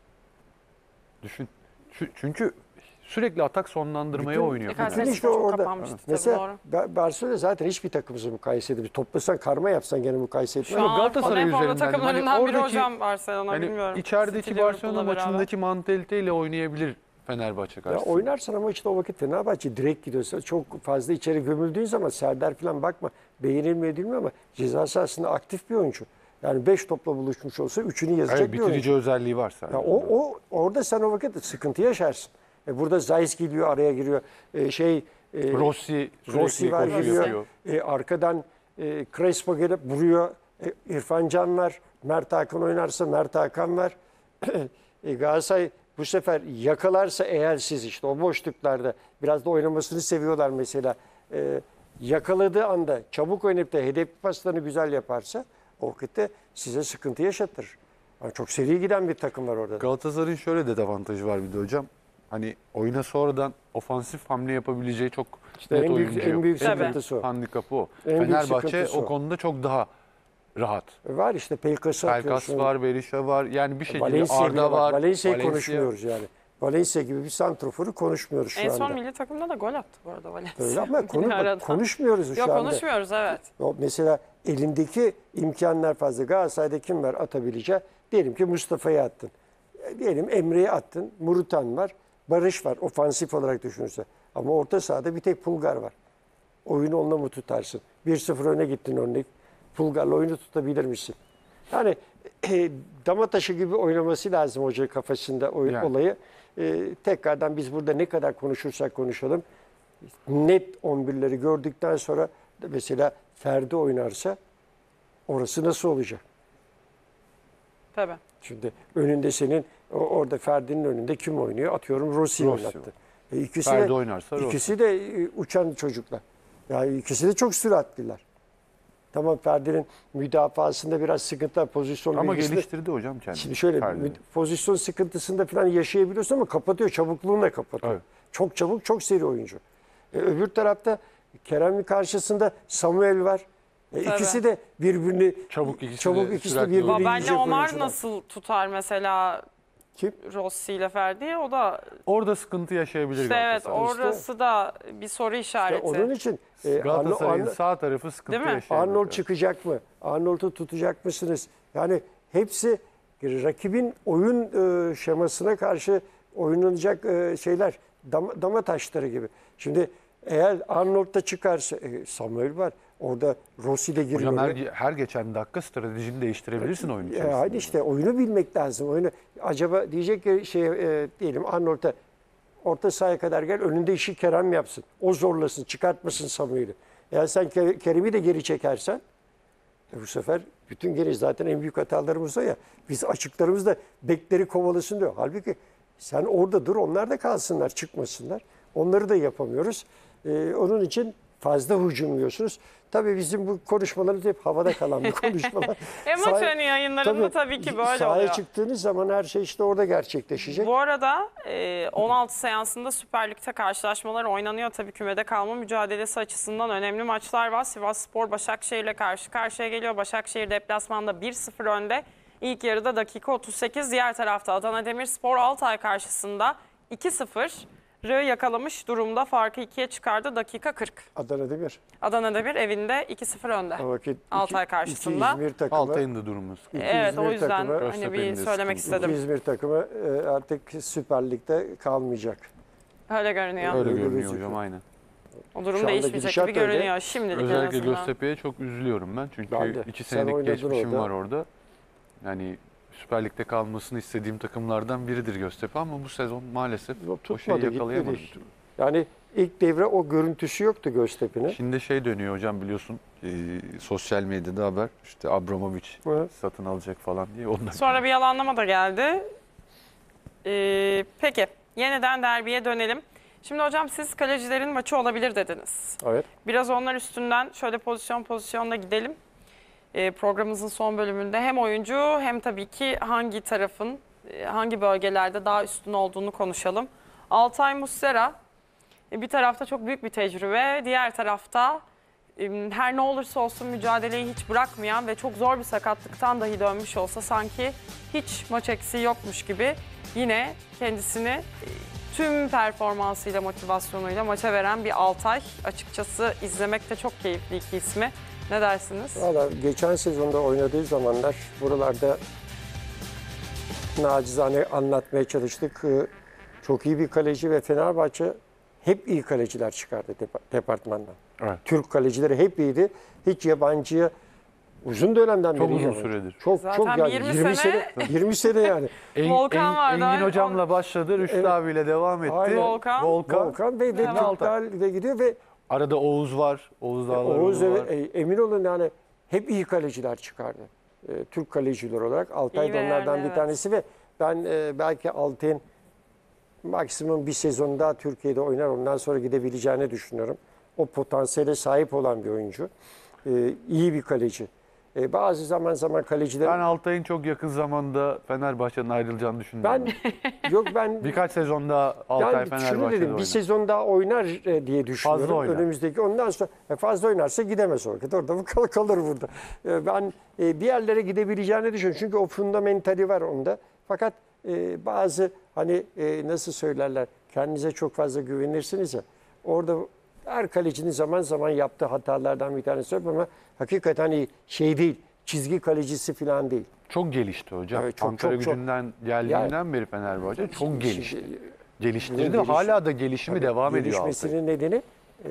Düşün. Çünkü sürekli atak sonlandırmaya Bütün- oynuyor. Kayseri Fenerbahçe. işte Spor çok orada. kapanmıştı tabii, Mesela doğru. Barcelona zaten hiçbir takımımızı mukayese bir toplasan, karma yapsan gene mukayese etmez. Şu an Galatasaray en favori üzerinden, takımlarından hani biri oradaki- hocam Barcelona, Yani bilmiyorum. içerideki City, Barcelona Liverpool'la beraber. maçındaki mantaliteyle oynayabilir Fenerbahçe Ya karşısında. oynarsan ama işte o vakit Fenerbahçe direkt gidiyorsa, çok fazla içeri gömüldüğün zaman Serdar falan bakma, beğenilmiyor edilmiyor ama ceza sahasında aktif bir oyuncu. Yani 5 topla buluşmuş olsa 3'ünü yazacak Evet, bir oyuncu. bitirici özelliği varsa. Ya orada sen o vakit sıkıntı yaşarsın. Burada Zeiss geliyor, araya giriyor. Rossi Rossi var, koşu geliyor. yapıyor. Arkadan Crespo gelip vuruyor. İrfan Can var. Mert Hakan oynarsa Mert Hakan var. Galatasaray bu sefer yakalarsa eğer, siz işte o boşluklarda biraz da oynamasını seviyorlar mesela. Yakaladığı anda çabuk oynayıp da hedefli paslarını güzel yaparsa o vakitte size sıkıntı yaşatır. Yani çok seri giden bir takım var orada. Galatasaray'ın şöyle de avantajı var bir de hocam. Hani oyuna sonradan ofansif hamle yapabileceği çok İşte net en büyük- oyuncu en yok. büyük En sıkıntısı o. handikapı o. En büyük Fenerbahçe sıkıntısı o o. konuda çok daha rahat. Var işte Pelkas'ı Pelkas atıyorsun. var, Berisha var. Yani bir şekilde Valencia bile Arda var. Valencia'yı Valencia. konuşmuyoruz yani. Valencia gibi bir santroforu konuşmuyoruz şu En anda. son milli takımda da gol attı bu arada Valencia. Öyle ama Aradan. konuşmuyoruz şu Yok, anda. konuşmuyoruz, evet. O mesela elindeki imkanlar fazla. Galatasaray'da kim var atabileceği? Diyelim ki Mustafa'yı attın. Diyelim Emre'yi attın. Murutan var. Barış var. Ofansif olarak düşünürse. Ama orta sahada bir tek Pulgar var. Oyunu onunla mı tutarsın? 1-0 öne gittin örnek. Pulgar'la oyunu tutabilir misin? Yani dama taşı gibi oynaması lazım hoca kafasında Yani. olayı. Tekrardan biz burada ne kadar konuşursak konuşalım. Net 11'leri gördükten sonra mesela Ferdi oynarsa orası nasıl olacak? Tabii. Şimdi önünde senin orada Ferdi'nin önünde kim oynuyor? Atıyorum Rossi Rossi oynattı. İkisi Ferdi de, oynarsa Rossi. ikisi de uçan çocuklar. Yani ikisi de çok süratliler. Tamam, Ferdi'nin müdafasında biraz sıkıntılar, pozisyon Ama bilgisinde- geliştirdi hocam kendini. Şimdi şöyle Ferdi. pozisyon sıkıntısında falan yaşayabiliyorsun ama kapatıyor, çabukluğunla kapatıyor. Evet. Çok çabuk, çok seri oyuncu. Öbür tarafta Kerem'in karşısında Samuel var. İkisi de birbirini Çabuk, ikisi de çabuk ikisi de süratli birbirini oyuncu. Babel'le yiyecek Omar oyuncular. nasıl tutar mesela Kim? Rossi ile Ferdi? O da Orada sıkıntı yaşayabilir işte evet, Galatasaray. orası da bir soru işareti. Onun için Galatasaray'ın sağ tarafı sıkıntı Değil mi? yaşayabilir. Arnold çıkacak mı? Arnold'u tutacak mısınız? Yani hepsi rakibin oyun şemasına karşı oynanacak şeyler, dama taşları gibi. Şimdi eğer Arnold da çıkarsa, Samuel var. Orada Rossi de giriyor. Hocam her geçen dakika stratejini değiştirebilirsin oyun içerisinde. Aynı işte oyunu bilmek lazım. Oyunu acaba diyecek ki diyelim Arnold'a orta sahaya kadar gel, önünde işi Kerem yapsın. O zorlasın, çıkartmasın Samuel'i. Eğer sen Kerem'i de geri çekersen bu sefer bütün geri, zaten en büyük hatalarımız o ya. Biz açıklarımızda bekleri kovalasın diyor. Halbuki sen orada dur, onlar da kalsınlar, çıkmasınlar. Onları da yapamıyoruz. Onun için fazla hücumluyorsunuz. Tabii bizim bu konuşmalarımız hep havada kalan bir konuşmalar. Maç önü yayınlarında tabii ki böyle sahaya oluyor. çıktığınız zaman her şey işte orada gerçekleşecek. Bu arada 16 seansında Süper Lig'de karşılaşmalar oynanıyor. Tabii kümede kalma mücadelesi açısından önemli maçlar var. Sivasspor Başakşehir'le karşı karşıya geliyor. Başakşehir deplasmanda 1-0 önde. İlk yarıda dakika 38. Diğer tarafta Adana Demirspor Altay karşısında 2-0'ı yakalamış durumda. Farkı 2'ye çıkardı. Dakika 40. Adana Demir. Adana Demir evinde 2-0 önde. O vakit Altay karşısında. İki İzmir takımı. Altay'ın da durumu sıkıntı. Evet, o İzmir yüzden takımı, hani bir Göztepe'nin de söylemek sıkıntı. istedim. İzmir takımı artık Süper Lig'de kalmayacak. Öyle görünüyor. Öyle Öyle görünüyor gözüküyor. hocam, aynen. O durum Şu anda değişmeyecek gidişat gibi öyle. görünüyor şimdilik en Özellikle azından. Göztepe'ye çok üzülüyorum ben. Çünkü Ben de. 2 Sen senelik oynadın geçmişim orada. var orada. Yani Süper Lig'de kalmasını istediğim takımlardan biridir Göztepe ama bu sezon maalesef Yok, o şeyi tutmadı, yakalayamadım. gitmedi. Yani ilk devre o görüntüsü yoktu Göztepe'nin. Şimdi şey dönüyor hocam, biliyorsun sosyal medyada haber, işte Abramovich Evet. satın alacak falan diye. Ondan Sonra bir yalanlama da geldi. Peki yeniden derbiye dönelim. Şimdi hocam siz kalecilerin maçı olabilir dediniz. Evet. Biraz onlar üstünden şöyle pozisyonda gidelim. Programımızın son bölümünde hem oyuncu hem tabii ki hangi tarafın hangi bölgelerde daha üstün olduğunu konuşalım. Altay Muslera bir tarafta çok büyük bir tecrübe, diğer tarafta her ne olursa olsun mücadeleyi hiç bırakmayan ve çok zor bir sakatlıktan dahi dönmüş olsa sanki hiç maç eksiği yokmuş gibi yine kendisini tüm performansıyla, motivasyonuyla maça veren bir Altay. Açıkçası izlemek de çok keyifli iki ismi. Ne dersiniz? Valla geçen sezonda oynadığı zamanlar buralarda nacizane anlatmaya çalıştık. Çok iyi bir kaleci ve Fenerbahçe hep iyi kaleciler çıkardı departmandan. Evet. Türk kalecileri hep iyiydi. Hiç yabancıya uzun dönemden Çok beri uzun yabancı. süredir. Çok Zaten çok yani 20 20 sene. 20 sene yani. Volkan vardı. Engin hocamla başladı, Rüştü Evet. abiyle devam etti. Aynen. Volkan. Volkan ve Evet. Türkler de gidiyor ve Arada Oğuz var. Oğuz Dağlaroğlu Oğuz var. emin olun yani hep iyi kaleciler çıkardı. Türk kaleciler olarak Altay İyi da ve onlardan yerli, bir evet. tanesi ve ben belki Altay'ın maksimum bir sezon daha Türkiye'de oynar ondan sonra gidebileceğini düşünüyorum. O potansiyele sahip olan bir oyuncu. İyi bir kaleci. Bazı zaman kaleciler Ben Altay'ın çok yakın zamanda Fenerbahçe'den ayrılacağını düşünüyorum. ben Birkaç sezon daha Altay yani şunu Fenerbahçe'de dedim oynar. bir sezon daha oynar diye düşünüyorum. Fazla oynar. Önümüzdeki ondan sonra fazla oynarsa gidemez orada. Orada mı kalır burada. Ben bir yerlere gidebileceğini düşünüyorum. Çünkü o fundamentali var onda. Fakat bazı hani nasıl söylerler kendinize çok fazla güvenirsiniz ya. Orada her kalecinin zaman zaman yaptığı hatalardan bir tanesi ama hakikaten hani şey değil. Çizgi kalecisi falan değil. Çok gelişti hocam. Evet, çok, Ankara çok, çok. Gücü'nden geldiğinden beri Fenerbahçe çok gelişti. Geliştirdi. Geliş- Hala da gelişimi devam ediyor Altay. Gelişmesinin nedeni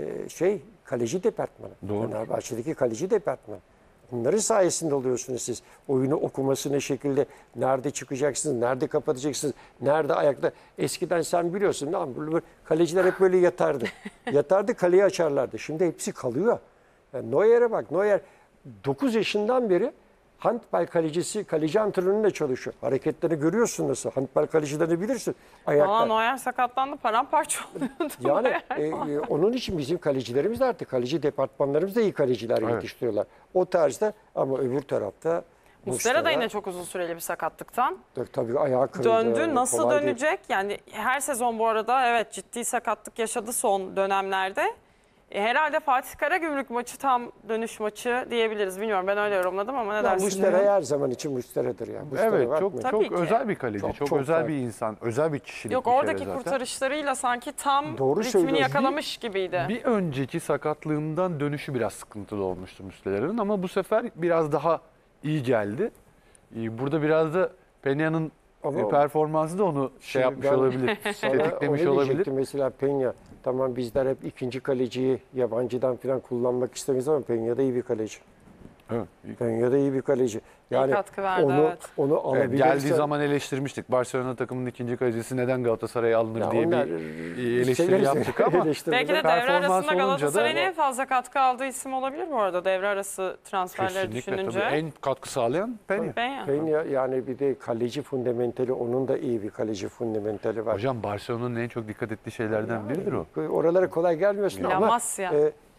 kaleci departmanı. Doğru. Fenerbahçe'deki kaleci departmanı. Bunların sayesinde oluyorsunuz siz. Oyunu okuması ne şekilde, nerede çıkacaksınız, nerede kapatacaksınız, nerede ayakta. Eskiden sen biliyorsun kaleciler hep böyle yatardı. Yatardı kaleyi açarlardı. Şimdi hepsi kalıyor. Yani Neuer'e bak. Neuer 9 yaşından beri handball kaleci antrenörüyle çalışıyor. Hareketlerini görüyorsun nasıl. Handball kalecilerini bilirsin. Ayakta. Valla Neuer sakatlandı, paramparça oluyordu. Yani onun için bizim kalecilerimiz de artık kaleci departmanlarımız da iyi kaleciler Evet. yetiştiriyorlar. O tarzda ama öbür tarafta Muslera da yine çok uzun süreli bir sakatlıktan tabii ayağı kırıldı. döndü. Yani Nasıl kolay değil. dönecek? Yani her sezon bu arada evet ciddi sakatlık yaşadı son dönemlerde. Herhalde Fatih Karagümrük maçı tam dönüş maçı diyebiliriz. Bilmiyorum ben öyle yorumladım ama ne Ya dersiniz? Muslera her zaman için Muslera'dır ya. Muslera Evet, bakmayın. Tabii çok ki. özel bir kaleci, Çok, çok, çok özel farklı. bir insan, özel bir kişilik Yok bir kere oradaki zaten. kurtarışlarıyla sanki tam Doğru ritmini söylüyorsun. yakalamış gibiydi. Bir önceki sakatlığından dönüşü biraz sıkıntılı olmuştu Muslera'nın ama bu sefer biraz daha iyi geldi. Burada biraz da Peña'nın Ama performansı da onu şey şimdi yapmış ben olabilir, Sana tetiklemiş onu olabilir. diyecektim. Mesela Peña, tamam bizler hep ikinci kaleciyi yabancıdan falan kullanmak istemeyiz ama Peña da iyi bir kaleci. Evet. Peña da iyi bir kaleci. Yani katkı verdi, onu, evet. onu Evet, alabilirsen... geldiği zaman eleştirmiştik. Barcelona takımının ikinci kalecisi neden Galatasaray'a alınır Ya diye onlar, bir eleştiri severiz. yaptık ama Eleştirdik. Belki de devre performans arasında olunca da- Galatasaray'ın en fazla katkı aldığı isim olabilir bu arada devre arası transferleri kesinlikle düşününce. tabii en katkı sağlayan Peña. Peña. Peña yani bir de kaleci fundamentali, onun da iyi bir kaleci fundamentali var. Hocam Barcelona'nın en çok dikkat ettiği şeylerden biridir o. Oralara kolay gelmiyorsun La ama Masia.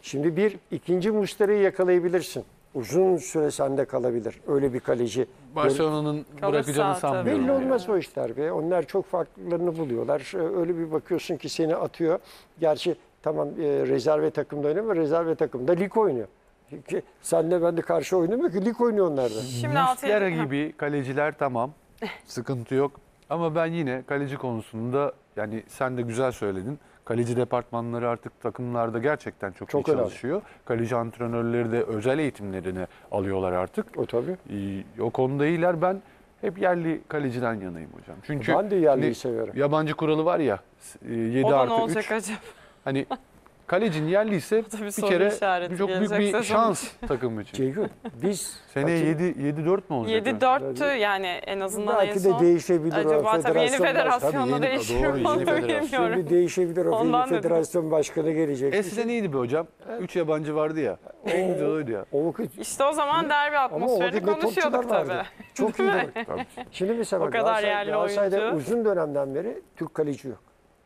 Şimdi ikinci Muslera'yı yakalayabilirsin. Uzun süre sende kalabilir. Öyle bir kaleci. Barcelona'nın Kalırsa bırakacağını tabii. sanmıyorum. Belli olmaz o işler be. Onlar çok farklılarını buluyorlar. Öyle bir bakıyorsun ki seni atıyor. Gerçi tamam rezerve takımda oynuyor ama rezerve takımda lig oynuyor. Senle ben de karşı oynamıyor ki lig oynuyor onlar da. Şimdi Muslera 6 gibi kaleciler tamam. Sıkıntı yok. Ama ben yine kaleci konusunda yani sen de güzel söyledin. Kaleci departmanları artık takımlarda gerçekten çok iyi Çok önemli. çalışıyor. Kaleci antrenörleri de özel eğitimlerini alıyorlar artık. O tabii. O konuda iyiler. Ben hep yerli kaleciden yanayım hocam. Çünkü Ben de yerliyi hani severim. yabancı kuralı var ya 7 O da ne artı olacak 3. acaba? Hani kalecin yerliyse da bir bir soru kere işareti çok büyük gelecek bir sezon şans takım için. Ceyhun biz Seneye 7-4 mü olacak? 7-4'tü yani en azından en belki de son. değişebilir. Acaba tabii yeni Federasyon federasyonla Tabii yeni- değişir doğru, mi yeni onu federasyon. bilmiyorum. Şimdi değişebilir. O Ondan dedim. federasyon başkanı gelecek. Eskiden iyiydi be hocam. 3 yabancı vardı ya. En güzel oydu ya. O vakit İşte o zaman derbi ama o atmosferini vakit ne konuşuyorduk topçular tabii. vardı. Çok iyi. Tabii. Şimdi mesela O kadar yerli Galatasaray'da oyuncu. uzun dönemden beri Türk kaleci yok.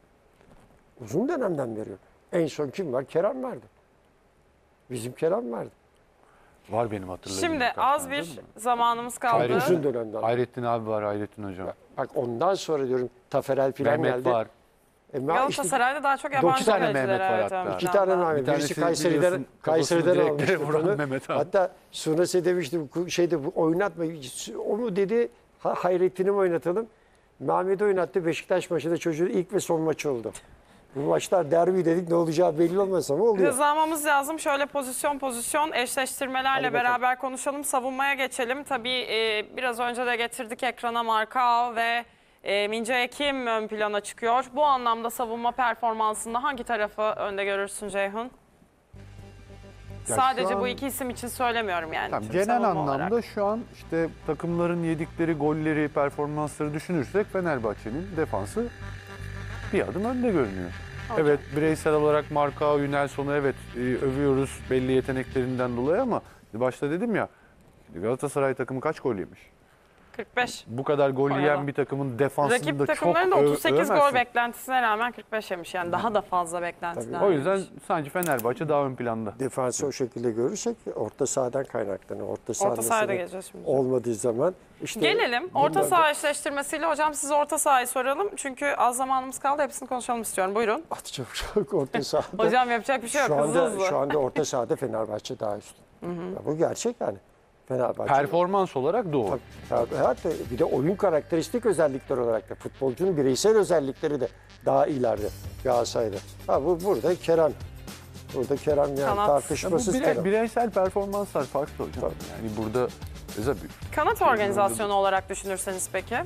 Uzun dönemden beri yok. En son kim var? Kerem vardı. Bizim Kerem vardı. Var benim hatırladığım. Şimdi birkaç az tane, bir değil mi? zamanımız kaldı. Hayrettin. Uzun dönemden. Hayrettin abi var, Hayrettin hocam. Bak ondan sonra diyorum Taferel filan Mehmet geldi. var. Işte Galatasaray'da daha çok yabancı 9 tane kaleciler Mehmet var evet hatta. ön 2 planda. tane Mehmet. Bir tanesi Birisi Kayseri'den, biliyorsun, kafasını Kayseri'den direklere almıştı vuran bunu. Mehmet abi. Hatta Sunas'e demiştim bu oynatma. O mu dedi Hayrettin'i mi oynatalım? Mehmet'i oynattı. Beşiktaş maçında çocuğun ilk ve son maçı oldu. Bu maçlar derbi dedik ne olacağı belli olmaz ama oluyor. Hızlanmamız lazım. Şöyle pozisyon eşleştirmelerle Hadi bakalım. beraber konuşalım. Savunmaya geçelim. Tabii biraz önce de getirdik ekrana Markao ve Mince Ekim ön plana çıkıyor. Bu anlamda savunma performansında hangi tarafı önde görürsün Ceyhun? Ya Sadece şu bu an- iki isim için söylemiyorum yani. Tamam, tüm genel savunma anlamda olarak. şu an işte takımların yedikleri golleri, performansları düşünürsek Fenerbahçe'nin defansı bir adım önde görünüyor. Hocam. Evet bireysel olarak Markao, Nelson'u evet övüyoruz belli yeteneklerinden dolayı ama başta dedim ya Galatasaray takımı kaç gol yemiş? 45. Bu kadar gol Bayağı. yiyen bir takımın defansında Rakip çok takımların da 38 gol övemezsin. beklentisine rağmen 45 yemiş. Yani daha da fazla beklentiden. O yüzden yemiş. sanki Fenerbahçe daha ön planda. Defansı o şekilde görürsek orta sahadan kaynaklanıyor. Orta saha Orta sahaya da mesela geleceğiz şimdi. olmadığı zaman işte Gelelim orta bunlar da- saha eşleştirmesiyle hocam size orta sahayı soralım. Çünkü az zamanımız kaldı hepsini konuşalım istiyorum. Buyurun. Çok orta sahada. Hocam yapacak bir şey yok. Hızlı hızlı. Şu anda orta sahada Fenerbahçe daha üstün. Ya bu gerçek yani. Fenerbahçe. Performans olarak doğru. Hatta bir de oyun karakteristik özellikler olarak da futbolcunun bireysel özellikleri de daha ileride Galatasaray'da. Burada Kerem. Burada Kerem yani Kanat. Ya bu tartışmasız Kerem. bireysel performanslar farklı hocam. Yani burada mesela Kanat organizasyonu olarak düşünürseniz peki?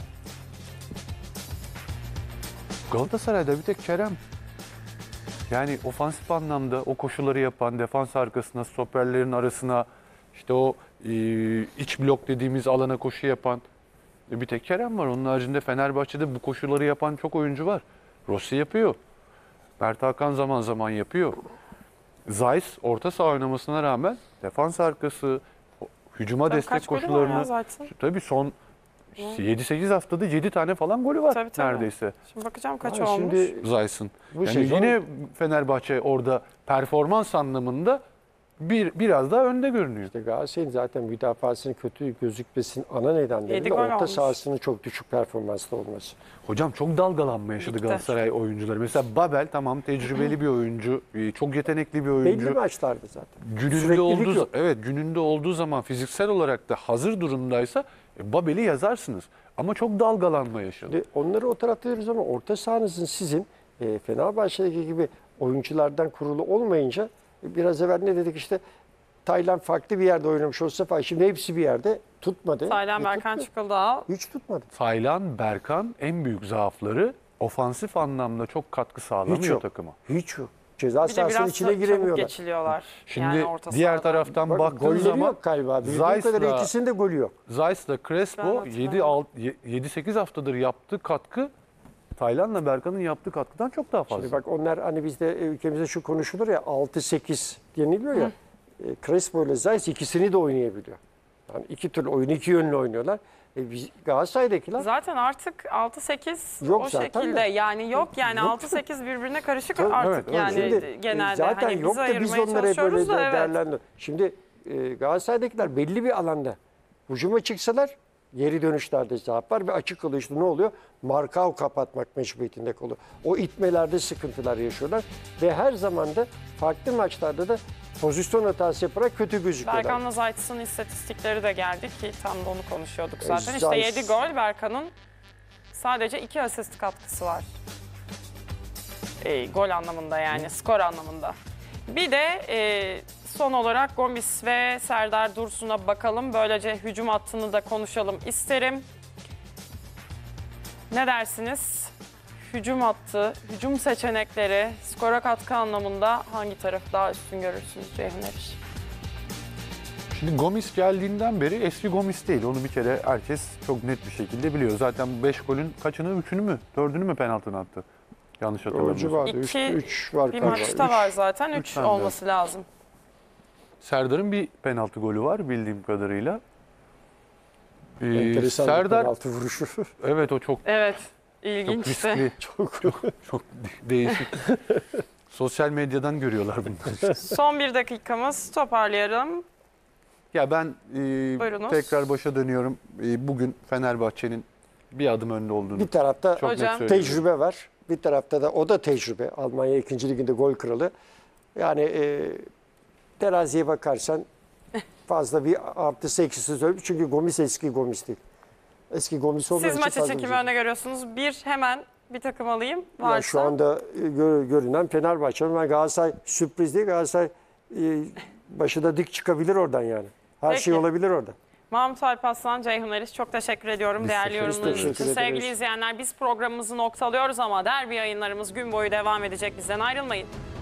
Galatasaray'da bir tek Kerem. Yani ofansif anlamda o koşuları yapan, defans arkasına, stoperlerin arasına, işte o iç blok dediğimiz alana koşu yapan bir tek Kerem var. Onun haricinde Fenerbahçe'de bu koşuları yapan çok oyuncu var. Rossi yapıyor. Mert Hakan zaman zaman yapıyor. Zayis orta saha oynamasına rağmen defans arkası, hücuma destek Kaç golü var ya koşularını... zaten? Tabii son 7-8 haftada 7 tane falan golü var Tabii, tabii. neredeyse. Şimdi bakacağım kaç Ha, olmuş. şimdi Zayis'in. Bu Yani sezon- yine Fenerbahçe orada performans anlamında biraz daha önde görünüyor. İşte Galatasaray'ın zaten müdafasının kötü gözükmesinin ana nedenleri Yedi de gol orta olmuş. sahasının çok düşük performanslı olması. Hocam çok dalgalanma yaşadı Ligde. Galatasaray oyuncuları. Mesela Babel tamam tecrübeli bir oyuncu, çok yetenekli bir Belli oyuncu. maçlarda zaten. Gününde Süreklilik yok. gününde olduğu zaman fiziksel olarak da hazır durumdaysa Babel'i yazarsınız. Ama çok dalgalanma yaşadı. Şimdi onları o tarafta diyoruz ama orta sahanızın sizin Fenerbahçe'deki gibi oyunculardan kurulu olmayınca biraz evvel ne dedik işte Taylan farklı bir yerde oynamış olsa falan. Şimdi hepsi bir yerde tutmadı. Taylan Ve Berkan tuttu. Çıkıldağ. Hiç tutmadı. Taylan, Berkan en büyük zaafları ofansif anlamda çok katkı Hiç sağlamıyor yok. takıma. Hiç yok. Ceza Bir de sahasının biraz içine çabuk giremiyorlar. geçiliyorlar. Şimdi yani orta diğer sahada. taraftan Bak, baktığın golleri zaman yok galiba. Bildiğim kadarıyla Zayis'la ikisinde golü yok. Zayis'la Ben Crespo hatırlamıyorum. 7-8 haftadır yaptığı katkı Taylan'la Berkan'ın yaptığı katkıdan çok daha fazla. Şimdi bak onlar hani bizde ülkemizde şu konuşulur ya 6-8 deniliyor ya. Crespo ile Zayis ikisini de oynayabiliyor. Yani iki türlü oyun iki yönlü oynuyorlar. Galatasaray'dakiler Zaten artık 6-8 Yok o zaten şekilde de. yani yok yani Yok. 6-8 birbirine karışık Tabii, artık evet, yani Şimdi, genelde. zaten hani yok biz da biz ayırmaya onları hep çalışıyoruz böyle da evet. değerlendir. Şimdi Galatasaray'dakiler belli bir alanda hücuma çıksalar geri dönüşlerde zaaf var ve açık kalıyor. İşte ne oluyor? Markao kapatmak mecburiyetinde kalıyor. O itmelerde sıkıntılar yaşıyorlar ve her zaman da farklı maçlarda da pozisyon hatası yaparak kötü gözüküyorlar. Berkan'la Zayt'sın istatistikleri de geldi ki tam da onu konuşuyorduk zaten. İşte Zayt- 7 gol, Berkan'ın sadece 2 asist katkısı var. Gol anlamında yani skor anlamında. Bir de son olarak Gomis ve Serdar Dursun'a bakalım. Böylece hücum hattını da konuşalım isterim. Ne dersiniz? Hücum hattı, hücum seçenekleri, skora katkı anlamında hangi tarafı daha üstün görürsünüz Ceyhun Eriş? Şimdi Gomis geldiğinden beri eski Gomis değil. Onu bir kere herkes çok net bir şekilde biliyor. Zaten 5 golün kaçını, 3'ünü mü, 4'ünü mü penaltına attı? Yanlış O hatırlamıyorsam. civarda İki, 3 var. Bir galiba. maçta Üç. var zaten, 3 üç tane olması lazım. Serdar'ın bir penaltı golü var bildiğim kadarıyla. Enteresan bir Serdar, penaltı vuruşu. evet o çok Evet, çok ilginç de. riskli, çok değişik. Sosyal medyadan görüyorlar bunları. Son bir dakikamız, toparlayalım. Ya ben Buyurunuz. tekrar başa dönüyorum. Bugün Fenerbahçe'nin bir adım önde olduğunu Bir tarafta çok Hocam. net söylüyorum. tecrübe var. Bir tarafta da o da tecrübe. Almanya 2. Liginde gol kralı. Yani teraziye bakarsan fazla bir artısı eksisi söyleyeyim. Çünkü Gomis eski Gomis değil. Eski Gomis olduğu Siz için maçı fazla çekimi güzel. öne görüyorsunuz. Hemen bir takım alayım Ya varsa. şu anda görünen Fenerbahçe. Ben Galatasaray sürpriz değil. Galatasaray başı da dik çıkabilir oradan yani. Her Peki. şey olabilir orada. Mahmut Alparslan, Ceyhun Eriş çok teşekkür ediyorum değerli teşekkür yorumlarınız ederiz. için. Teşekkür Sevgili ederiz. izleyenler biz programımızı noktalıyoruz ama derbi yayınlarımız gün boyu devam edecek. Bizden ayrılmayın.